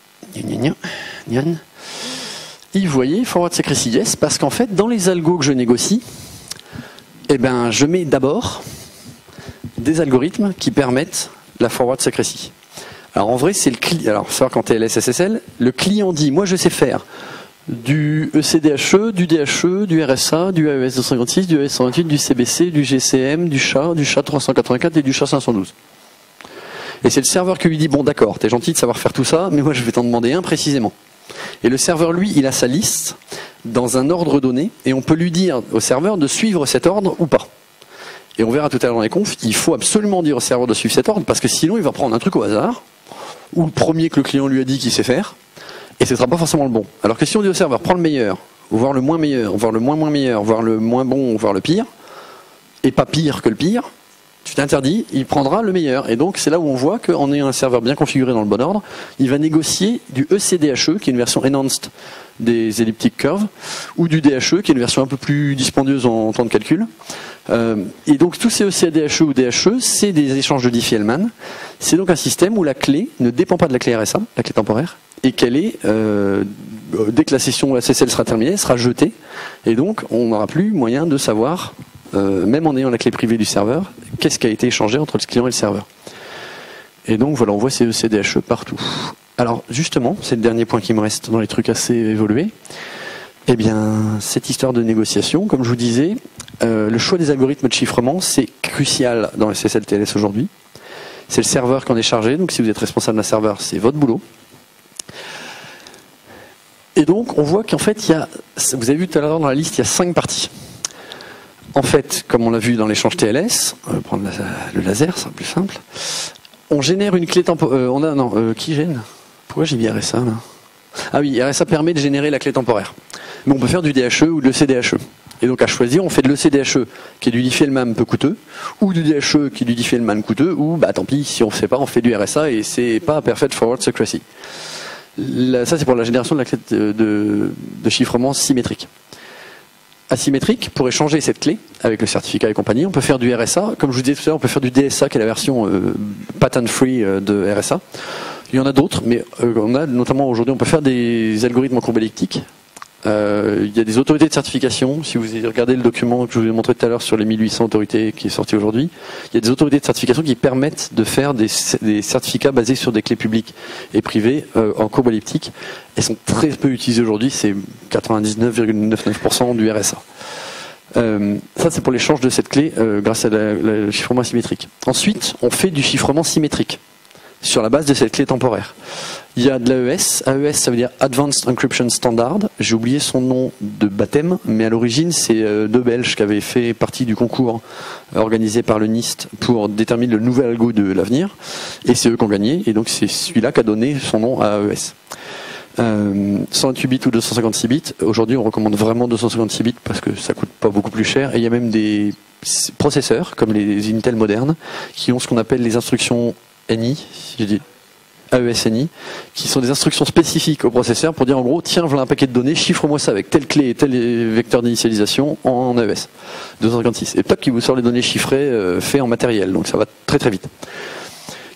il voyait Forward Secrecy Yes, parce qu'en fait, dans les algos que je négocie, eh ben, je mets d'abord des algorithmes qui permettent la Forward Secrecy. Alors en vrai, c'est le client. Alors, faut savoir qu'en T L S S S L, le client dit, moi je sais faire du E C D H E, du D H E, du R S A, du A E S deux cent cinquante-six, du A E S cent vingt-huit, du C B C, du G C M, du S H A, du S H A trois cent quatre-vingt-quatre et du S H A cinq cent douze. Et c'est le serveur qui lui dit, bon d'accord, t'es gentil de savoir faire tout ça, mais moi je vais t'en demander un précisément. Et le serveur, lui, il a sa liste dans un ordre donné, et on peut lui dire au serveur de suivre cet ordre ou pas. Et on verra tout à l'heure dans les confs, il faut absolument dire au serveur de suivre cet ordre, parce que sinon il va prendre un truc au hasard, ou le premier que le client lui a dit qu'il sait faire, et ce ne sera pas forcément le bon. Alors que si on dit au serveur, prends le meilleur, voire le moins meilleur, voire le moins moins meilleur, voire le moins bon, voire le pire, et pas pire que le pire, tu t'interdis, il prendra le meilleur. Et donc c'est là où on voit qu'en ayant un serveur bien configuré dans le bon ordre, il va négocier du E C D H E, qui est une version enhanced des elliptic curves, ou du D H E, qui est une version un peu plus dispendieuse en temps de calcul. Euh, et donc tous ces E C D H E ou D H E, c'est des échanges de Diffie-Hellman. C'est donc un système où la clé ne dépend pas de la clé R S A, la clé temporaire, et qu'elle est, euh, dès que la session S S L sera terminée, sera jetée. Et donc on n'aura plus moyen de savoir, euh, même en ayant la clé privée du serveur, qu'est-ce qui a été échangé entre le client et le serveur. Et donc voilà, on voit ces E C D H E partout. Alors justement, c'est le dernier point qui me reste dans les trucs assez évolués. Eh bien, cette histoire de négociation, comme je vous disais, euh, le choix des algorithmes de chiffrement, c'est crucial dans S S L T L S aujourd'hui. C'est le serveur qui en est chargé, donc si vous êtes responsable d'un serveur, c'est votre boulot. Et donc, on voit qu'en fait, il y a, vous avez vu tout à l'heure dans la liste, il y a cinq parties. En fait, comme on l'a vu dans l'échange T L S, on va prendre la, le laser, c'est plus simple. On génère une clé temporaire. Euh, on a non, euh, qui gêne? Pourquoi j'ai mis R S A là? Ah oui, R S A permet de générer la clé temporaire. Mais on peut faire du D H E ou de l'E C D H E. Et donc à choisir, on fait de l'E C D H E qui est du Diffie-Hellman peu coûteux, ou du D H E qui est du Diffie-Hellman coûteux, ou bah tant pis, si on ne fait pas, on fait du R S A et c'est pas Perfect Forward Secrecy. Là, ça c'est pour la génération de la clé de, de, de chiffrement symétrique. Asymétrique, pour échanger cette clé avec le certificat et compagnie, on peut faire du R S A. Comme je vous disais tout à l'heure, on peut faire du D S A qui est la version euh, patent free euh, de R S A. Il y en a d'autres, mais euh, on a notamment aujourd'hui, on peut faire des algorithmes en courbe elliptique. Euh, il y a des autorités de certification. Si vous regardez le document que je vous ai montré tout à l'heure sur les mille huit cents autorités qui est sorti aujourd'hui, il y a des autorités de certification qui permettent de faire des, des certificats basés sur des clés publiques et privées euh, en courbe elliptique. Elles sont très peu utilisées aujourd'hui, c'est quatre-vingt-dix-neuf virgule quatre-vingt-dix-neuf pour cent du R S A. Euh, ça c'est pour l'échange de cette clé euh, grâce à la, la, le chiffrement asymétrique. Ensuite, on fait du chiffrement symétrique sur la base de cette clé temporaire. Il y a de l'A E S. A E S, ça veut dire Advanced Encryption Standard. J'ai oublié son nom de baptême, mais à l'origine, c'est deux Belges qui avaient fait partie du concours organisé par le NIST pour déterminer le nouvel algo de l'avenir. Et c'est eux qui ont gagné. Et donc, c'est celui-là qui a donné son nom à A E S. Euh, cent vingt-huit bits ou deux cent cinquante-six bits. Aujourd'hui, on recommande vraiment deux cent cinquante-six bits parce que ça coûte pas beaucoup plus cher. Et il y a même des processeurs, comme les Intel modernes, qui ont ce qu'on appelle les instructions N I, si je dis A E S N I, qui sont des instructions spécifiques au processeur pour dire en gros, tiens, voilà un paquet de données, chiffre-moi ça avec telle clé et tel vecteur d'initialisation en A E S deux cent cinquante-six. Et top, qui vous sort les données chiffrées euh, fait en matériel, donc ça va très très vite.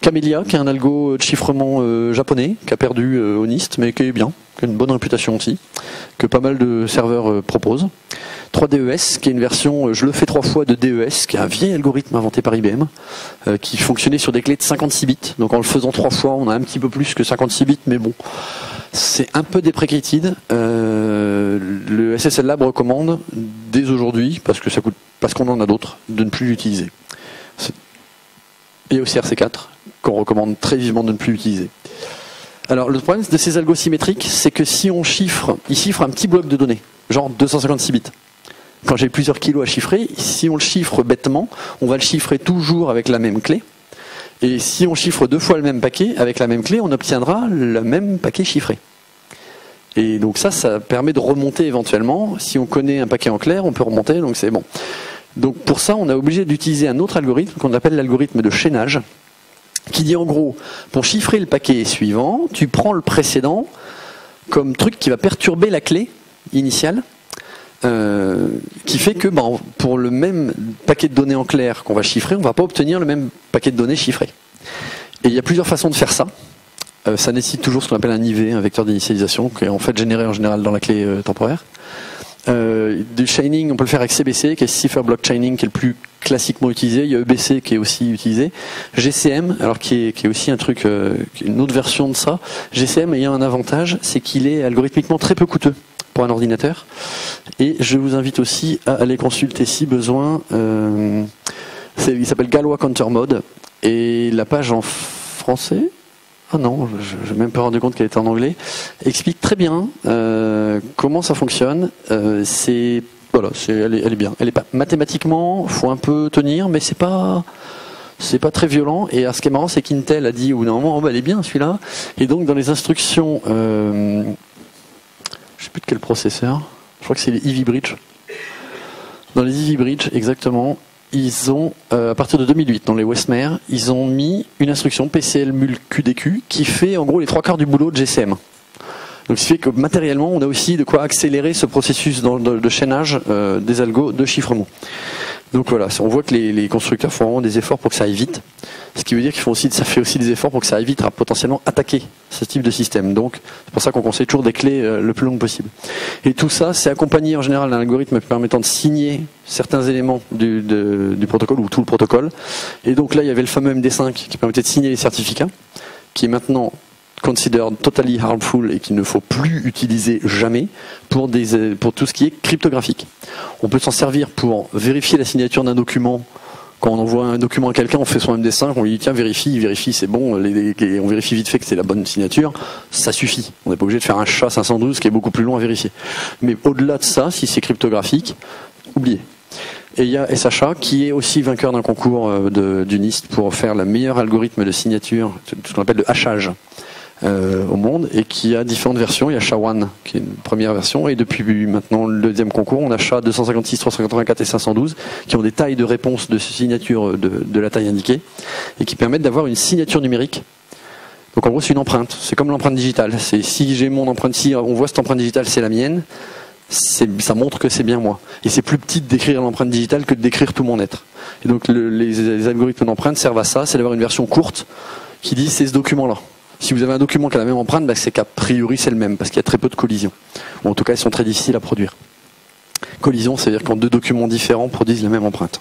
Camellia, qui est un algo de chiffrement euh, japonais, qui a perdu euh, au NIST, mais qui est bien, qui a une bonne réputation aussi, que pas mal de serveurs euh, proposent. trois D E S, qui est une version, euh, je le fais trois fois, de D E S, qui est un vieil algorithme inventé par I B M, euh, qui fonctionnait sur des clés de cinquante-six bits. Donc en le faisant trois fois, on a un petit peu plus que cinquante-six bits, mais bon, c'est un peu deprecated. Euh, le S S L Lab recommande, dès aujourd'hui, parce que ça coûte, parce qu'on en a d'autres, de ne plus l'utiliser. Et aussi R C quatre, qu'on recommande très vivement de ne plus utiliser. Alors le problème de ces algos symétriques, c'est que si on chiffre, ils chiffrent un petit bloc de données, genre deux cent cinquante-six bits. Quand j'ai plusieurs kilos à chiffrer, si on le chiffre bêtement, on va le chiffrer toujours avec la même clé. Et si on chiffre deux fois le même paquet, avec la même clé, on obtiendra le même paquet chiffré. Et donc ça, ça permet de remonter éventuellement. Si on connaît un paquet en clair, on peut remonter, donc c'est bon. Donc pour ça, on est obligé d'utiliser un autre algorithme qu'on appelle l'algorithme de chaînage, qui dit en gros, pour chiffrer le paquet suivant, tu prends le précédent comme truc qui va perturber la clé initiale, euh, qui fait que ben, pour le même paquet de données en clair qu'on va chiffrer, on ne va pas obtenir le même paquet de données chiffré. Et il y a plusieurs façons de faire ça. Euh, ça nécessite toujours ce qu'on appelle un I V, un vecteur d'initialisation, qui est en fait généré en général dans la clé euh, temporaire. Euh, du chaining, on peut le faire avec C B C, qui est Cipher Block Chaining, qui est le plus classiquement utilisé. Il y a E B C qui est aussi utilisé. G C M, alors qui est, qui est aussi un truc, euh, une autre version de ça. G C M ayant un avantage, c'est qu'il est algorithmiquement très peu coûteux pour un ordinateur. Et je vous invite aussi à aller consulter si besoin. Euh, il s'appelle Galois Counter Mode, et la page en français. Ah non, je n'ai même pas rendu compte qu'elle était en anglais. Explique très bien euh, comment ça fonctionne. Euh, c'est voilà, c'est, elle, est, elle est bien. Elle est pas mathématiquement, faut un peu tenir, mais c'est pas c'est pas très violent. Et alors, ce qui est marrant, c'est qu'Intel a dit au bout d'un moment, oh, bah, elle est bien celui-là. Et donc dans les instructions, euh, je sais plus de quel processeur. Je crois que c'est les Ivy Bridge. Dans les Ivy Bridge, exactement. Ils ont, euh, à partir de deux mille huit, dans les Westmere, ils ont mis une instruction P C L mul Q D Q qui fait en gros les trois quarts du boulot de G C M. Donc ce qui fait que matériellement, on a aussi de quoi accélérer ce processus de, de, de chaînage euh, des algos de chiffrement. Donc voilà, on voit que les, les constructeurs font vraiment des efforts pour que ça aille vite. Ce qui veut dire qu'ils font aussi, ça fait aussi des efforts pour que ça aille vite à potentiellement attaquer ce type de système. Donc c'est pour ça qu'on conseille toujours des clés euh, le plus long possible. Et tout ça, c'est accompagné en général d'un algorithme permettant de signer certains éléments du, de, du protocole ou tout le protocole. Et donc là, il y avait le fameux M D cinq qui permettait de signer les certificats, qui est maintenant considered totally harmful et qu'il ne faut plus utiliser jamais pour, des, pour tout ce qui est cryptographique. On peut s'en servir pour vérifier la signature d'un document. Quand on envoie un document à quelqu'un, on fait son M D cinq, on lui dit tiens vérifie, il vérifie, c'est bon, les, les, on vérifie vite fait que c'est la bonne signature, ça suffit. On n'est pas obligé de faire un S H A cinq cent douze qui est beaucoup plus long à vérifier. Mais au-delà de ça, si c'est cryptographique, oubliez. Et il y a S H A qui est aussi vainqueur d'un concours de, du NIST pour faire le meilleur algorithme de signature, ce qu'on appelle le hachage. Euh, au monde, et qui a différentes versions. Il y a S H A un qui est une première version, et depuis maintenant le deuxième concours, on a S H A deux cent cinquante-six, trois cent quatre-vingt-quatre et cinq cent douze qui ont des tailles de réponse de signature de, de la taille indiquée et qui permettent d'avoir une signature numérique. Donc en gros c'est une empreinte, c'est comme l'empreinte digitale. C'est si j'ai mon empreinte, si on voit cette empreinte digitale, c'est la mienne, c'est, ça montre que c'est bien moi. Et c'est plus petit de décrire l'empreinte digitale que de décrire tout mon être. Et donc le, les, les algorithmes d'empreinte servent à ça, c'est d'avoir une version courte qui dit c'est ce document-là. Si vous avez un document qui a la même empreinte, bah c'est qu'a priori c'est le même, parce qu'il y a très peu de collisions. Ou en tout cas, ils sont très difficiles à produire. Collision, c'est-à-dire quand deux documents différents produisent la même empreinte.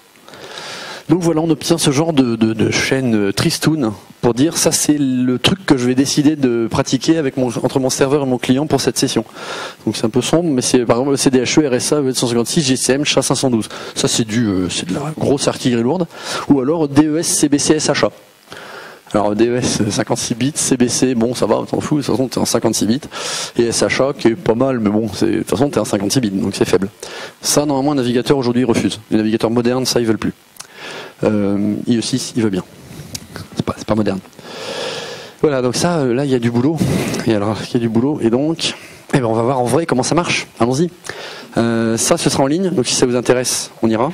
Donc voilà, on obtient ce genre de, de, de chaîne tristoun pour dire ça c'est le truc que je vais décider de pratiquer avec mon, entre mon serveur et mon client pour cette session. Donc c'est un peu sombre, mais c'est par exemple le C D H E, R S A, E deux cent cinquante-six, G C M, S H A cinq cent douze. Ça c'est du, euh, c'est de la grosse artillerie lourde. Ou alors D E S, C B C, S H A. Alors D E S cinquante-six bits, C B C, bon ça va, on s'en fout, de toute façon t'es en cinquante-six bits, et S H A qui est pas mal, mais bon, c'est, de toute façon t'es en cinquante-six bits, donc c'est faible. Ça normalement un navigateur aujourd'hui refuse. Les navigateurs modernes, ça ils veulent plus. Euh, I E six, il veut bien. C'est pas, c'est pas moderne. Voilà, donc ça, là il y a du boulot, et alors il y a du boulot, et donc, eh ben, on va voir en vrai comment ça marche, allons-y. Euh, ça ce sera en ligne, donc si ça vous intéresse, on ira.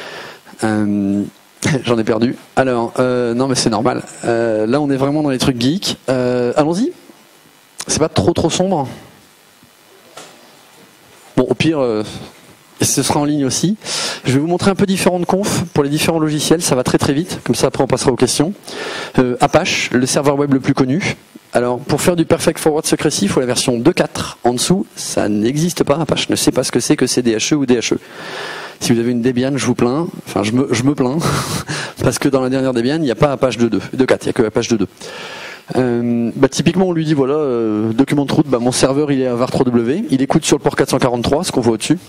Euh, J'en ai perdu. Alors, euh, non mais c'est normal. Euh, là on est vraiment dans les trucs geeks. Euh, allons-y. C'est pas trop trop sombre. Bon, au pire, euh, ce sera en ligne aussi. Je vais vous montrer un peu différentes confs pour les différents logiciels, ça va très très vite, comme ça après on passera aux questions. Euh, Apache, le serveur web le plus connu. Alors pour faire du Perfect Forward Secrecy, il faut la version deux point quatre. En dessous, ça n'existe pas, Apache ne sait pas ce que c'est que C D H E ou D H E. Si vous avez une Debian, je vous plains, enfin je me, je me plains, parce que dans la dernière Debian, il n'y a pas Apache deux point deux, deux point quatre, il n'y a que Apache deux point deux. Euh, bah, typiquement on lui dit voilà, euh, document de route, bah, mon serveur il est à var trois W, il écoute sur le port quatre cent quarante-trois, ce qu'on voit au-dessus.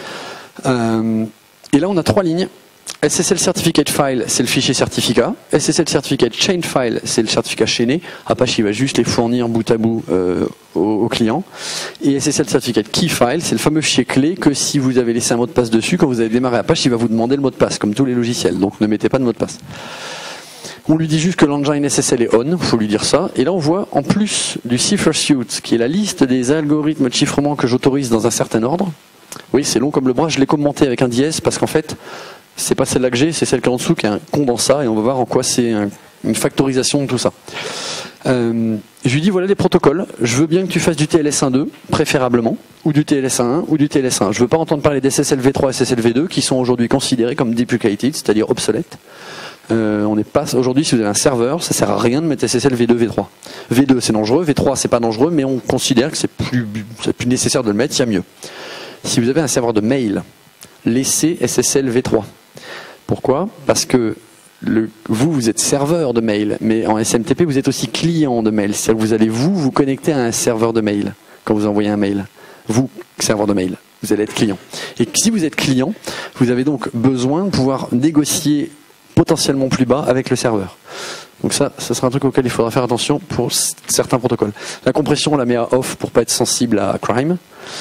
Euh, et là on a trois lignes. S S L Certificate File, c'est le fichier certificat. S S L Certificate Chain File, c'est le certificat chaîné. Apache, il va juste les fournir bout à bout euh, au, au client. Et S S L Certificate Key File, c'est le fameux fichier clé que si vous avez laissé un mot de passe dessus, quand vous avez démarré Apache, il va vous demander le mot de passe, comme tous les logiciels. Donc ne mettez pas de mot de passe. On lui dit juste que l'engine S S L est on, il faut lui dire ça. Et là, on voit, en plus du Cipher Suite, qui est la liste des algorithmes de chiffrement que j'autorise dans un certain ordre. Oui, c'est long comme le bras, je l'ai commenté avec un dièse, parce qu'en fait, c'est pas celle-là que j'ai, c'est celle qui est en dessous, qui est un condensat, et on va voir en quoi c'est un, une factorisation de tout ça. Euh, je lui dis, voilà les protocoles, je veux bien que tu fasses du T L S un point deux, préférablement, ou du T L S un point un, ou du T L S un. Je veux pas entendre parler d'S S L V trois, S S L V deux, qui sont aujourd'hui considérés comme deprecated, c'est-à-dire obsolètes. Euh, on n'est pas aujourd'hui, si vous avez un serveur, ça sert à rien de mettre S S L V deux, V trois. V deux c'est dangereux, V trois c'est pas dangereux, mais on considère que c'est plus, c'est plus nécessaire de le mettre, il y a mieux. Si vous avez un serveur de mail, laissez S S L V trois. Pourquoi? Parce que le, vous, vous êtes serveur de mail, mais en S M T P, vous êtes aussi client de mail. C'est-à-dire que vous allez, vous, vous connecter à un serveur de mail quand vous envoyez un mail. Vous, serveur de mail, vous allez être client. Et si vous êtes client, vous avez donc besoin de pouvoir négocier potentiellement plus bas avec le serveur. Donc ça, ça sera un truc auquel il faudra faire attention pour certains protocoles. La compression, on la met à off pour pas être sensible à crime.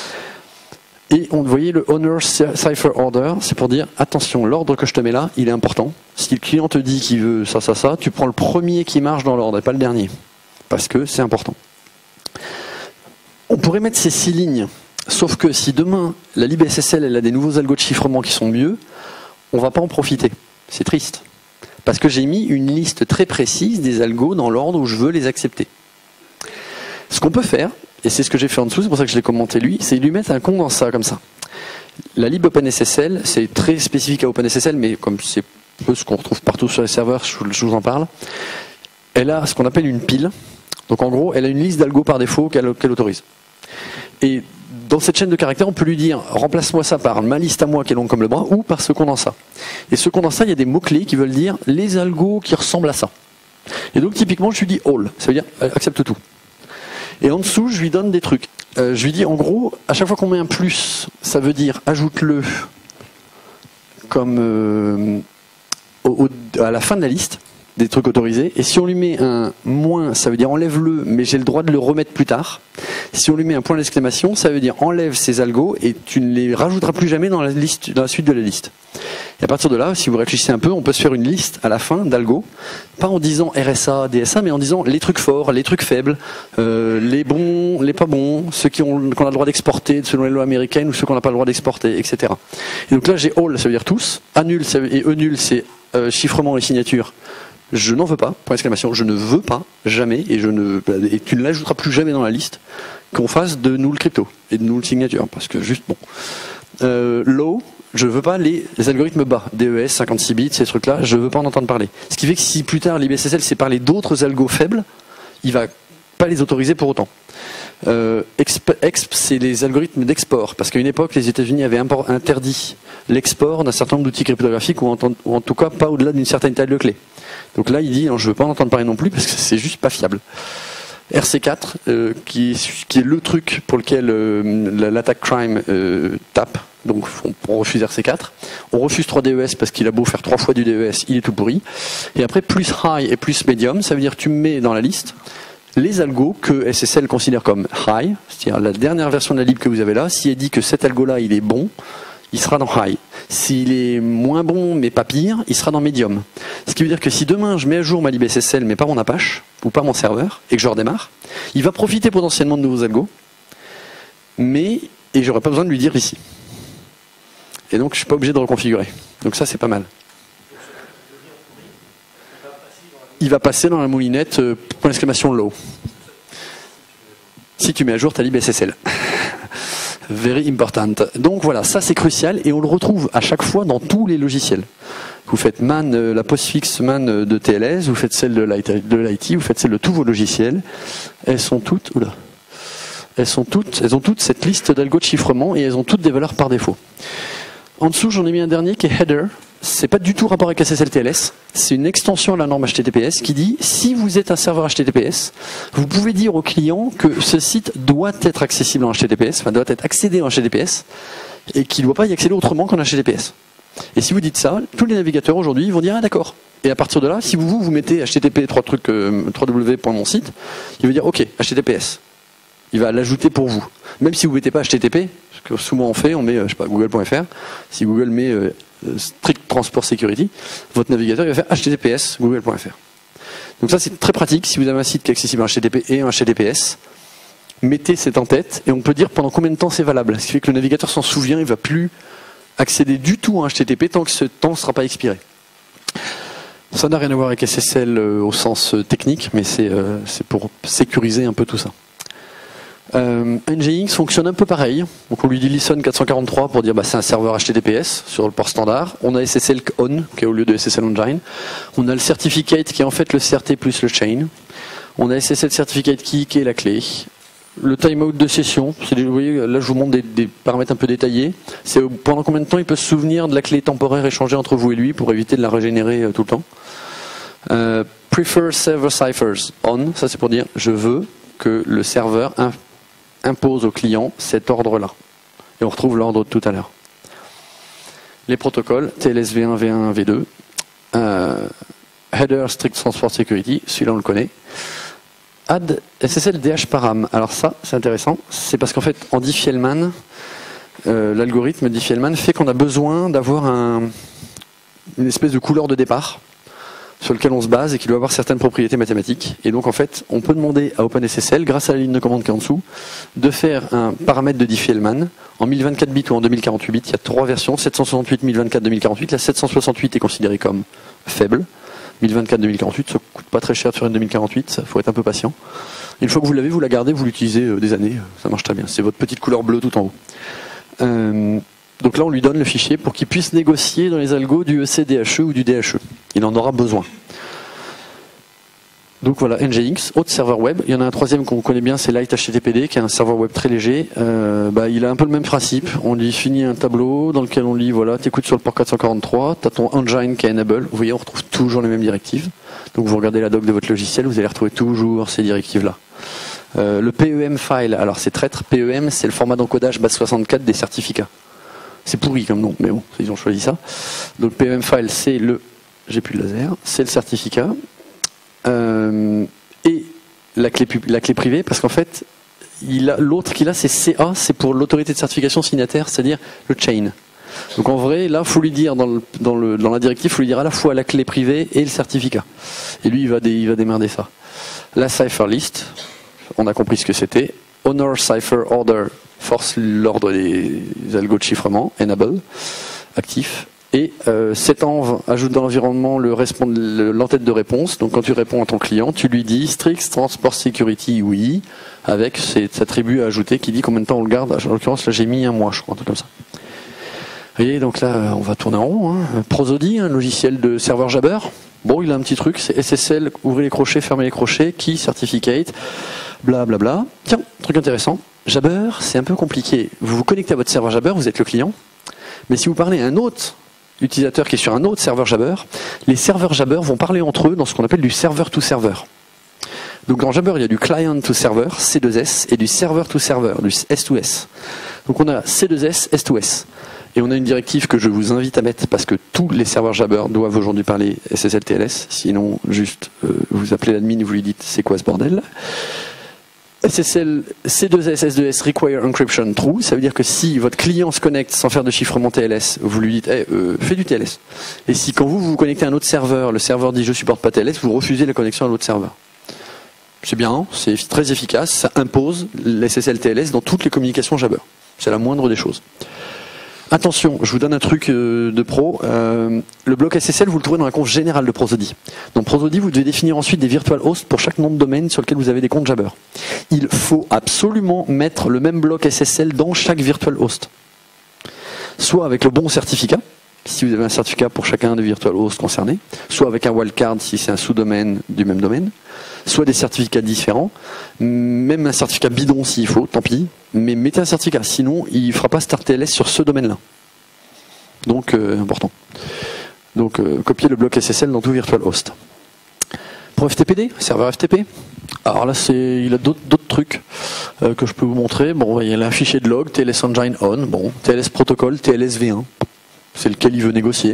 Et on voyait le Owner Cipher Order, c'est pour dire attention, l'ordre que je te mets là, il est important. Si le client te dit qu'il veut ça, ça, ça, tu prends le premier qui marche dans l'ordre et pas le dernier. Parce que c'est important. On pourrait mettre ces six lignes, sauf que si demain la libSSL elle a des nouveaux algos de chiffrement qui sont mieux, on va pas en profiter. C'est triste. Parce que j'ai mis une liste très précise des algos dans l'ordre où je veux les accepter. Ce qu'on peut faire, et c'est ce que j'ai fait en dessous, c'est pour ça que je l'ai commenté lui, c'est lui mettre un condensat comme ça. La lib OpenSSL, c'est très spécifique à OpenSSL, mais comme c'est peu ce qu'on retrouve partout sur les serveurs, je vous en parle. Elle a ce qu'on appelle une pile. Donc en gros, elle a une liste d'algos par défaut qu'elle qu'elle autorise. Et dans cette chaîne de caractères, on peut lui dire remplace-moi ça par ma liste à moi qui est longue comme le bras, ou par ce condensat. Et ce condensat, il y a des mots-clés qui veulent dire les algos qui ressemblent à ça. Et donc typiquement, je lui dis all, ça veut dire accepte tout. Et en dessous, je lui donne des trucs. Euh, je lui dis, en gros, à chaque fois qu'on met un plus, ça veut dire ajoute-le comme euh, au, au, à la fin de la liste des trucs autorisés. Et si on lui met un moins, ça veut dire enlève-le, mais j'ai le droit de le remettre plus tard. Si on lui met un point d'exclamation, ça veut dire enlève ces algos et tu ne les rajouteras plus jamais dans la liste, dans la suite de la liste. Et à partir de là, si vous réfléchissez un peu, on peut se faire une liste à la fin d'algo, pas en disant R S A, D S A, mais en disant les trucs forts, les trucs faibles, euh, les bons, les pas bons, ceux qui ont, qu'on a le droit d'exporter selon les lois américaines ou ceux qu'on n'a pas le droit d'exporter, et cetera. Et donc là, j'ai all, ça veut dire tous, A nul et E nul, c'est euh, chiffrement et signature. Je n'en veux pas, point d'exclamation, je ne veux pas, jamais, et, je ne, et tu ne l'ajouteras plus jamais dans la liste, qu'on fasse de null crypto et de null signature, parce que juste, bon. Euh, low, je ne veux pas les, les algorithmes bas, D E S, cinquante-six bits, ces trucs-là, je ne veux pas en entendre parler. Ce qui fait que si plus tard libSSL sait parler d'autres algos faibles, il ne va pas les autoriser pour autant. Euh, exp, exp c'est les algorithmes d'export, parce qu'à une époque, les États-Unis avaient import, interdit l'export d'un certain nombre d'outils cryptographiques, ou en, ou en tout cas pas au-delà d'une certaine taille de clé. Donc là, il dit, non, je ne veux pas en entendre parler non plus, parce que c'est juste pas fiable. R C quatre, euh, qui, est, qui est le truc pour lequel euh, l'attaque crime euh, tape, donc on, on refuse R C quatre. On refuse trois D E S parce qu'il a beau faire trois fois du D E S, il est tout pourri. Et après, plus high et plus medium, ça veut dire que tu mets dans la liste les algos que S S L considère comme high, c'est-à-dire la dernière version de la lib que vous avez là, si elle dit que cet algo-là, il est bon, il sera dans high. S'il est moins bon, mais pas pire, il sera dans medium. Ce qui veut dire que si demain je mets à jour ma libSSL, mais pas mon Apache, ou pas mon serveur, et que je redémarre, il va profiter potentiellement de nouveaux algos, mais, et j'aurais pas besoin de lui dire ici. Et donc je suis pas obligé de reconfigurer. Donc ça c'est pas mal. Il va passer dans la moulinette, euh, point d'exclamation low. Si tu mets à jour ta libSSL. Very important. Donc voilà, ça c'est crucial et on le retrouve à chaque fois dans tous les logiciels. Vous faites man, euh, la postfix man de T L S, vous faites celle de l'I T, vous faites celle de tous vos logiciels. Elles sont toutes, oula, elles sont toutes, elles ont toutes cette liste d'algo de chiffrement et elles ont toutes des valeurs par défaut. En dessous, j'en ai mis un dernier qui est header. C'est pas du tout rapport avec S S L T L S. C'est une extension à la norme H T T P S qui dit si vous êtes un serveur H T T P S, vous pouvez dire au client que ce site doit être accessible en H T T P S, enfin doit être accédé en H T T P S, et qu'il ne doit pas y accéder autrement qu'en H T T P S. Et si vous dites ça, tous les navigateurs aujourd'hui vont dire ah d'accord. Et à partir de là, si vous vous mettez H T T P trois trucs euh, w point mon site, il va dire ok H T T P S. Il va l'ajouter pour vous. Même si vous ne mettez pas H T T P, ce que souvent on fait, on met je sais pas google point F R. Si Google met euh, strict transport security, votre navigateur il va faire H T T P S google point F R. Donc ça c'est très pratique si vous avez un site qui est accessible en H T T P et en H T T P S. Mettez cette en tête et on peut dire pendant combien de temps c'est valable. Ce qui fait que le navigateur s'en souvient, il ne va plus accéder du tout à H T T P tant que ce temps ne sera pas expiré. Ça n'a rien à voir avec S S L au sens technique, mais c'est euh, pour sécuriser un peu tout ça. Euh, N G X fonctionne un peu pareil. Donc on lui dit listen quatre cent quarante-trois pour dire bah, c'est un serveur H T T P S sur le port standard. On a S S L on qui est au lieu de S S L engine. On a le certificate qui est en fait le C R T plus le chain. On a S S L certificate key qui est la clé. Le timeout de session, des, vous voyez, là je vous montre des, des paramètres un peu détaillés. C'est pendant combien de temps il peut se souvenir de la clé temporaire échangée entre vous et lui pour éviter de la régénérer euh, tout le temps. Euh, prefer server ciphers on, ça c'est pour dire je veux que le serveur impose au client cet ordre-là. Et on retrouve l'ordre de tout à l'heure. Les protocoles, T L S V un, V un, V deux, euh, Header Strict Transport Security, celui-là on le connaît. Add S S L D H param. Alors ça, c'est intéressant. C'est parce qu'en fait, en Diffie-Hellman, euh, l'algorithme Diffie-Hellman fait qu'on a besoin d'avoir un, une espèce de couleur de départ sur lequel on se base et qui doit avoir certaines propriétés mathématiques. Et donc en fait, on peut demander à OpenSSL, grâce à la ligne de commande qui est en dessous, de faire un paramètre de Diffie-Hellman en mille vingt-quatre bits ou en deux mille quarante-huit bits. Il y a trois versions, sept cent soixante-huit, mille vingt-quatre, deux mille quarante-huit. La sept cent soixante-huit est considérée comme faible. mille vingt-quatre, deux mille quarante-huit, ça coûte pas très cher sur une deux mille quarante-huit, il faut être un peu patient. Une fois que vous l'avez, vous la gardez, vous l'utilisez euh, des années, ça marche très bien. C'est votre petite couleur bleue tout en haut. Euh, donc là, on lui donne le fichier pour qu'il puisse négocier dans les algos du E C D H E ou du D H E. Il en aura besoin. Donc voilà, N G X, autre serveur web. Il y en a un troisième qu'on connaît bien, c'est Light H T T P D, qui est un serveur web très léger. Euh, bah, il a un peu le même principe. On lui finit un tableau dans lequel on lit, voilà, t'écoutes sur le port quatre cent quarante-trois, t'as ton engine qui est enable. Vous voyez, on retrouve toujours les mêmes directives. Donc vous regardez la doc de votre logiciel, vous allez retrouver toujours ces directives-là. Euh, le P E M file, alors c'est traître. P E M, c'est le format d'encodage base soixante-quatre des certificats. C'est pourri comme nom, mais bon, ils ont choisi ça. Donc P E M file, c'est le, j'ai plus de laser, c'est le certificat. Euh, et la clé, la clé privée, parce qu'en fait, l'autre qu'il a, c'est C A, c'est pour l'autorité de certification signataire, c'est-à-dire le chain. Donc en vrai, là, il faut lui dire, dans, le, dans, le, dans la directive, il faut lui dire à la fois la clé privée et le certificat. Et lui, il va, dé, il va démerder ça. La cipher list, on a compris ce que c'était. Honor cipher order, force l'ordre des algos de chiffrement, enable, actif. Et euh, cet env ajoute dans l'environnement l'entête de réponse. Donc quand tu réponds à ton client, tu lui dis strict transport security oui, avec cet attribut à ajouter qui dit combien de temps on le garde. En l'occurrence, là j'ai mis un mois, je crois, un truc comme ça. Vous voyez, donc là on va tourner en rond. Hein. Prosody, un logiciel de serveur Jabber. Bon, il a un petit truc, c'est S S L, ouvrez les crochets, fermez les crochets, key, certificate, blablabla. Bla bla. Tiens, truc intéressant. Jabber, c'est un peu compliqué. Vous vous connectez à votre serveur Jabber, vous êtes le client. Mais si vous parlez à un autre utilisateur qui est sur un autre serveur Jabber, les serveurs Jabber vont parler entre eux dans ce qu'on appelle du server to server. Donc dans Jabber, il y a du client to server, C deux S, et du server to server, du S deux S. Donc on a C deux S, S deux S. Et on a une directive que je vous invite à mettre parce que tous les serveurs Jabber doivent aujourd'hui parler S S L T L S, sinon juste euh, vous appelez l'admin et vous lui dites c'est quoi ce bordel. S S L C deux S S deux S require encryption true, ça veut dire que si votre client se connecte sans faire de chiffrement T L S, vous lui dites hey, euh, fais du T L S. Et si quand vous vous connectez à un autre serveur, le serveur dit je supporte pas T L S, vous refusez la connexion à l'autre serveur. C'est bien, c'est très efficace, ça impose l'S S L T L S dans toutes les communications Jabber. C'est la moindre des choses. Attention, je vous donne un truc euh, de pro. Euh, le bloc S S L, vous le trouvez dans la conf générale de Prosody. Dans Prosody, vous devez définir ensuite des virtual hosts pour chaque nom de domaine sur lequel vous avez des comptes Jabber. Il faut absolument mettre le même bloc S S L dans chaque virtual host. Soit avec le bon certificat, si vous avez un certificat pour chacun des virtual hosts concernés, soit avec un wildcard si c'est un sous-domaine du même domaine, soit des certificats différents, même un certificat bidon s'il faut, tant pis, mais mettez un certificat, sinon il ne fera pas Start T L S sur ce domaine-là. Donc, euh, important. Donc, euh, copier le bloc S S L dans tout virtual host. Pour F T P D, serveur F T P, alors là, c'est, il a d'autres, d'autres trucs euh, que je peux vous montrer. Bon, il y a un fichier de log, T L S Engine on, bon, T L S protocole, T L S V un. C'est lequel il veut négocier.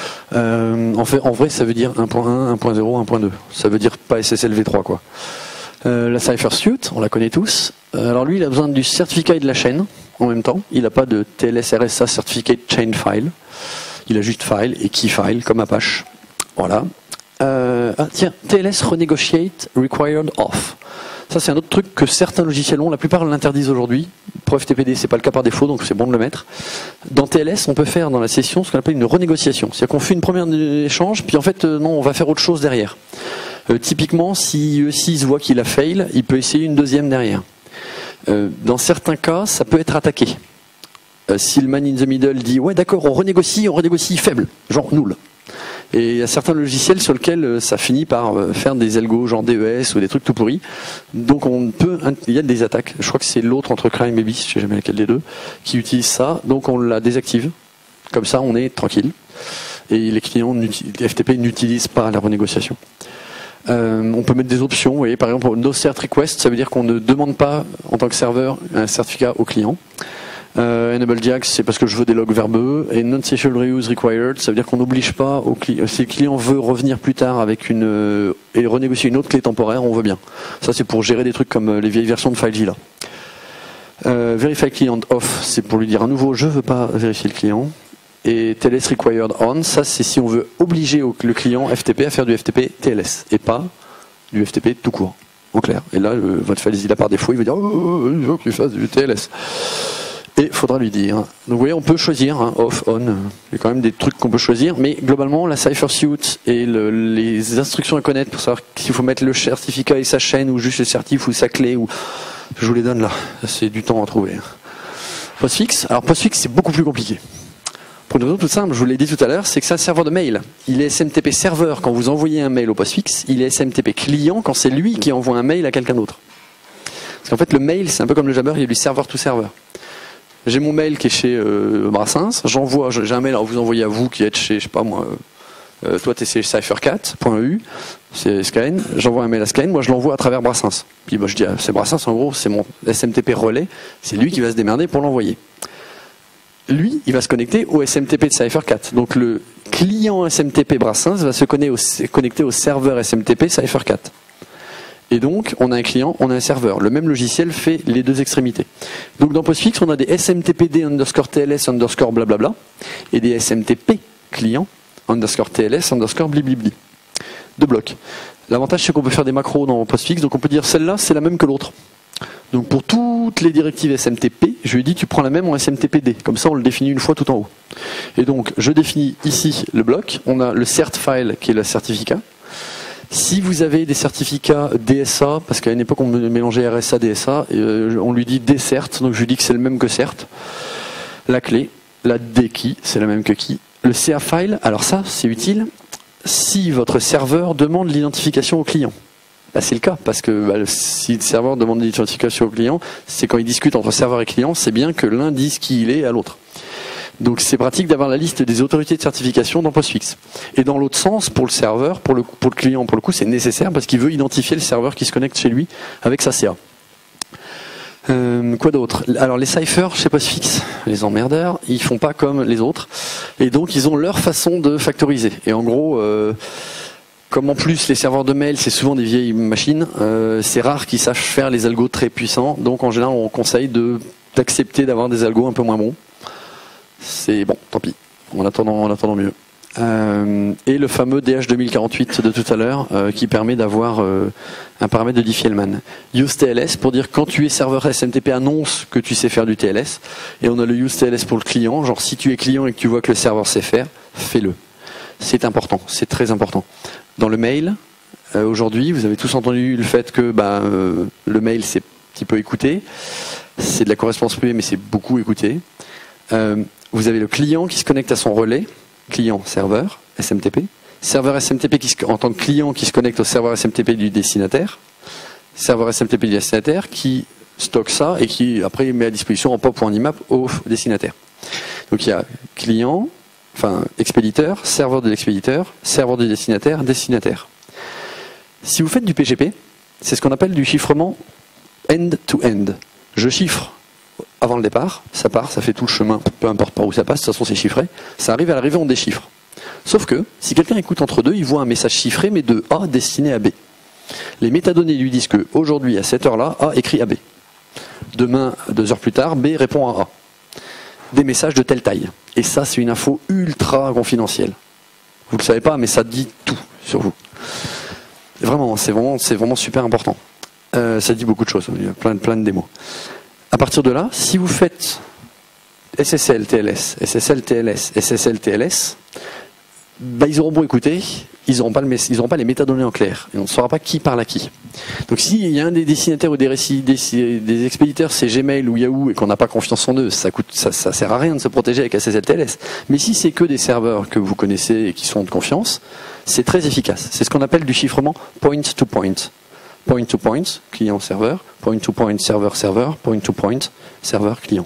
Euh, en, fait, en vrai, ça veut dire un point un, un point zéro, un point deux. Ça veut dire pas S S L V trois, quoi. Euh, la Cypher Suite, on la connaît tous. Euh, alors lui, il a besoin du certificat et de la chaîne en même temps. Il n'a pas de T L S R S A Certificate Chain File. Il a juste File et Key File, comme Apache. Voilà. Euh, ah, tiens, T L S Renegotiate Required Off. Ça, c'est un autre truc que certains logiciels ont. La plupart l'interdisent aujourd'hui. Pour F T P D, c'est pas le cas par défaut, donc c'est bon de le mettre. Dans T L S, on peut faire dans la session ce qu'on appelle une renégociation. C'est-à-dire qu'on fait une première échange, puis en fait, euh, non, on va faire autre chose derrière. Euh, typiquement, si E six voit qu'il a fail, il peut essayer une deuxième derrière. Euh, dans certains cas, ça peut être attaqué. Euh, si le man in the middle dit « Ouais, d'accord, on renégocie, on renégocie faible », genre nul. Et il y a certains logiciels sur lesquels ça finit par faire des algos genre D E S ou des trucs tout pourris. Donc on peut, il y a des attaques. Je crois que c'est l'autre entre Crime et Beast, je sais jamais lequel des deux, qui utilise ça. Donc on la désactive. Comme ça, on est tranquille. Et les clients F T P n'utilisent pas la renégociation. Euh, on peut mettre des options. Vous voyez, par exemple, no cert request, ça veut dire qu'on ne demande pas en tant que serveur un certificat au client. Euh, enable Jax, c'est parce que je veux des logs verbeux. Et non-session reuse required, ça veut dire qu'on n'oblige pas au client. Si le client veut revenir plus tard avec une euh, et renégocier une autre clé temporaire, on veut bien. Ça, c'est pour gérer des trucs comme euh, les vieilles versions de FileZilla. Euh, verify client off, c'est pour lui dire à nouveau, je veux pas vérifier le client. Et T L S required on, ça, c'est si on veut obliger au, le client F T P à faire du F T P T L S et pas du F T P tout court, en clair. Et là, euh, votre FileZilla par défaut, il va dire, oh, il veut que tu fasses du T L S. Et il faudra lui dire. Donc vous voyez, on peut choisir, hein, off, on, il y a quand même des trucs qu'on peut choisir, mais globalement, la Cypher Suite et le, les instructions à connaître pour savoir s'il faut mettre le certificat et sa chaîne, ou juste le certif, ou sa clé, ou je vous les donne là, c'est du temps à trouver. Postfix, alors Postfix c'est beaucoup plus compliqué. Pour une raison toute simple, je vous l'ai dit tout à l'heure, c'est que c'est un serveur de mail. Il est S M T P serveur quand vous envoyez un mail au Postfix, il est S M T P client quand c'est lui qui envoie un mail à quelqu'un d'autre. Parce qu'en fait, le mail, c'est un peu comme le Jabber, il y a du serveur to serveur. J'ai mon mail qui est chez euh, Brassens, j'envoie, j'ai un mail à vous envoyer à vous qui êtes chez, je sais pas moi, euh, toi tu es chez cyphercat point e u, c'est Skyne, j'envoie un mail à Skyne, moi je l'envoie à travers Brassens. Puis bah, je dis, ah, c'est Brassens, en gros, c'est mon S M T P relais, c'est lui qui va se démerder pour l'envoyer. Lui, il va se connecter au S M T P de cyphercat. Donc le client S M T P Brassens va se connecter au serveur S M T P cyphercat. Et donc, on a un client, on a un serveur. Le même logiciel fait les deux extrémités. Donc, dans Postfix, on a des S M T P D underscore T L S underscore blablabla et des S M T P client underscore T L S underscore bliblibli. Deux blocs. L'avantage, c'est qu'on peut faire des macros dans Postfix. Donc, on peut dire celle-là, c'est la même que l'autre. Donc, pour toutes les directives S M T P, je lui ai dit, tu prends la même en S M T P D. Comme ça, on le définit une fois tout en haut. Et donc, je définis ici le bloc. On a le cert file qui est le certificat. Si vous avez des certificats D S A, parce qu'à une époque on mélangeait R S A, D S A, et on lui dit D-cert, donc je lui dis que c'est le même que cert. La clé, la D-key, c'est la même que key. Le C A file, alors ça c'est utile si votre serveur demande l'identification au client. Bah, c'est le cas, parce que bah, si le serveur demande l'identification au client, c'est quand il discute entre serveur et client, c'est bien que l'un dise qui il est à l'autre. Donc c'est pratique d'avoir la liste des autorités de certification dans Postfix. Et dans l'autre sens, pour le serveur, pour le, pour le client, pour le coup, c'est nécessaire parce qu'il veut identifier le serveur qui se connecte chez lui avec sa C A. Euh, quoi d'autre? Alors les ciphers chez Postfix, les emmerdeurs, ils font pas comme les autres. Et donc ils ont leur façon de factoriser. Et en gros, euh, comme en plus les serveurs de mail, c'est souvent des vieilles machines, euh, c'est rare qu'ils sachent faire les algos très puissants. Donc en général, on conseille de, d'accepter d'avoir des algos un peu moins bons. C'est bon, tant pis, en attendant, en attendant mieux. euh, et le fameux D H deux mille quarante-huit de tout à l'heure euh, qui permet d'avoir euh, un paramètre de Diffie-Hellman. Use T L S pour dire quand tu es serveur S M T P annonce que tu sais faire du T L S, et on a le Use T L S pour le client, genre si tu es client et que tu vois que le serveur sait faire, fais-le. C'est important, c'est très important. Dans le mail, euh, aujourd'hui, vous avez tous entendu le fait que bah, euh, le mail c'est un petit peu écouté, c'est de la correspondance privée mais c'est beaucoup écouté. Euh, vous avez le client qui se connecte à son relais, client-serveur, S M T P, serveur S M T P qui se, en tant que client qui se connecte au serveur S M T P du destinataire, serveur S M T P du destinataire qui stocke ça et qui après met à disposition en pop ou en I M A P au destinataire. Donc il y a client, enfin expéditeur, serveur de l'expéditeur, serveur du destinataire, destinataire. Si vous faites du P G P, c'est ce qu'on appelle du chiffrement end-to-end. Je chiffre avant le départ, ça part, ça fait tout le chemin, peu importe par où ça passe, de toute façon c'est chiffré, ça arrive à l'arrivée, on déchiffre. Sauf que, si quelqu'un écoute entre deux, il voit un message chiffré, mais de A destiné à B. Les métadonnées lui disent que aujourd'hui à cette heure-là, A écrit à B. Demain, deux heures plus tard, B répond à A. Des messages de telle taille. Et ça, c'est une info ultra confidentielle. Vous ne le savez pas, mais ça dit tout sur vous. Vraiment, c'est vraiment, c'est vraiment super important. Euh, ça dit beaucoup de choses, il y a plein, plein de démos. À partir de là, si vous faites S S L T L S, S S L T L S, S S L T L S, bah, ils auront beau écouter, ils n'auront pas, pas les métadonnées en clair. Et on ne saura pas qui parle à qui. Donc s'il y a un des destinataires ou des, récits, des, des expéditeurs, c'est Gmail ou Yahoo, et qu'on n'a pas confiance en eux, ça coûte, ça, ça sert à rien de se protéger avec S S L T L S. Mais si c'est que des serveurs que vous connaissez et qui sont de confiance, c'est très efficace. C'est ce qu'on appelle du chiffrement point-to-point. Point-to-point, client-serveur, point-to-point, serveur-serveur, point-to-point, serveur-client.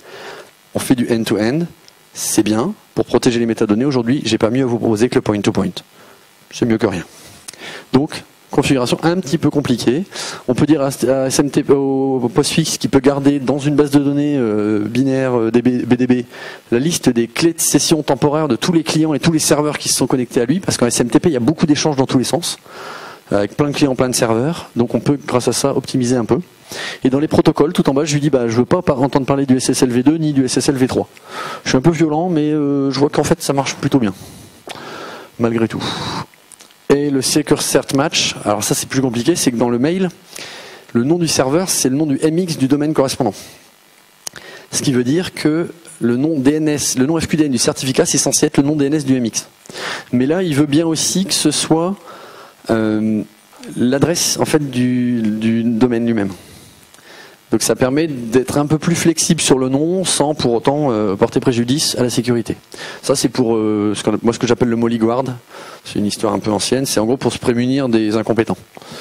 On fait du end-to-end, c'est bien. Pour protéger les métadonnées, aujourd'hui, j'ai pas mieux à vous proposer que le point-to-point. C'est mieux que rien. Donc, configuration un petit peu compliquée. On peut dire à S M T P, au postfix, qui peut garder dans une base de données euh, binaire euh, B D B la liste des clés de session temporaire de tous les clients et tous les serveurs qui se sont connectés à lui, parce qu'en S M T P, il y a beaucoup d'échanges dans tous les sens, avec plein de clients, plein de serveurs. Donc on peut, grâce à ça, optimiser un peu. Et dans les protocoles, tout en bas, je lui dis, bah, je veux pas entendre parler du S S L V deux ni du S S L V trois. Je suis un peu violent, mais euh, je vois qu'en fait, ça marche plutôt bien, malgré tout. Et le Secure Cert Match, alors ça c'est plus compliqué, c'est que dans le mail, le nom du serveur, c'est le nom du M X du domaine correspondant. Ce qui veut dire que le nom D N S, le nom F Q D N du certificat, c'est censé être le nom D N S du M X. Mais là, il veut bien aussi que ce soit euh, l'adresse en fait du, du domaine lui-même. Donc ça permet d'être un peu plus flexible sur le nom sans pour autant euh, porter préjudice à la sécurité. Ça c'est pour euh, ce moi ce que j'appelle le Molly Guard. C'est une histoire un peu ancienne. C'est en gros pour se prémunir des incompétents.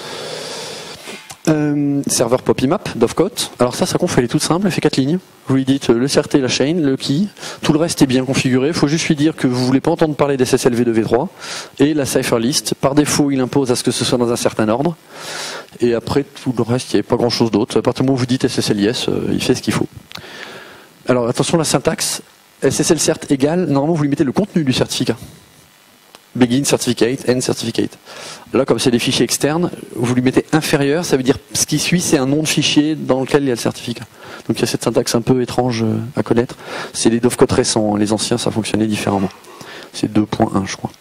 Euh, serveur PopImap, Dovecot. Alors ça, sa conf elle est toute simple, elle fait quatre lignes. Vous lui dites le C R T, la chain, le key. Tout le reste est bien configuré. Il faut juste lui dire que vous voulez pas entendre parler d'S S L V deux V trois. Et la cipher list. Par défaut, il impose à ce que ce soit dans un certain ordre. Et après, tout le reste, il n'y avait pas grand chose d'autre. À partir du moment où vous dites S S L I S, euh, il fait ce qu'il faut. Alors attention, la syntaxe. S S L cert égale, normalement vous lui mettez le contenu du certificat. Begin certificate, end certificate. Là, comme c'est des fichiers externes, vous lui mettez inférieur, ça veut dire ce qui suit, c'est un nom de fichier dans lequel il y a le certificat. Donc il y a cette syntaxe un peu étrange à connaître. C'est les Dovecot récents, les anciens ça fonctionnait différemment. C'est deux point un je crois.